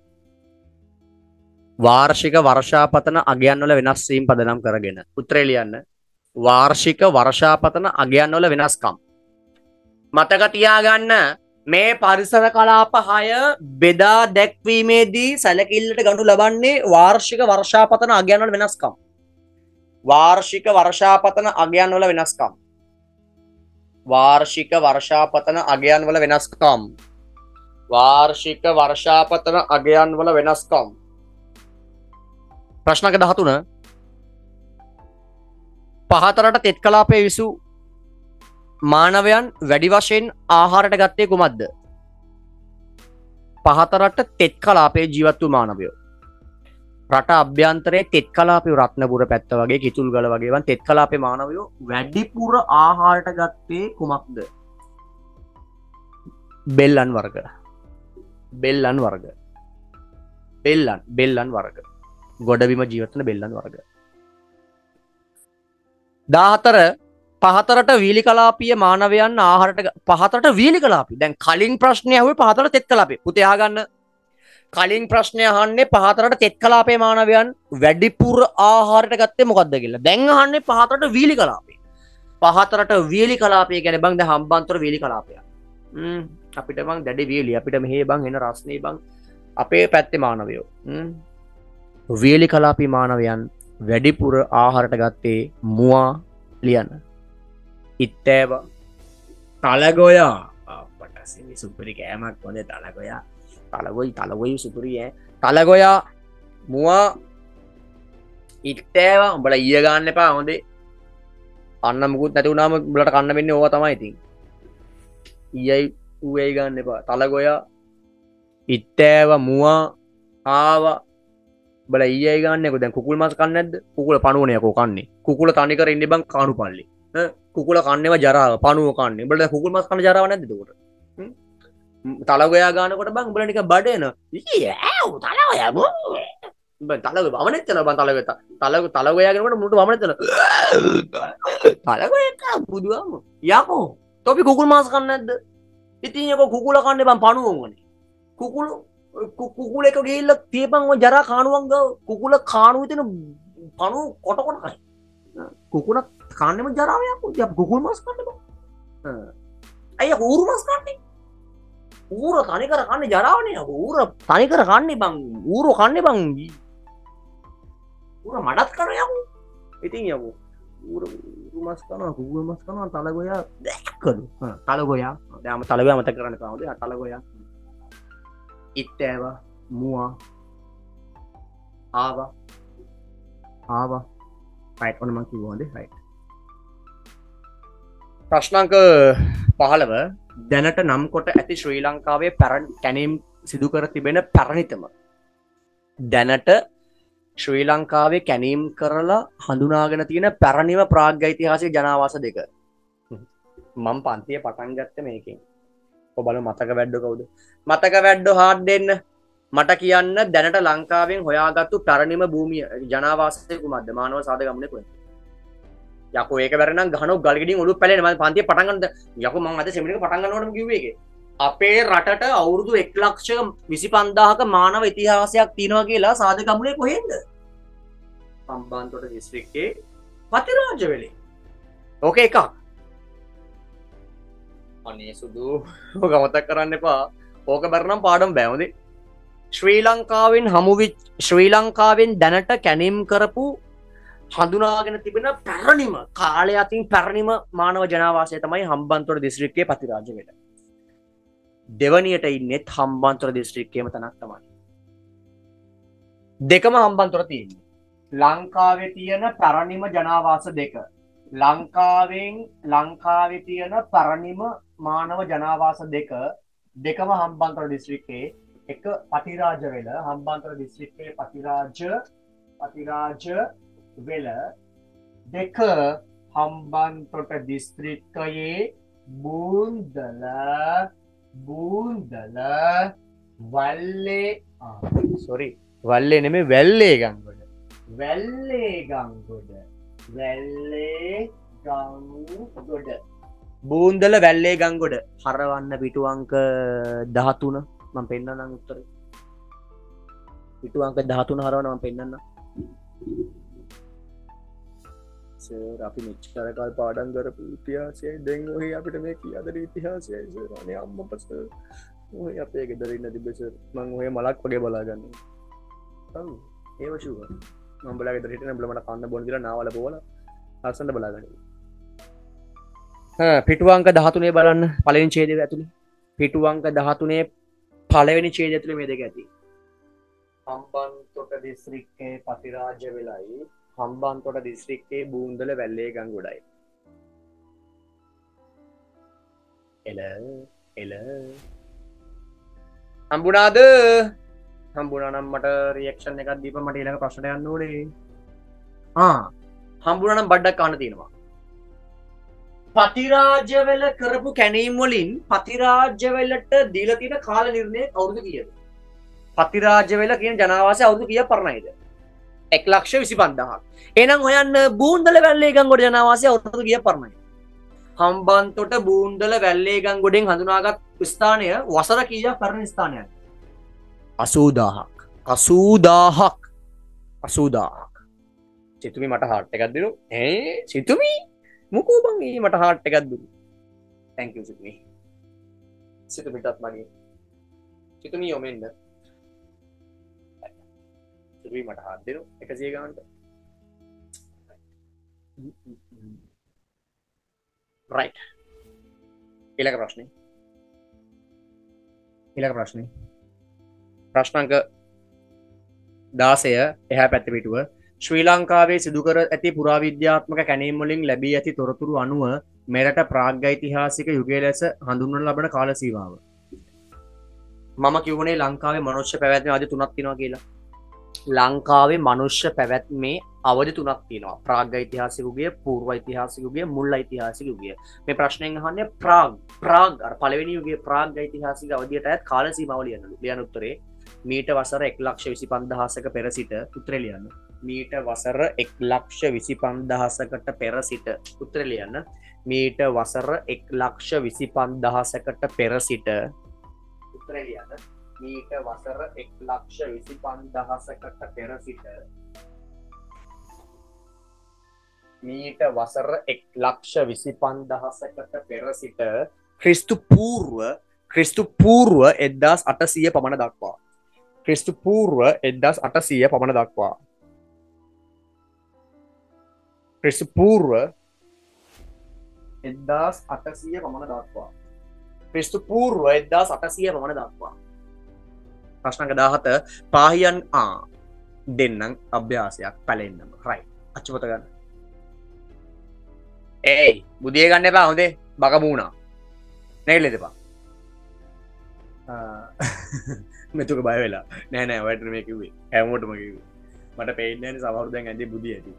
වාර්ෂික වර්ෂාපතන අගයන් වල වෙනස් වීම පදනම් කරගෙන. උත්තරේ ලියන්න. වාර්ෂික වර්ෂාපතන අගයන් වල වෙනස්කම්. මතක තියාගන්න මේ පරිසර කලාප හය බෙදා දැක්වීමේදී සැලකිල්ලට ගනු ලබන්නේ වාර්ෂික වර්ෂාපතන අගයන් වල වෙනස්කම්. වාර්ෂික වර්ෂාපතන අගයන් වල වෙනස්කම්. වාර්ෂික වර්ෂාපතන අගයන් වල වෙනස්කම්. වාර්ෂික වර්ෂාපතන අගයන් වල වෙනස්කම්. ප්‍රශ්නක දහතුන පහතරට තෙත් කලාපයේ විසූ මානවයන් වැඩි වශයෙන් ආහාරයට ගත්තේ කුමක්ද? පහතරට තෙත් කලාපයේ ජීවත් වූ මානවයෝ. රට අභ්‍යන්තරයේ තෙත් කලාපයේ රත්නපුර පැත්ත වගේ කිතුල්ගල වගේ වන් තෙත් කලාපයේ මානවයෝ වැඩිපුර ආහාරයට ගත්තේ කුමක්ද? බෙල්ලන් වර්ග. බෙල්ලන් වර්ග. බෙල්ලන් බෙල්ලන් වර්ග. ගොඩබිම ජීවත්වන බෙල්ලන් වර්ග. දාහතර පහතරට වීලි කලාපීය මානවයන් ආහාරයට පහතරට වීලි කලාපී. දැන් කලින් ප්‍රශ්නය අහුවේ පහතරට තෙත් කලාපේ. පුතේ අහගන්න. කලින් ප්‍රශ්නය අහන්නේ පහතරට තෙත් කලාපේ මානවයන් වැඩිපුර ආහාරයට ගත්තේ මොකද්ද කියලා. දැන් අහන්නේ පහතරට වීලි කලාපේ. පහතරට වීලි කලාපය කියන්නේ බං දැන් හම්බන්තොට වීලි කලාපය. හ්ම් අපිට බං දැඩි වීලි අපිට මෙහෙ බං එන රස්නේ බං අපේ පැත්තේ මානවයෝ. හ්ම් වීලි කලාපී මානවයන් වැඩිපුර ආහාරයට ගත්තේ මුවා ලියන්න. ඉත්තෑව තලගොයා අපට සිනි සුපිරි කෑමක් හොඳේ තලගොයා. තලගොයි තලගොයි සුපිරි ඈ. තලගොයා මුවා ඉත්තෑව උඹලා ඊය ගන්න එපා හොඳේ. අන්න මුකුත් නැති වුණාම උඹලට කන්න වෙන්නේ ඕවා තමයි ඉතින්. ඊයයි ඌයි ගන්න එපා. තලගොයා ඉත්තෑව මුවා ආවා බල ඊයයි ගන්නකො දැන් කුකුල් මාස් කන්නේ නැද්ද? කුකුල පණුවනේ යකෝ කන්නේ. කුකුල තනි කර ඉන්නේ බං කාණු පල්ලි. ඈ කුකුල කන්නේව ජරාව පණුව කන්නේ. උඹලා කුකුල් මාස් කන්න ජරාව නැද්ද එතකොට? හ්ම් තලගොයා ගන්නකොට බං උඹලා නිකන් බඩ එන. ඊ ඈ තලගොයා බං තලගොයා වමනෙත් යනවා බං තලගොයා. තලගො තලගොයා ගනකොට මුට වමනෙත් යනවා. තලගොයා කා බුදුවම. යකෝ තොපි කුකුල් මාස් කන්නේ නැද්ද? ඉතින් යකෝ කුකුල කන්නේ බං පණුව ඕනේ. කුකුල කුකුල එක ගිහිල්ලා තියපන් ඔය ජරා කාණුවන් ගාව කුකුල කාණුවේ තියෙන පණු කොට කොට කයි. කුකුල කන්නේම ජරාව යකෝ. ඉතින් කුකුල් මාස් කන්නේ බං. අයියා ඌරු මාස් කන්නේ. ඌර තනි කර කන්නේ ජරාවනේ යකෝ. ඌර තනි කර කන්නේ බං. ඌර කන්නේ බං. ඌර මඩත් කන යකෝ. ඉතින් යකෝ ඌර ඌරු මාස් කනවා කුකුල් මාස් කනවා තලගොයා දැක්කලු. හා තලගොයා. දැන් මම තලගොයා මතක කරන්න එපා. හොඳේ තලගොයා. ඉත්තෑව මුවා ආවා ආවා රයිට් ඔන්න මං කිව්වා හොඳේ රයිට්. ප්‍රශ්නාංක පහළව දැනට නම් කොට ඇති ශ්‍රී ලංකාවේ පැරණි කැණීම් සිදු කර තිබෙන පැරණිතම දැනට ශ්‍රී ලංකාවේ කැණීම් කරලා හඳුනාගෙන තියෙන පැරණිම ප්‍රාග් ඓතිහාසික ජනාවාස දෙක. මම පන්තිය පටන් ගත්තේ මේකෙන්. ඔබල මතක වැඩ්ඩ කවුද? මතක වැඩ්ඩෝ හාඩ් දෙන්න. මට කියන්න දැනට ලංකාවෙන් හොයාගත්තු පැරණිම භූමිය ජනාවාසය කුමක්ද? මානව සාධ ගමනේ කොහෙද? යකෝ ඒක බැරනම් ගහනෝ ගල් ගෙඩින් ඔළුව පැලෙන මම පන්තිය පටන් ගන්නද? යකෝ මම අද සෙමිනාර් එක පටන් ගන්නවටම කිව්වේ ඒකේ. අපේ රටට අවුරුදු එක ලක්ෂ විසි පන්දාහක මානව ඉතිහාසයක් තියෙනවා කියලා සාධ ගමනේ කොහෙන්ද? හම්බන්තොට දිස්ත්‍රික්කයේ පතිරාජවැලේ. ඕක එකක්. අනේ සුදු ඔක මතක් කරන්න එපා. ඕක බරනම් පාඩම් බෑවදේ ශ්‍රී ලංකාවෙන් හමුවි ශ්‍රී ලංකාවෙන් දැනට කැනීම් කරපු හඳුනාගෙන තිබෙන පැරණිම කාලය අතින් පැරණිම මානව ජනවාසය තමයි හම්බන්තොට දිස්ත්‍රික්කයේ පතිරාජ වෙල. දෙවනියට ඉන්නෙත් හම්බන්තොට දිස්ත්‍රික්කයේම තැනක් තමයි. දෙකම හම්බන්තොට තියෙන්නේ. ලංකාවේ තියෙන පැරණිම ජනාවාස දෙක. ලංකාවෙන් ලංකාවේ තියෙන පැරණිම මානව ජනාවාස දෙක දෙකම හම්බන්තොට දිස්ත්‍රික්කයේ එක පතිරාජ වෙල හම්බන්තොට දිස්ත්‍රික්කයේ පතිරාජ පතිරාජ වෙල දෙක හම්බන්තොට දිස්ත්‍රික්කයේ බූන්දල බූන්දල වල්ලේ සොරි වල්ලේ නෙමේ වැල්ලේ ගංගොඩ වැල්ලේ ගංගොඩ වැල්ලේ ගංගොඩ බූන්දල වැල්ලේ ගංගොඩ හරවන්න පිටුවංක දහතුන මම පෙන්නන්නම් උත්තරේ පිටුවංක දහතුන හරවන්න මම පෙන්නන්නම් සර් අපි මෙච්චර කල් පාඩම් කරපු ඉතිහාසයයි දැන් ඔහේ අපිට මේ කියදර ඉතිහාසයයි සර් අනේ අම්මපා සර් ඔහේ අපේ ගෙදර ඉන්න තිබ්බ සර් මම ඔහේ මලක් වගේ බලා ගන්නවා ඔව් ඒව ෂුවර් මම බලා ගෙදර හිටියනම් බල මට කන්න බොන්න දීලා නාවල බෝලා ලස්සනට බලා ගන්න හා පිටුවංක දහතුනේ බලන්න පළවෙනි ඡේදය ඇතුලේ පිටුවංක දහතුනේ පළවෙනි ඡේදය ඇතුලේ මේ දෙක ඇති හම්බන්තොට දිස්ත්‍රික්කයේ පතිරාජ වෙලයි හම්බන්තොට දිස්ත්‍රික්කයේ බූන්දල වැල්ලේ ගංගොඩයි එල එල හම්බුණාද හම්බුණා නම් මට රියැක්ෂන් එකක් දීපන් මට ඊළඟ ප්‍රශ්නට යන්න ඕනේ ආ හම්බුණා නම් බඩක් අහන්න තියෙනවා පතිරාජවැල කරපු කැණීම් වලින් පතිරාජවැලට දීලා තියෙන කාල නිර්ණය අවුරුදු කීයද පතිරාජවැල කියන ජනාවාසය අවුරුදු කීයක් පරණයිද එක ලක්ෂ විසි පන්දාහක් එහෙනම් හොයන්න බූන්දල වැල්ලේ ගංගොඩ ජනාවාසය අවුරුදු කීයක් පරණයිද හම්බන්තොට බූන්දල වැල්ලේ ගංගොඩෙන් හඳුනාගත් ස්ථානය වසර කීයක් පරණ ස්ථානයක්ද අසූදාහක් අසූදාහක් අසූදාහක් සිතුමි මට හාට් එකක් දෙනු ඒ සිතුමි මොකෝ බං ඒ මට හාට් එකක් දුන්නු thank you සිතුමි සිතුමිටත් මගේ සිතුමි යොමෙන්න සිතුමි මට හාට් දෙනු එකසිය ගානට right ඊළඟ ප්‍රශ්නේ ඊළඟ ප්‍රශ්නේ ප්‍රශ්නංක දාසය එහා පැත්ත පිටුව ශ්‍රී ලංකාවේ සිදුකර ඇති පුරාවිද්‍යාත්මක කැණීම් වලින් ලැබී ඇති තොරතුරු අනුව මෙරට ප්‍රාග්ඓතිහාසික යුගය ලෙස හඳුන්වනු ලබන කාල සීමාව මම කිව්වනේ ලංකාවේ මනුෂ්‍ය පැවැත්මේ අවධි තුනක් තියෙනවා කියලා ලංකාවේ මනුෂ්‍ය පැවැත්මේ අවධි තුනක් තියෙනවා ප්‍රාග්ඓතිහාසික යුගය පූර්වයිතිහාසික යුගය මුල්යිතිහාසික යුගය මේ ප්‍රශ්නයෙන් අහන්නේ ප්‍රාග් ප්‍රාග් අර පළවෙනි යුගයේ ප්‍රාග්ඓතිහාසික අවධියට අයත් කාල සීමාව ලියන්න ලියන උත්තරේ මීට වසර එක ලක්ෂ විසි පන්දාහසක පෙර සිට උත්තරේ ලියන්න මීට වසර එක ලක්ෂ විසි පන්දාහසකට පෙර සිට උත්තරේ ලියන්න මීට වසර එක ලක්ෂ විසි පන්දාහසකට පෙර සිට උත්තරේ ලියන්න මීට වසර එක ලක්ෂ විසි පන්දාහසකට පෙර සිට මීට වසර එක ලක්ෂ විසි පන්දාහසකට පෙර සිට ක්‍රිස්තු පූර්ව ක්‍රිස්තු පූර්ව එක්දාස් අටසිය පමණ දක්වා ක්‍රිස්තු පූර්ව එක්දාස් අටසිය පමණ දක්වා ක්‍රිස්තු පූර්ව එක්දාස් අටසිය පමණ දක්වා ක්‍රිස්තු පූර්ව එක්දාස් අටසිය පමණ දක්වා ප්‍රශ්නංක දාහත පාහියන් ආ දෙන්නම් අභ්‍යාසයක් පැලෙන්නම රයි අච්චපොත ගන්න ඒයි බුදිය ගන්න එපා හොඳේ බක මූුණා නැගල දෙපා මෙතුක බය වෙලා නෑ නෑ වැටන මේ කිවේ හැමෝටම කිවේ මට පේනන සවරුදැන් ඇති බුදිය ඇති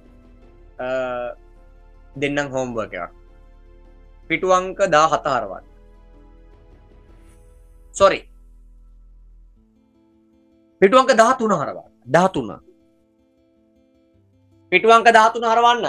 දෙන්නම් හෝම්වර්ක එකක් පිටුවංක දා හතහරවත් සොරි පිටුවංක දහතුන හරවා දහතුන පිටුවංක දහතුන හරවන්න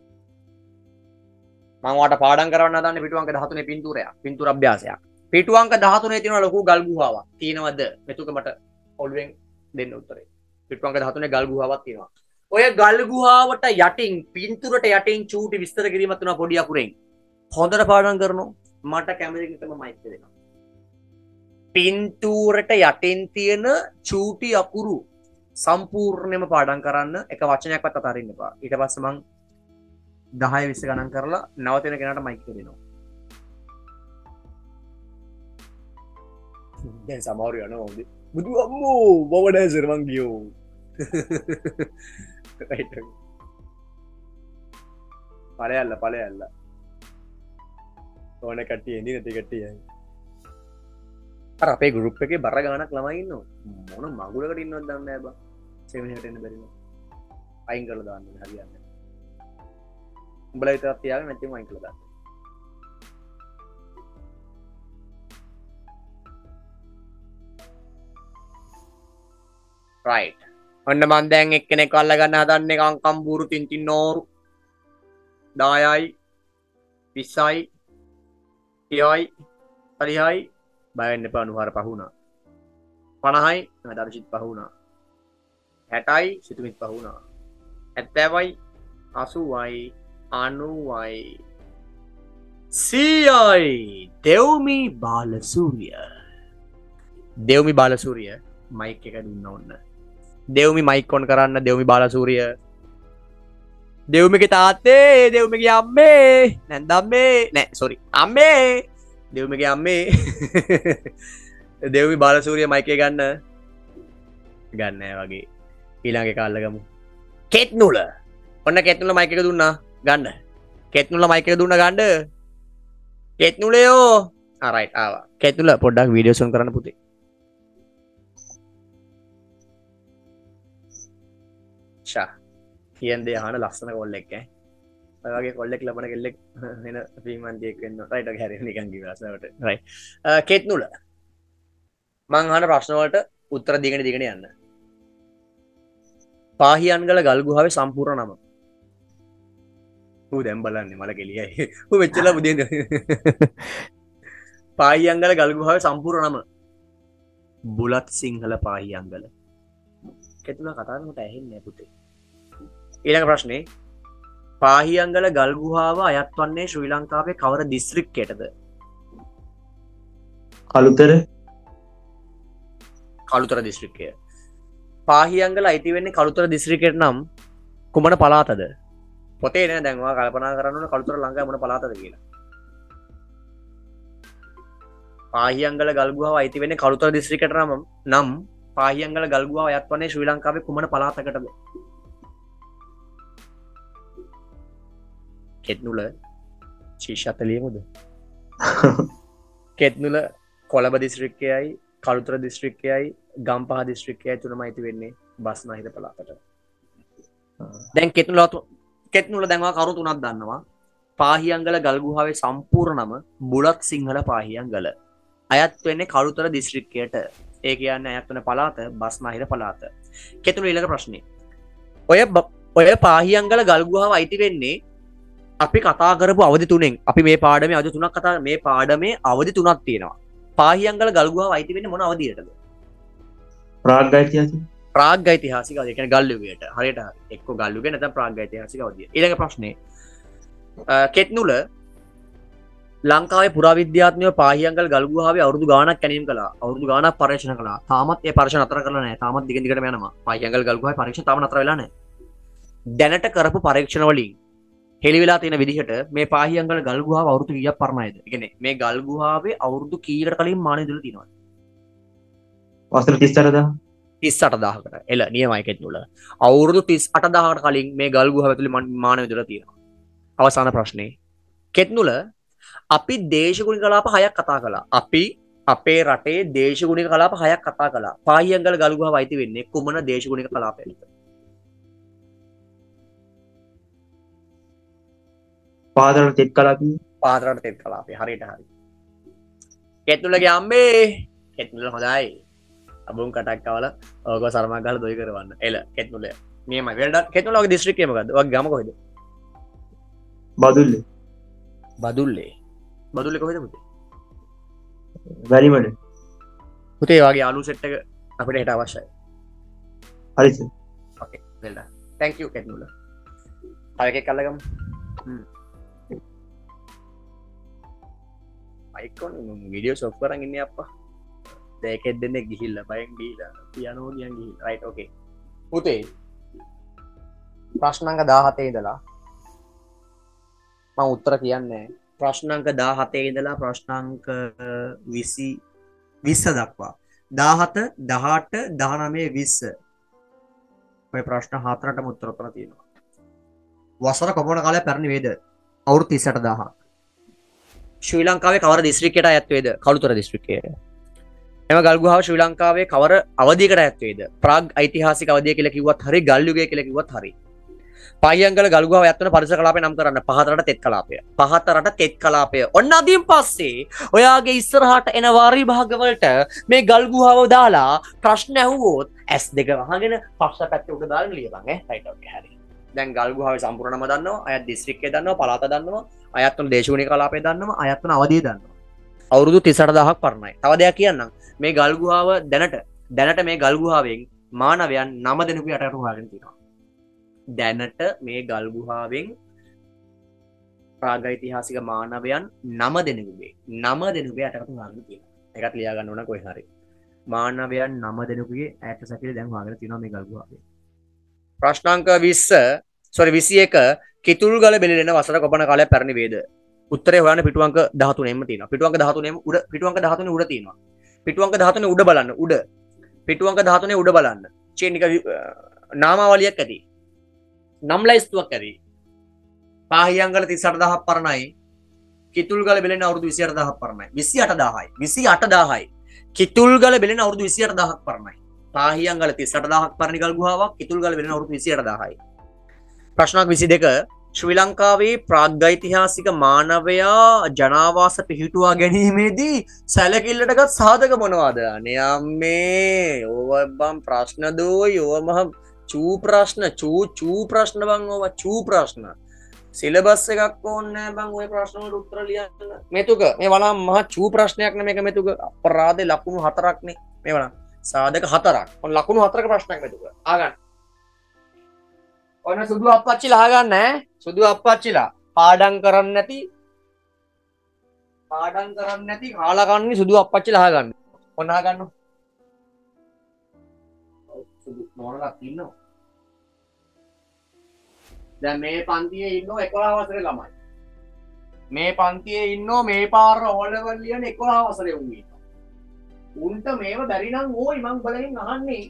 මංවාට පාඩන් කරන්න දන්න පිටුවංක දහතුනේ පින්තුරයක් පින්තුර අභ්‍යාසයක් පිටුවංක දහතුනේ තියෙන ලොකු ගල් ගුහාවක් තියෙනවද මෙතුක මට ඔළුවෙන් දෙන්න උත්තරේ පිටුවංක දහතුනේ ගල් ගුහාවක් තියෙනවා ඔය ගල් ගුහාවට යටින් පින්තුරට යටින් චූටි විස්තර කිරීමක් තුන පොඩි අකුරෙන් හොඳට පාඩම් කරනවා මට කැමති කෙනෙක්ම මයික් දෙනවා පින්තූරට යටින් තියෙන චූටි අකුරු සම්පූර්ණයෙන්ම පාඩම් කරන්න එක වචනයක්වත් අතාරින්න එපා. ඊට පස්සේ මං දහය විස්ස ගණන් කරලා නවතින කෙනාට මයික් එක දෙනවා. දැන් සමහර යනවා හොඳ. බුදු අම්මෝ බව දැසර මං ගියෝ. රයිට්. පළයල්ල පළයල්ල. ඕන කට්ටිය එන්නේ නැති කට්ටිය. අර අපේ ගෲප් එකේ බර ගානක් ළමයි ඉන්නවා. මොන මගුලකට ඉන්නවද දන්නේ නැහැ බං. සෙමිනේට එන්න බැරි නෝ. අයින් කරලා දාන්න ඕනේ හරියන්නේ. උඹලා විතරක් තියාගෙන නැත්නම් අයින් කරලා දාන්න. right. ඔන්න මන් දැන් එක්කෙනෙක් අල්ල ගන්න හදන්නේ කංකම් බూరు තින්තින් නෝරු. දායයි විස්සයි තියයි පරිහයි බය වෙන්න එපා අනුහාර පහ වුණා. පනහයි දර්ශිත් පහ වුණා. හැටයි සිතුමිත් පහ වුණා. හැත්තෑවයි අසූවයි අනූවයි සීයයි දෙව්මි බාලසූරිය. දෙව්මි බාලසූරිය මයික් එක දුන්න ඔන්න. දෙව්මි මයික් ඔන් කරන්න. දෙව්මි බාලසූරිය. දෙව්මිගේ තාත්තේ දෙව්මිගේ අම්මේ නැන්දම්මේ නෑ සොරි අම්මේ දෙව්මිගේ අම්මේ දෙව්මි බාලසූරිය මයික් එක ගන්න. ගන්න වගේ ඊළඟ එක අල්ලගමු. කෙත්නුල. ඔන්න කෙත්නුල මයික් එක දුන්නා ගන්න. කෙත්නුල මයික් එක දුන්නා ගන්න. කෙත්නුලයෝ. ආ රයිට් ආවා. කෙත්නුල පොඩ්ඩක් වීඩියෝස් ඔන් කරන්න පුතේ. ෂා කියන් දේ අහන ලස්සන කොල්ලෙක් ඈ. ඔය වගේ කොල්ලෙක් ලබන කෙල්ලෙක් වෙන ශ්‍රීමන්තියෙක් වෙන්න. රයිට් ඔක හැරෙන්න නිකන් කිව්වාසවට. රයිට්. කෙත්නුල. මං අහන ප්‍රශ්න වලට උත්තර දීගෙන දීගෙන යන්න. පාහියන්ගල ගල් ගුහාවේ සම්පූර්ණ නම. ඌ දැන් බලන්නේ මල කෙලියයි. ඌ මෙච්චර බුදින්ද. පාහියන්ගල ගල් ගුහාවේ සම්පූර්ණ නම. බුලත් සිංහල පාහියන්ගල. කෙතුලා කතා කරනකොට ඇහෙන්නේ නැහැ පුතේ. ඊළඟ ප්‍රශ්නේ පාහියන්ගල ගල් ගුහාව අයත් වන්නේ ශ්‍රී ලංකාවේ කවර දිස්ත්‍රික්කයටද? කළුතර. කළුතර දිස්ත්‍රික්කය. පාහියන්ගල අයිති වෙන්නේ කළුතර දිස්ත්‍රික්කයට නම් කුමන පළාතද? පොතේ නෑ දැන් ඔයා කල්පනා කරන්න ඕන කළුතර ලංකාවේ මොන පළාතද කියලා. පාහියන්ගල ගල් ගුහාව අයිති වෙන්නේ කළුතර දිස්ත්‍රික්කයට නම් නම් පාහියන්ගල ගල් ගුහාව අයත් වන්නේ ශ්‍රී ලංකාවේ කුමන පළාතකටද? කෙත්නුල ශීෂතලියමුද? කෙත්නුල කොළඹ දිස්ත්‍රික්කයයි කළුතර දිස්ත්‍රික්කයයි ගම්පහ දිස්ත්‍රික්කයයි තුනම අයිති වෙන්නේ බස්නාහිර පළාතට. දැන් කෙත්නුල කෙත්නුල දැන් ඔයා කරුණු තුනක් දන්නවා. පාහියන්ගල ගල් ගුහාවේ සම්පූර්ණ නම බුලත් සිංහල පාහියන්ගල. අයත් වෙන්නේ කළුතර දිස්ත්‍රික්කයට. ඒ කියන්නේ අයත් වෙන පළාත බස්නාහිර පළාත. කෙතුළු ඊළඟ ප්‍රශ්නේ. ඔය ඔය පාහියන්ගල ගල් ගුහාව අයිති වෙන්නේ අපි කතා කරපු අවධි තුනෙන්. අපි මේ පාඩමේ අවධි තුනක් කතා මේ පාඩමේ අවධි තුනක් තියෙනවා. පාහියන්ගල ගල් ගුහාව අයිති වෙන්නේ මොන අවධියටද? ප්‍රාග් ඓතිහාසික. ප්‍රාග් ඓතිහාසික අවධිය. කියන්නේ ගල් යුගයට. හරියට හරි. එක්ක ගල් යුගය නැත්නම් ප්‍රාග් ඓතිහාසික අවධිය. ඊළඟ ප්‍රශ්නේ. කෙත්නුල ලංකාවේ පුරාවිද්‍යාඥයෝ පාහියන්ගල ගල් ගුහාවේ අවුරුදු ගාණක් කැණීම් කළා. අවුරුදු ගාණක් පරීක්ෂණ කළා. තාමත් ඒ පරීක්ෂණ නතර කරලා නැහැ. තාමත් දිගින් දිගටම යනවා. පාහියන්ගල ගල් ගුහාවේ පරීක්ෂණ තාම නතර වෙලා නැහැ. දැනට කරපු පරීක්ෂණ වලින් හෙළි වෙලා තියෙන විදිහට මේ පාහියන්ගල ගල් ගුහාව අවුරුදු කීයක් පරණයිද? ඒ කියන්නේ මේ ගල් ගුහාවේ අවුරුදු කීයකට කලින් මානෙ ඉඳලා තියෙනවද? වසර තිස් අට දාහක්. තිස් අට දාහකට. එල නියමයි කෙත්නුල. අවුරුදු තිස් අට දාහකට කලින් මේ ගල් ගුහාව ඇතුලේ මානෙ ඉඳලා තියෙනවා. අවසාන ප්‍රශ්නේ. කෙත්නුල අපි දේශගුණික කලාප හයක් කතා කළා. අපි අපේ රටේ දේශගුණික කලාප හයක් කතා කළා. පාහියන්ගල ගල් ගුහාව අයිති වෙන්නේ කුමන දේශගුණික කලාපයකටද? පාදරට තෙත් කලාපය. පාදරට තෙත් කලාපය. හරියට හරි. කෙත්නුලගේ අම්මේ කෙත්නුල හොඳයි. අබුන් කටක් කවලා ඕක සරමක් ගහලා දොයි කරවන්න. එල කෙත්නුල. නියමයි. වෙල්ඩන්. කෙත්නුලගේ දිස්ත්‍රික්කය මොකද්ද? ඔයගේ ගම කොහෙද? බදුල්ලේ. බදුල්ලේ. බදුල්ලේ කොහෙද පුතේ? වැලිමඩ. පුතේ වගේ යාළු සෙට් එක අපිට හෙට අවශ්‍යයි. හරි sir. Okay. Well done. thank you Kethnula. තව එකෙක් අල්ලගමු. හ්ම්. අයිකෝන් වීඩියෝ ඔෆ් කරන් ඉන්නේ අප්පා. දෙකෙත් දෙනෙක් ගිහිල්ලා බයෙන් ගිහිල්ලා පියානෝ ගියන් ගිහිල්ලා රයිට් ඕකේ පුතේ ප්‍රශ්න අංක දාහතේ ඉඳලා මම උත්තර කියන්නේ ප්‍රශ්න අංක දාහතේ ඉඳලා ප්‍රශ්න අංක විසි විස්ස දක්වා දාහත දහඅට දහනවය විස්ස ඔය ප්‍රශ්න හතරටම උත්තර උත්තර තියෙනවා වසර කොපමණ කාලයක් පැරණි වේද අවුරුදු තිස් අට දාහක් ශ්‍රී ලංකාවේ කවර දිස්ත්‍රික්කයට අයත් වේද කළුතර දිස්ත්‍රික්කයට එම ගල් ගුහාව ශ්‍රී ලංකාවේ කවර අවධියකට අයත් වේද ප්‍රාග් ඓතිහාසික අවධිය කියලා කිව්වත් හරි ගල් යුගය කියලා කිව්වත් හරි පාහියංගල ගල් ගුහාව අයත් වෙන පරිසර කලාපය නම් කරන්න පහතරට තෙත් කලාපය පහතරට තෙත් කලාපය ඔන්න අදින් පස්සේ ඔයාගේ ඉස්සරහට එන වාරි භාගවලට මේ ගල් ගුහාව දාලා ප්‍රශ්න ඇහුවොත් ඇස් දෙක වහගෙන පස්ස පැත්තේ උඩ දාලා ලියපන් ඈ රයිට් ඕකේ හරි දැන් ගල් ගුහාවේ සම්පූර්ණ නම දන්නවා අයත් දිස්ත්‍රික්කය දන්නවා පළාත දන්නවා අයත් වන දේශගුණික කලාපය දන්නවා අයත් වන අවධිය දන්නවා අවුරුදු තිස් අට දාහක් පරණයි තව දෙයක් කියන්නම් මේ ගල් ගුහාව දැනට දැනට මේ ගල් ගුහාවෙන් මානවයන් නම දෙනෙකු යටට හොයාගෙන තියෙනවා දැනට මේ ගල් ගුහාවෙන් ප්‍රාගෛතිහාසික මානවයන් නම දෙනෙකුගේ නම දෙනෙකුගේ යටට හොයාගෙන තියෙනවා ඒකත් ලියා ගන්න ඕන කොහේ හරි මානවයන් නම දෙනෙකුගේ ඈත සැකිලි දැන් හොයාගෙන තියෙනවා මේ ගල් ගුහාවේ ප්‍රශ්න අංක විස්ස සෝරි විසි එක කිතුල්ගල බෙලෙන වසර කොපමණ කාලයක් පැරණි වේද උත්තරේ හොයන්න පිටු අංක දහතුනෙන්ම තියෙනවා පිටු අංක දහතුනෙන්ම උඩ පිටු අංක දහතුනේ උඩ තියෙනවා පිටු අංක දහතුනේ උඩ බලන්න උඩ පිටු අංක දහතුනේ උඩ බලන්න චේන් එක නාමාවලියක් ඇති නම් ලයිස්තුවක් ඇති පාහියංගල තිස් අට දාහක් පරණයි කිතුල්ගල බෙලෙන අවුරුදු විසි අට දාහක් පරණයි විසි අට දාහයි විසි අට දාහයි කිතුල්ගල බෙලෙන අවුරුදු විසි අට දාහක් පරණයි පාහියංගල තිස් අට දාහක් පරණ ගල් ගුහාවක් කිතුල්ගල බෙලෙන අවුරුදු විසි අට දාහයි ප්‍රශ්නක් විසි දෙක ශ්‍රී ලංකාවේ ප්‍රාග්ඓතිහාසික මානවයා ජනාවාස පිහිටුවා ගැනීමේදී සැලකිල්ලටගත් සාධක මොනවාද අනේ අම්මේ ඕව බම් ප්‍රශ්න දෝයි ඕව මහ චූ ප්‍රශ්න චූ චූ ප්‍රශ්න බං ඕව චූ ප්‍රශ්න සිලබස් එකක් ඕනේ නැහැ බං ওই ප්‍රශ්න වලට උත්තර ලියන්න මෙතුක මේ වළම් මහ චූ ප්‍රශ්නයක් නේ මේක මෙතුක අපරාධේ ලකුණු හතරක් නේ මේ වළම් සාධක හතරක් ඔන්න ලකුණු හතරක ප්‍රශ්නයක් මෙතුක ආගන්න ඔන්න සුදු අප්පච්චිලා අහගන්න ඈ සුදු අප්පච්චිලා පාඩම් කරන්නේ නැති පාඩම් කරන්නේ නැති කාලා කන්නේ සුදු අප්පච්චිලා අහගන්න ඔන්න අහගන්න සුදු මොනලක් ඉන්නව දැන් මේ පන්තියේ ඉන්නව එකොළහ වසරේ ළමයි මේ පන්තියේ ඉන්නව මේ පාර ඕලෙවල් ලියන එකොළහ වසරේ උන් ඉන්නවා උන්ට මේව බැරි නම් ඕයි මං බලෙන් අහන්නේ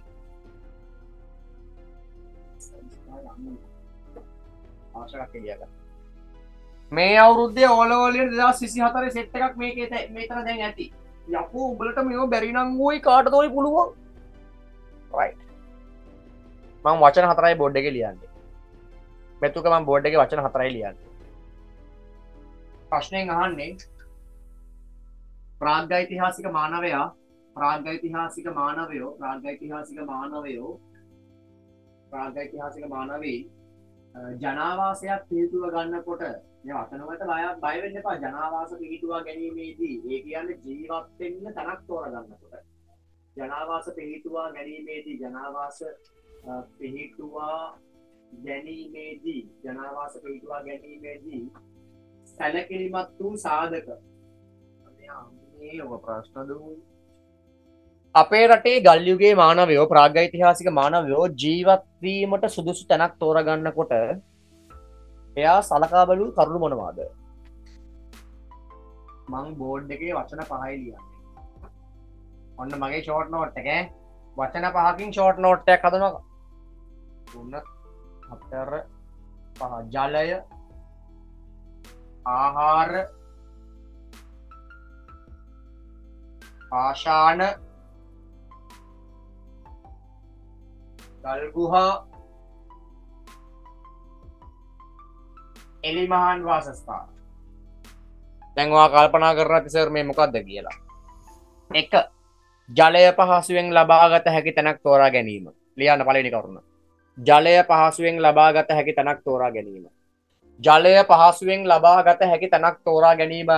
මේ අවුරුද්දේ ඕලවලින් දෙදහස් විසි හතරේ සෙට් එකක් මේකේ මෙතන දැන් ඇති යකෝ උඹලට මේව බැරි නම් ඕයි කාටද ඕයි පුළුවන් රයිට් මම වචන හතරයි බෝඩ් එකේ ලියන්නේ මෙතුක මම බෝඩ් එකේ වචන හතරයි ලියන්නේ ප්‍රශ්නෙන් අහන්නේ ප්‍රාග්ඓතිහාසික මානවයා ප්‍රාග්ඓතිහාසික මානවයෝ ප්‍රාග්ඓතිහාසික මානවයෝ ප්‍රාග්ඓතිහාසික මානවී ජනාවාසයක් පිහිටුව ගන්නකොට මේ වචනවලට බය වෙන්න එපා ජනාවාස පිහිටුවා ගැනීමේදී ඒ කියන්නේ ජීවත් වෙන්න තැනක් තෝරගන්නකොට ජනාවාස පිහිටුවා ගැනීමේදී ජනාවාස පිහිටුවා ගැනීමේදී ජනාවාස පිහිටුවා ගැනීමේදී සැලකිලිමත් වූ සාධක මේ ඔබ ප්‍රශ්න දුන්නේ අපේ රටේ ගල් යුගයේ මානවයෝ ප්‍රාග්ඓතිහාසික මානවයෝ ජීවත් වීමට සුදුසු තැනක් තෝරගන්නකොට එයා සලකා බලු කරුණු මොනවාද මං බෝඩ් එකේ වචන පහයි ලියන්නේ ඔන්න මගේ ෂෝට් නෝට් එක වචන පහකින් ෂෝට් නෝට් එකක් හදනවා තුන හතර පහ ජලය ආහාර ආශාන ගල්ගුහා එලිමහන් වාසස්ථාන දැන් ඔයා කල්පනා කරලා ඇති සර් මේ මොකක්ද කියලා එක ජලය පහසුවෙන් ලබාගත හැකි තැනක් තෝරා ගැනීම ලියන්න පළවෙනි කරුණ ජලය පහසුවෙන් ලබාගත හැකි තැනක් තෝරා ගැනීම ජලය පහසුවෙන් ලබාගත හැකි තැනක් තෝරා ගැනීම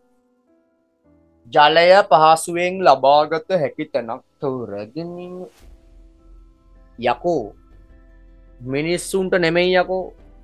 ජලය පහසුවෙන් ලබාගත හැකි තැනක් තෝරා ගැනීම යකෝ මිනිස්සුන්ට නෙමෙයි යකෝ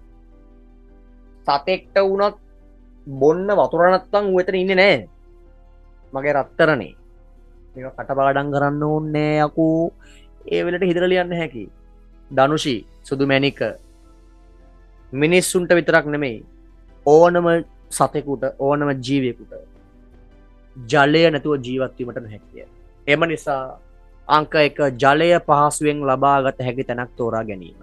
සතෙක්ට වුණත් බොන්න වතුර නැත්තම් ඌ එතන ඉන්නේ නැහැ මගේ රත්තරනේ මේක කටපාඩම් කරන්න ඕනේ යකෝ. ඒ වෙලට හිතලා ලියන්න හැකි. ධනුෂි සුදු මැණික මිනිස්සුන්ට විතරක් නෙමෙයි ඕනම සතෙකුට ඕනම ජීවියෙකුට ජලය නැතුව ජීවත් වීමට නොහැකිය. එම නිසා අංක එක ජලය පහසුවෙන් ලබාගත හැකි තැනක් තෝරා ගැනීම.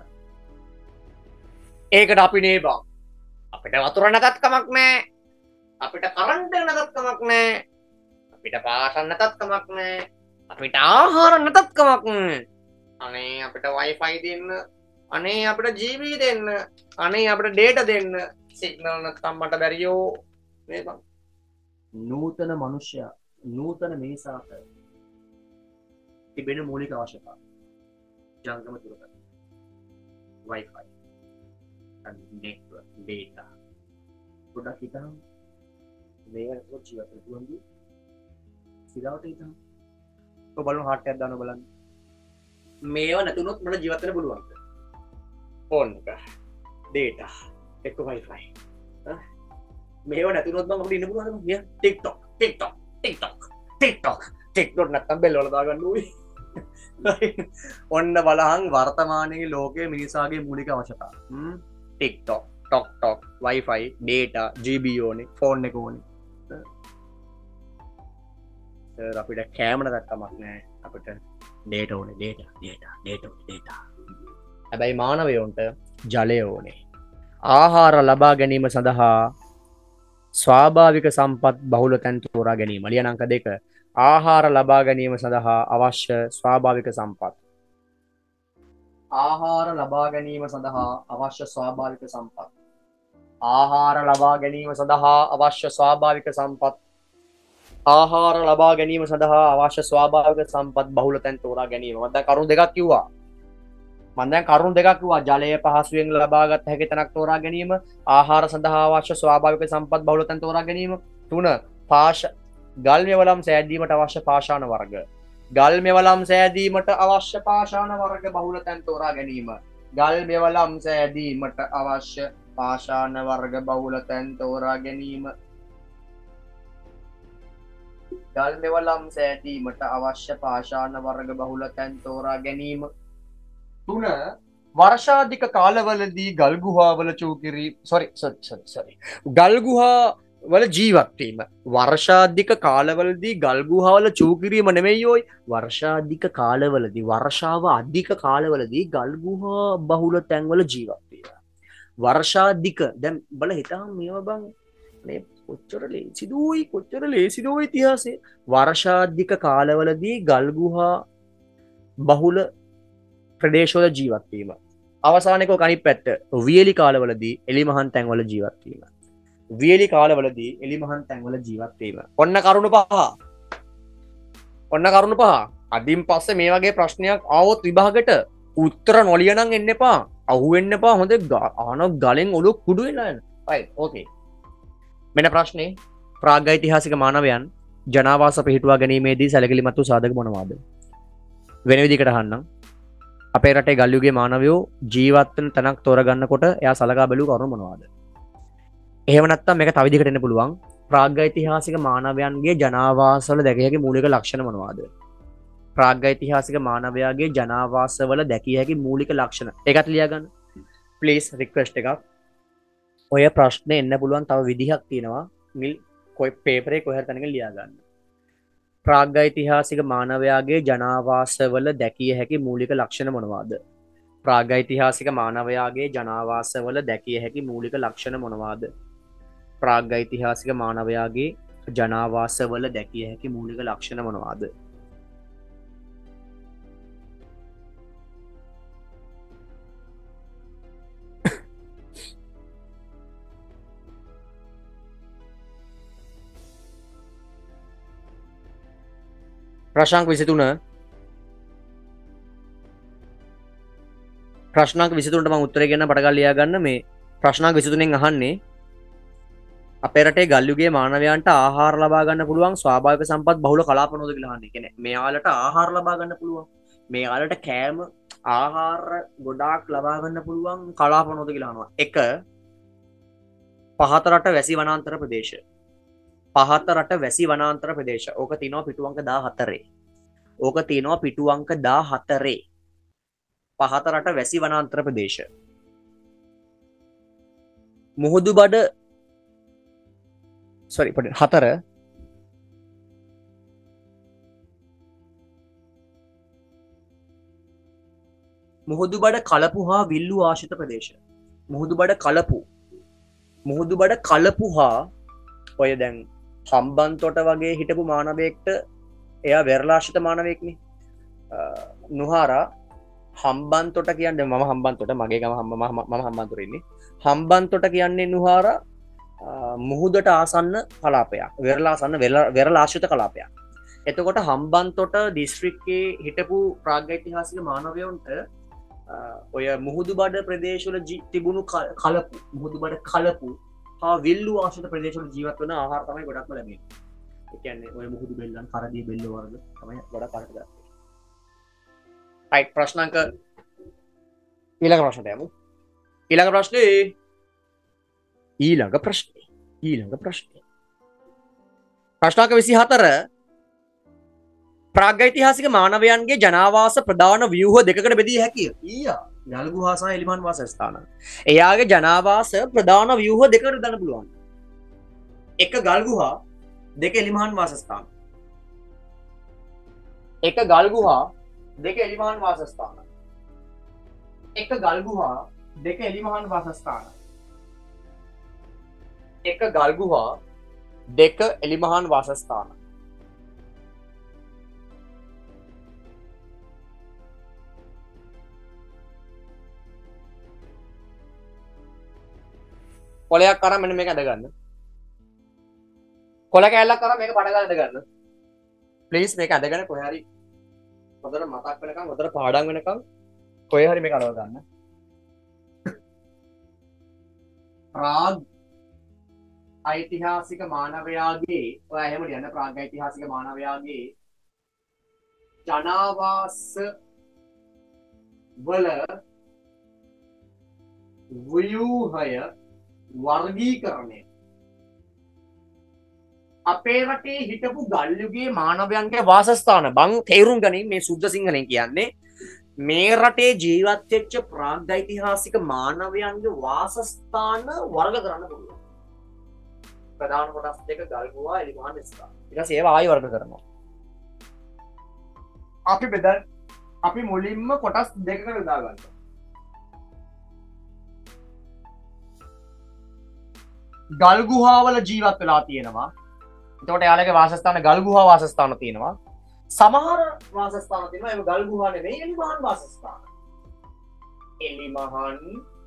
ඒකට අපි නේ බං අපිට වතුර නැතත් කමක් නැහැ. අපිට කරන්ට් එක නැතත් කමක් නැහැ. අපිට පාසල් නැතත් කමක් නැහැ. අපිට ආහාර නැතත් කමක් නැහැ. අනේ අපිට Wi-Fi දෙන්න. අනේ අපිට G B දෙන්න. අනේ අපිට data දෙන්න. සිග්නල් නැත්නම් මට බැරියෝ මේ බං. නූතන මනුෂ්‍යයා නූතන මිනිසාට තිබෙන මූලික අවශ්‍යතාව. ජංගම දුරකථන. Wi-Fi. and network data. ගොඩක් හිතන්න මේක ජීවත් වෙන්න සිරාවට හිතන්න. ඔය බලන්න හાર્ට් එකක් දාන්න බලන්න. මේව නැතුනොත් මට ජීවත් වෙන්න පුළුවන්ද? ෆෝන් එක, data, එක්ක Wi-Fi. මේව නැතුනොත් මම අපිට ඉන්න පුළුවන්ද? කිය TikTok, TikTok, TikTok, TikTok, TikTok නැත්තම් බෙල් වල දාගන්න ඕයි. ඔන්න බලහන් වර්තමානයේ ලෝකයේ මිනිසාගේ මූලික අවශ්‍යතා. Hmm TikTok, Tok Tok, Wi-Fi, data, G B ඕනේ, ෆෝන් එක ඕනේ. සර් අපිට කැමරා දැක්කමක් නැහැ. අපිට data ඕනේ, data, data, data, data. හැබැයි මානවයන්ට ජලය ඕනේ. ආහාර ලබා ගැනීම සඳහා ස්වාභාවික සම්පත් බහුල තැන් තෝරා ගැනීම. ලියන අංක දෙක. ආහාර ලබා ගැනීම සඳහා අවශ්‍ය ස්වාභාවික සම්පත්. ආහාර ලබා ගැනීම සඳහා අවශ්‍ය ස්වාභාවික සම්පත්. ආහාර ලබා ගැනීම සඳහා අවශ්‍ය ස්වාභාවික සම්පත්. ආහාර ලබා ගැනීම සඳහා අවශ්‍ය ස්වාභාවික සම්පත් බහුල තැන් තෝරා ගැනීම. මම දැන් කරුණු දෙකක් කිව්වා. මම දැන් කරුණු දෙකක් කිව්වා. ජලය පහසුවෙන් ලබාගත හැකි තැනක් තෝරා ගැනීම, ආහාර සඳහා අවශ්‍ය ස්වාභාවික සම්පත් බහුල තැන් තෝරා ගැනීම. තුන පාෂ ගල් මෙවලම් සෑදීමට අවශ්‍ය පාෂාණ වර්ග. ගල් මෙවලම් සෑදීමට අවශ්‍ය පාෂාණ වර්ග බහුල තැන් තෝරා ගැනීම. ගල් මෙවලම් සෑදීමට අවශ්‍ය පාෂාණ වර්ග බහුල තැන් තෝරා ගැනීම. ගල් මෙවලම් සෑදීමට අවශ්‍ය පාෂාණ වර්ග බහුල තැන් තෝරා ගැනීම. තුන වර්ෂාධික කාලවලදී ගල් ගුහාවල චූකිරි සොරි සොරි සොරි සොරි ගල් ගුහා වල ජීවත් වීම. වර්ෂාධික කාලවලදී ගල් ගුහාවල චූකිරීම නෙමෙයි ඔයි. වර්ෂාධික කාලවලදී වර්ෂාව අධික කාලවලදී ගල් ගුහා බහුල තැන්වල ජීවත් වීම. වර්ෂාධික දැන් බල හිතහම මේවා බං මේ කොච්චර ලේසිද ඔයි කොච්චර ලේසිද ඔයි ඉතිහාසයේ. වර්ෂාධික කාලවලදී ගල් ගුහා බහුල ප්‍රදේශවල ජීවත් වීම. අවසානයක අනිත් පැත්ත වියලි කාලවලදී එලිමහන් තැන්වල ජීවත් වීම. වියලි කාලවලදී එලිමහන් තැන්වල ජීවත් වීම. ඔන්න කරුණු පහ. ඔන්න කරුණු පහ. අදින් පස්සේ මේ වගේ ප්‍රශ්නයක් ආවොත් විභාගෙට උත්තර නොලියනම් එන්න එපා. අහුවෙන්න එපා. හොඳ ආන ගලෙන් ඔලුව කුඩු වෙලා යන. right okay. මෙන්න ප්‍රශ්නේ ප්‍රාග්ඓතිහාසික මානවයන් ජනාවාස පිහිටුවා ගැනීමේදී සැලකිලිමත් වූ සාධක මොනවාද? වෙන විදිහකට අහන්නම්. අපේ රටේ ගල් යුගයේ මානවයෝ ජීවත් වෙන තැනක් තෝරගන්නකොට එයා සලකා බැලුව කරුණු මොනවාද? එහෙම නැත්නම් මේක තව විදිහකට එන්න පුළුවන්. ප්‍රාග්ඓතිහාසික මානවයන්ගේ ජනාවාසවල දැකිය හැකි මූලික ලක්ෂණ මොනවාද? ප්‍රාග්ඓතිහාසික මානවයාගේ ජනාවාසවල දැකිය හැකි මූලික ලක්ෂණ. ඒකත් ලියා ගන්න. ප්ලීස් රික්වෙස්ට් එකක්. ඔය ප්‍රශ්නේ එන්න පුළුවන් තව විදිහක් තියෙනවා. මිල් කොයි පේපරේ කොහෙද තැනක ලියා ගන්න. ප්‍රාග්ඓතිහාසික මානවයාගේ ජනාවාසවල දැකිය හැකි මූලික ලක්ෂණ මොනවාද? ප්‍රාග්ඓතිහාසික මානවයාගේ ජනාවාසවල දැකිය හැකි මූලික ලක්ෂණ මොනවාද? ප්‍රාග්ඓතිහාසික මානවයාගේ ජනාවාසවල දැකිය හැකි මූලික ලක්ෂණ මොනවාද? ප්‍රශ්නාංක විසිතුන ප්‍රශ්නාංක විසිතුනට මම උත්තරේ කියන්න පටන් ලියා ගන්න. මේ ප්‍රශ්නාංක විසිතුනෙන් අහන්නේ අපේ රටේ ගල් යුගයේ මානවයන්ට ආහාර ලබා ගන්න පුළුවන් ස්වාභාවික සම්පත් බහුල කලාප මොනවද කියලා අහන්නේ. කියන්නේ මෙයාලට ආහාර ලබා ගන්න පුළුවන්, මෙයාලට කෑම ආහාර ගොඩාක් ලබා ගන්න පුළුවන් කලාප මොනවද කියලා අහනවා. එක පහත රට වැසි වනාන්තර ප්‍රදේශ. පහත රට වැසි වනාන්තර ප්‍රදේශ. ඕක තියෙනවා පිටුවංක දාහතරේ. ඕක තියෙනවා පිටු අංක දාහතරේ. පහත රට වැසි වනාන්තර ප්‍රදේශ. මුහුදු බඩ sorry පොඩි හතර මුහුදු බඩ කලපු හා විල්ලු ආශ්‍රිත ප්‍රදේශ. මුහුදු බඩ කලපු මුහුදු බඩ කලපු හා ඔය දැන් හම්බන්තොට වගේ හිටපු මානවයෙක්ට එයා වෙරළාශ්‍රිත මානවයෙක්නේ. නුහාරා හම්බන්තොට කියන්නේ මම හම්බන්තොට මගේ ගම හම්බ මම හම්බන්තොට ඉන්නේ. හම්බන්තොට කියන්නේ නුහාරා මුහුදට ආසන්න කලාපයක්. වෙරළාසන්න වෙරළාශ්‍රිත කලාපයක්. එතකොට හම්බන්තොට දිස්ත්‍රික්කයේ හිටපු ප්‍රාග්ෛතිහාසික මානවයන්ට ඔය මුහුදු බඩ ප්‍රදේශවල තිබුණු කලපු මුහුදු බඩ කලපු හා විල්ලු ආශ්‍රිත ප්‍රදේශවල ජීවත් වෙන ආහාර තමයි ගොඩක්ම ලැබෙන්නේ. ඒ කියන්නේ ඔය මුහුදු බෙල්ලන් කරදී බෙල්ල වර්ග තමයි ගොඩක් අරකට ගන්න. right ප්‍රශ්න අංක ඊළඟ ප්‍රශ්නට යමු. ඊළඟ ප්‍රශ්නේ ඊළඟ ප්‍රශ්නේ ඊළඟ ප්‍රශ්නේ ප්‍රශ්න අංක විසිහතර ප්‍රාග්ෛතිහාසික මානවයන්ගේ ජනාවාස ප්‍රධාන ව්‍යුහ දෙකකට බෙදිය හැකිය. ඊයා ගල් ගුහා සහ එලිමහන් වාසස්ථාන. එයාගේ ජනාවාස ප්‍රධාන ව්‍යුහ දෙකකට බෙදන්න පුළුවන්. එක ගල් ගුහා දෙක එලිමහන් වාසස්ථාන. එක ගල් ගුහා දෙක එලිමහන් වාසස්ථාන. එක ගල් ගුහා දෙක එලිමහන් වාසස්ථාන. එක ගල් ගුහා දෙක එලිමහන් වාසස්ථාන. කොලයක් අරන් මෙන්න මේක අඳ ගන්න. කොල කෑල්ලක් අරන් මේක පඩ ගන්න ගන්න. ප්ලීස් මේක අඳගෙන කොහේ හරි හොඳට මතක් වෙනකන් හොඳට පාඩම් වෙනකන් කොහේ හරි මේක අරව ගන්න. ප්‍රාග් ඓතිහාසික මානවයාගේ ඔය එහෙම ලියන්න ප්‍රාග් ඓතිහාසික මානවයාගේ ජනාවාස වල ව්‍යුහය වර්ගීකරණය අපේ රටේ හිටපු ගල්යුගයේ මානවයන්ගේ වාසස්ථාන බං තේරුම් ගනින් මේ සුද්ධ සිංහලෙන් කියන්නේ මේ රටේ ජීවත් වෙච්ච ප්‍රාග්ෛතිහාසික මානවයන්ගේ වාසස්ථාන වර්ග කරන්න පුළුවන්. ප්‍රධාන කොටස් දෙක ගල් ගුහා එලිමහන් ස්ථාන. ඊට පස්සේ ඒවා ආයෙ වර්ග කරනවා. අපි බෙදන්න අපි මුලින්ම කොටස් දෙකකට බෙදා ගන්නවා. ගල් ගුහාවල ජීවත් වෙලා තියෙනවා. එතකොට යාලගේ වාසස්ථාන ගල් ගුහා වාසස්ථාන තියෙනවා. සමහර වාසස්ථාන තියෙනවා ඒක ගල් ගුහා නෙමෙයි එලිමහන් වාසස්ථාන. එලිමහන්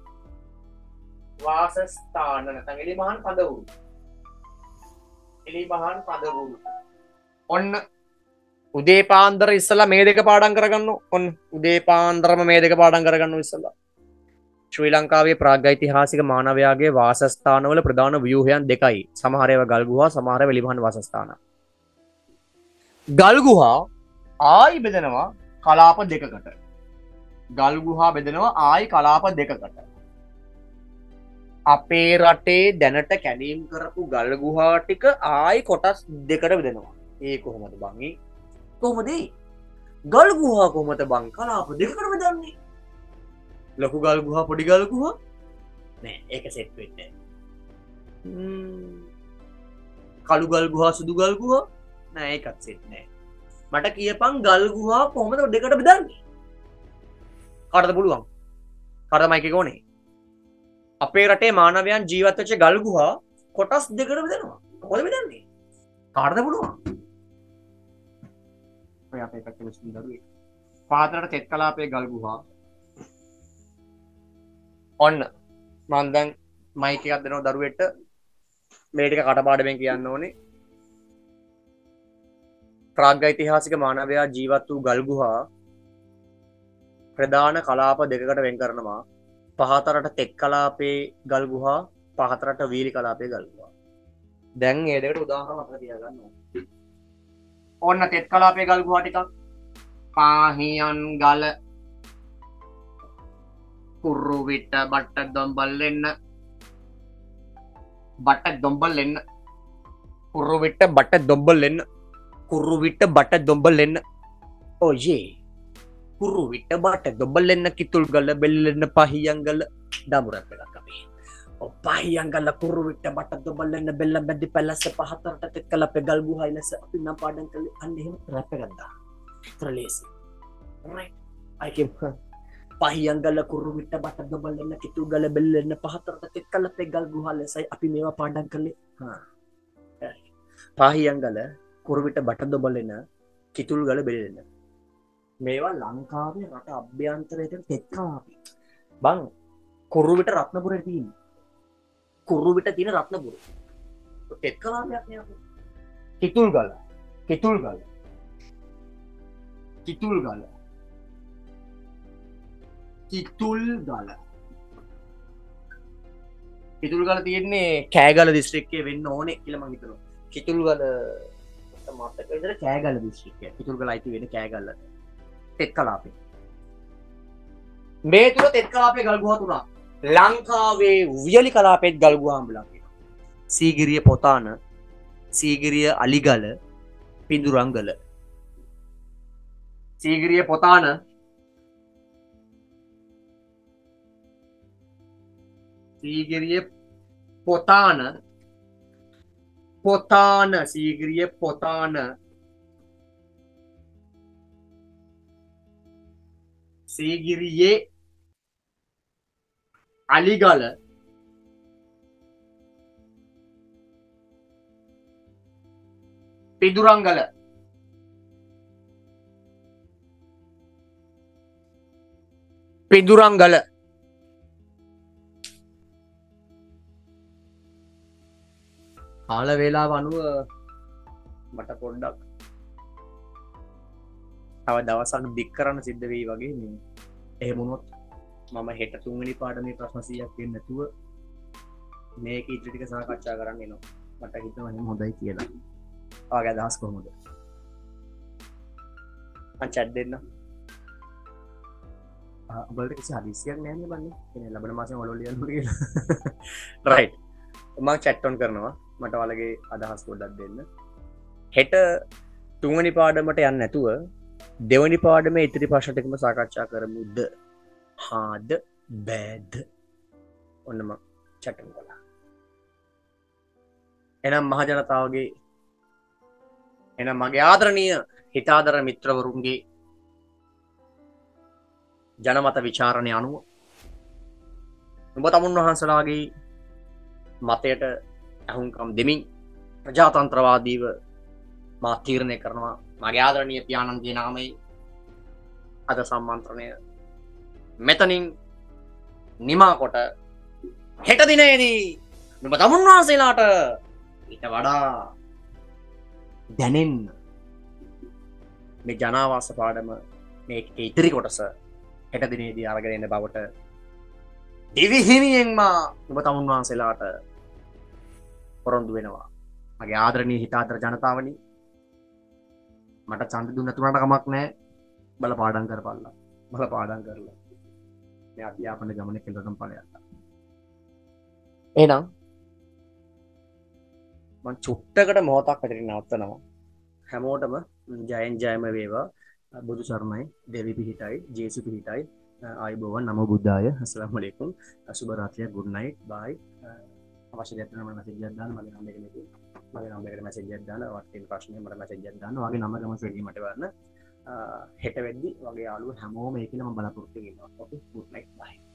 වාසස්ථාන නැත්නම් එලිමහන් කඳවුරු. එලිමහන් කඳවුරු. ඔන්න උදේ පාන්දර ඉස්සලා මේ දෙක පාඩම් කරගන්න. ඔන්න උදේ පාන්දරම මේ දෙක පාඩම් කරගන්න ඉස්සලා. ශ්‍රී ලංකාවේ ප්‍රාග්ෛතිහාසික මානවයාගේ වාසස්ථානවල ප්‍රධාන ව්‍යුහයන් දෙකයි. සමහර ඒවා ගල් ගුහා සමහර ඒවා එලිමහන් වාසස්ථාන. ගල් ගුහා ආයි බෙදෙනවා කලාප දෙකකට. ගල් ගුහා බෙදෙනවා ආයි කලාප දෙකකට. අපේ රටේ දැනට කැලීම් කරපු ගල් ගුහා ටික ආයි කොටස් දෙකට බෙදෙනවා. ඒ කොහොමද බං? ඒ කොහොමද? ගල් ගුහා කොහොමද බං කලාප දෙකකට බෙදන්නේ? ලොකු ගල් ගුහා පොඩි ගල් ගුහා නෑ ඒක සෙට් වෙන්නේ නෑ. කළු ගල් ගුහා සුදු ගල් ගුහා නෑ ඒකත් සෙට් නෑ. මට කියපන් ගල් ගුහා කොහොමද දෙකට බෙදන්නේ? කාටද පුළුවන්? කාටද මයික් එක ඕනේ? අපේ රටේ මානවයන් ජීවත් වෙච්ච ගල් ගුහා කොටස් දෙකට බෙදනවා. කොහොමද බෙදන්නේ? කාටද පුළුවන්? ඔය අපේ පැත්තේ විශ්ලි දරුවේ. පාතරට තෙත් කලාපයේ ගල් ගුහා ඔන්න මම දැන් මයික් එකක් දෙනවා දරුවෙට මේ ටික කටපාඩමෙන් කියන්න ඕනේ. ප්‍රාග්ෛතිහාසික මානවයා ජීවත් වූ ගල් ගුහා ප්‍රධාන කලාප දෙකකට වෙන් කරනවා. පහතරට තෙත් කලාපයේ ගල් ගුහා පහතරට වීලි කලාපයේ ගල් ගුහා. දැන් මේ දෙකට උදාහරණ අපිට තියාගන්න ඕනේ. ඔන්න තෙත් කලාපයේ ගල් ගුහා ටිකක් පාහියන් ගල කුරු විට බට්ට දොම්බල් එන්න බට්ට දොම්බල් එන්න කුරු විට බට්ට දොම්බල් එන්න කුරු විට බට්ට දොම්බල් එන්න ඔයේ කුරු විට බට දොබලෙන්න කිතුල් ගල බෙල්ලෙන්න පහියංගල දමුරක් වෙලක් අපි පහියංගල කුරු විට බට දොබලෙන්න බෙල්ල බැදි පැලස්ස පහතරට තෙත් කළ පෙගල් ගුහායි ලෙස අපි නම් පාඩම් කළේ අන්න එහෙම රැප් එකක් දාන්න. ඒතර ලේසි. right I can පහියංගල කුරු විට බට දොබලෙන්න කිතුල් ගල බෙල්ලෙන්න පහතරට තෙත් කළ පෙගල් ගුහා ලෙසයි අපි මේවා පාඩම් කළේ. හා පහියංගල කුරු විට බට දොබලෙන්න කිතුල් ගල බෙල්ලෙන්න මේවා ලංකාවේ රට අභ්‍යන්තරයට තෙත්කාපි බං කුරුවිට රත්නපුර තියන කුරුවිට තියෙන රත්නපුර තෙත්කලාපයක් කිතුල් ගල කිතුල් ගල කිතුල් ගල කිතුල් ගල කිතුල් ගල තියෙන්නේ කෑගල දිස්ත්‍රික්කය වෙන්න ඕනේ කියලා මං හිතනවා කිතුල් ගල මතක විතර කෑගල දිස්ත්‍රික්කය කිතුල් ගල අයිති වෙන්නේ කෑගල්ල තෙත් කලාපේ මේ තුර තෙත් කලාපේ ගල්ගුහා තුනක් ලංකාවේ වියලි කලාපෙත් ගල්ගුහා හම්බුලා තියෙනවා සීගිරිය පොතාන සීගිරිය අලිගල පිඳුරංගල සීගිරිය පොතාන සීගිරිය පොතාන පොතාන සීගිරිය පොතාන සීගිරියේ අලිගල පිදුරංගල පිදුරංගල කාල වේලාව අනුව මට පොඩ්ඩක් තව දවසක් දික් කරන්න සිද්ධ වෙයි වගේ මේ එහෙමුණොත් මම හෙට තුන්වෙනි පාඩමේ ප්‍රශ්න සීයක් දෙන්න නැතුව මේක ඉදිරි ටික සාකච්ඡා කරන්න එනවා මට හිතෙනවා එහෙම හොඳයි කියලා. ඔයාගේ අදහස් කොහොමද? මම chat දෙන්න. ආ ඔයාලට කිසි හදිස්සියක් නැහැ නේ බන්නේ. එනේ ලබන මාසෙම ඔලෝ ලියන්න ඕනේ කියලා. right. මම chat on කරනවා. මට ඔයාලගේ අදහස් පොඩ්ඩක් දෙන්න. හෙට තුන්වෙනි පාඩමට යන්න නැතුව දෙවනි පාඩමේ ඉතිරි ප්‍රශ්න ටිකම සාකච්ඡා කරමුද? හාද බෑද? ඔන්න මම chat කරනවා. එනම් මහ ජනතාවගේ එනම් මගේ ආදරණීය හිතාදර මිත්‍රවරුන්ගේ ජනමත විචාරණය අනුව ඔබ තමුන් වහන්සේලාගේ මතයට අහුම්කම් දෙමින් ප්‍රජාතන්ත්‍රවාදීව මා තීරණය කරනවා මගේ ආදරණීය පියාණන්ගේ නාමයෙන් අද සම්මන්ත්‍රණය මෙතනින් නිමා කොට හෙට දිනේදී ඔබ තමුන් වහන්සේලාට ඊට වඩා දැනෙන්න මේ ජනාවාස පාඩම මේ ඉතිරි කොටස හෙට දිනේදී අරගෙන එන්න බවට දිවි හිමියෙන්ම ඔබ තමුන් වහන්සේලාට පොරොන්දු වෙනවා මගේ ආදරණීය හිතාදර ජනතාවනි මට ඡන්ද දුන්න තුනට කමක් නැහැ බල පාඩම් කරපල්ලා බල පාඩම් කරලා මේ අධ්‍යාපන ගමනේ කෙලවරටම ඵලයක් එහෙනම් මං චුට්ටකට මොහොතක් ඇතරින් නවත්තනවා හැමෝටම ජයෙන් ජයම වේවා බුදු සරණයි දෙවි පිහිටයි ජේසු පිහිටයි ආයුබෝවන් නමෝ බුද්ධාය අස්සලාමු අලයිකුම් සුබ රාත්‍රියක් good night bye අවශ්‍ය දෙයක් නම් මම මැසේජ් එකක් දාන්න මගේ නම්බර් එක මේකේ මගේ නම්බර් එකට මැසේජ් එකක් දාන්න වත් තියෙන ප්‍රශ්නේ මට මැසේජ් එකක් දාන්න වගේ නම ගම ශ්‍රේණිය මට වරන හෙට වෙද්දි වගේ යාළුවෝ හැමෝම ඒකේ මම බලාපොරොත්තු වෙනවා okay good night bye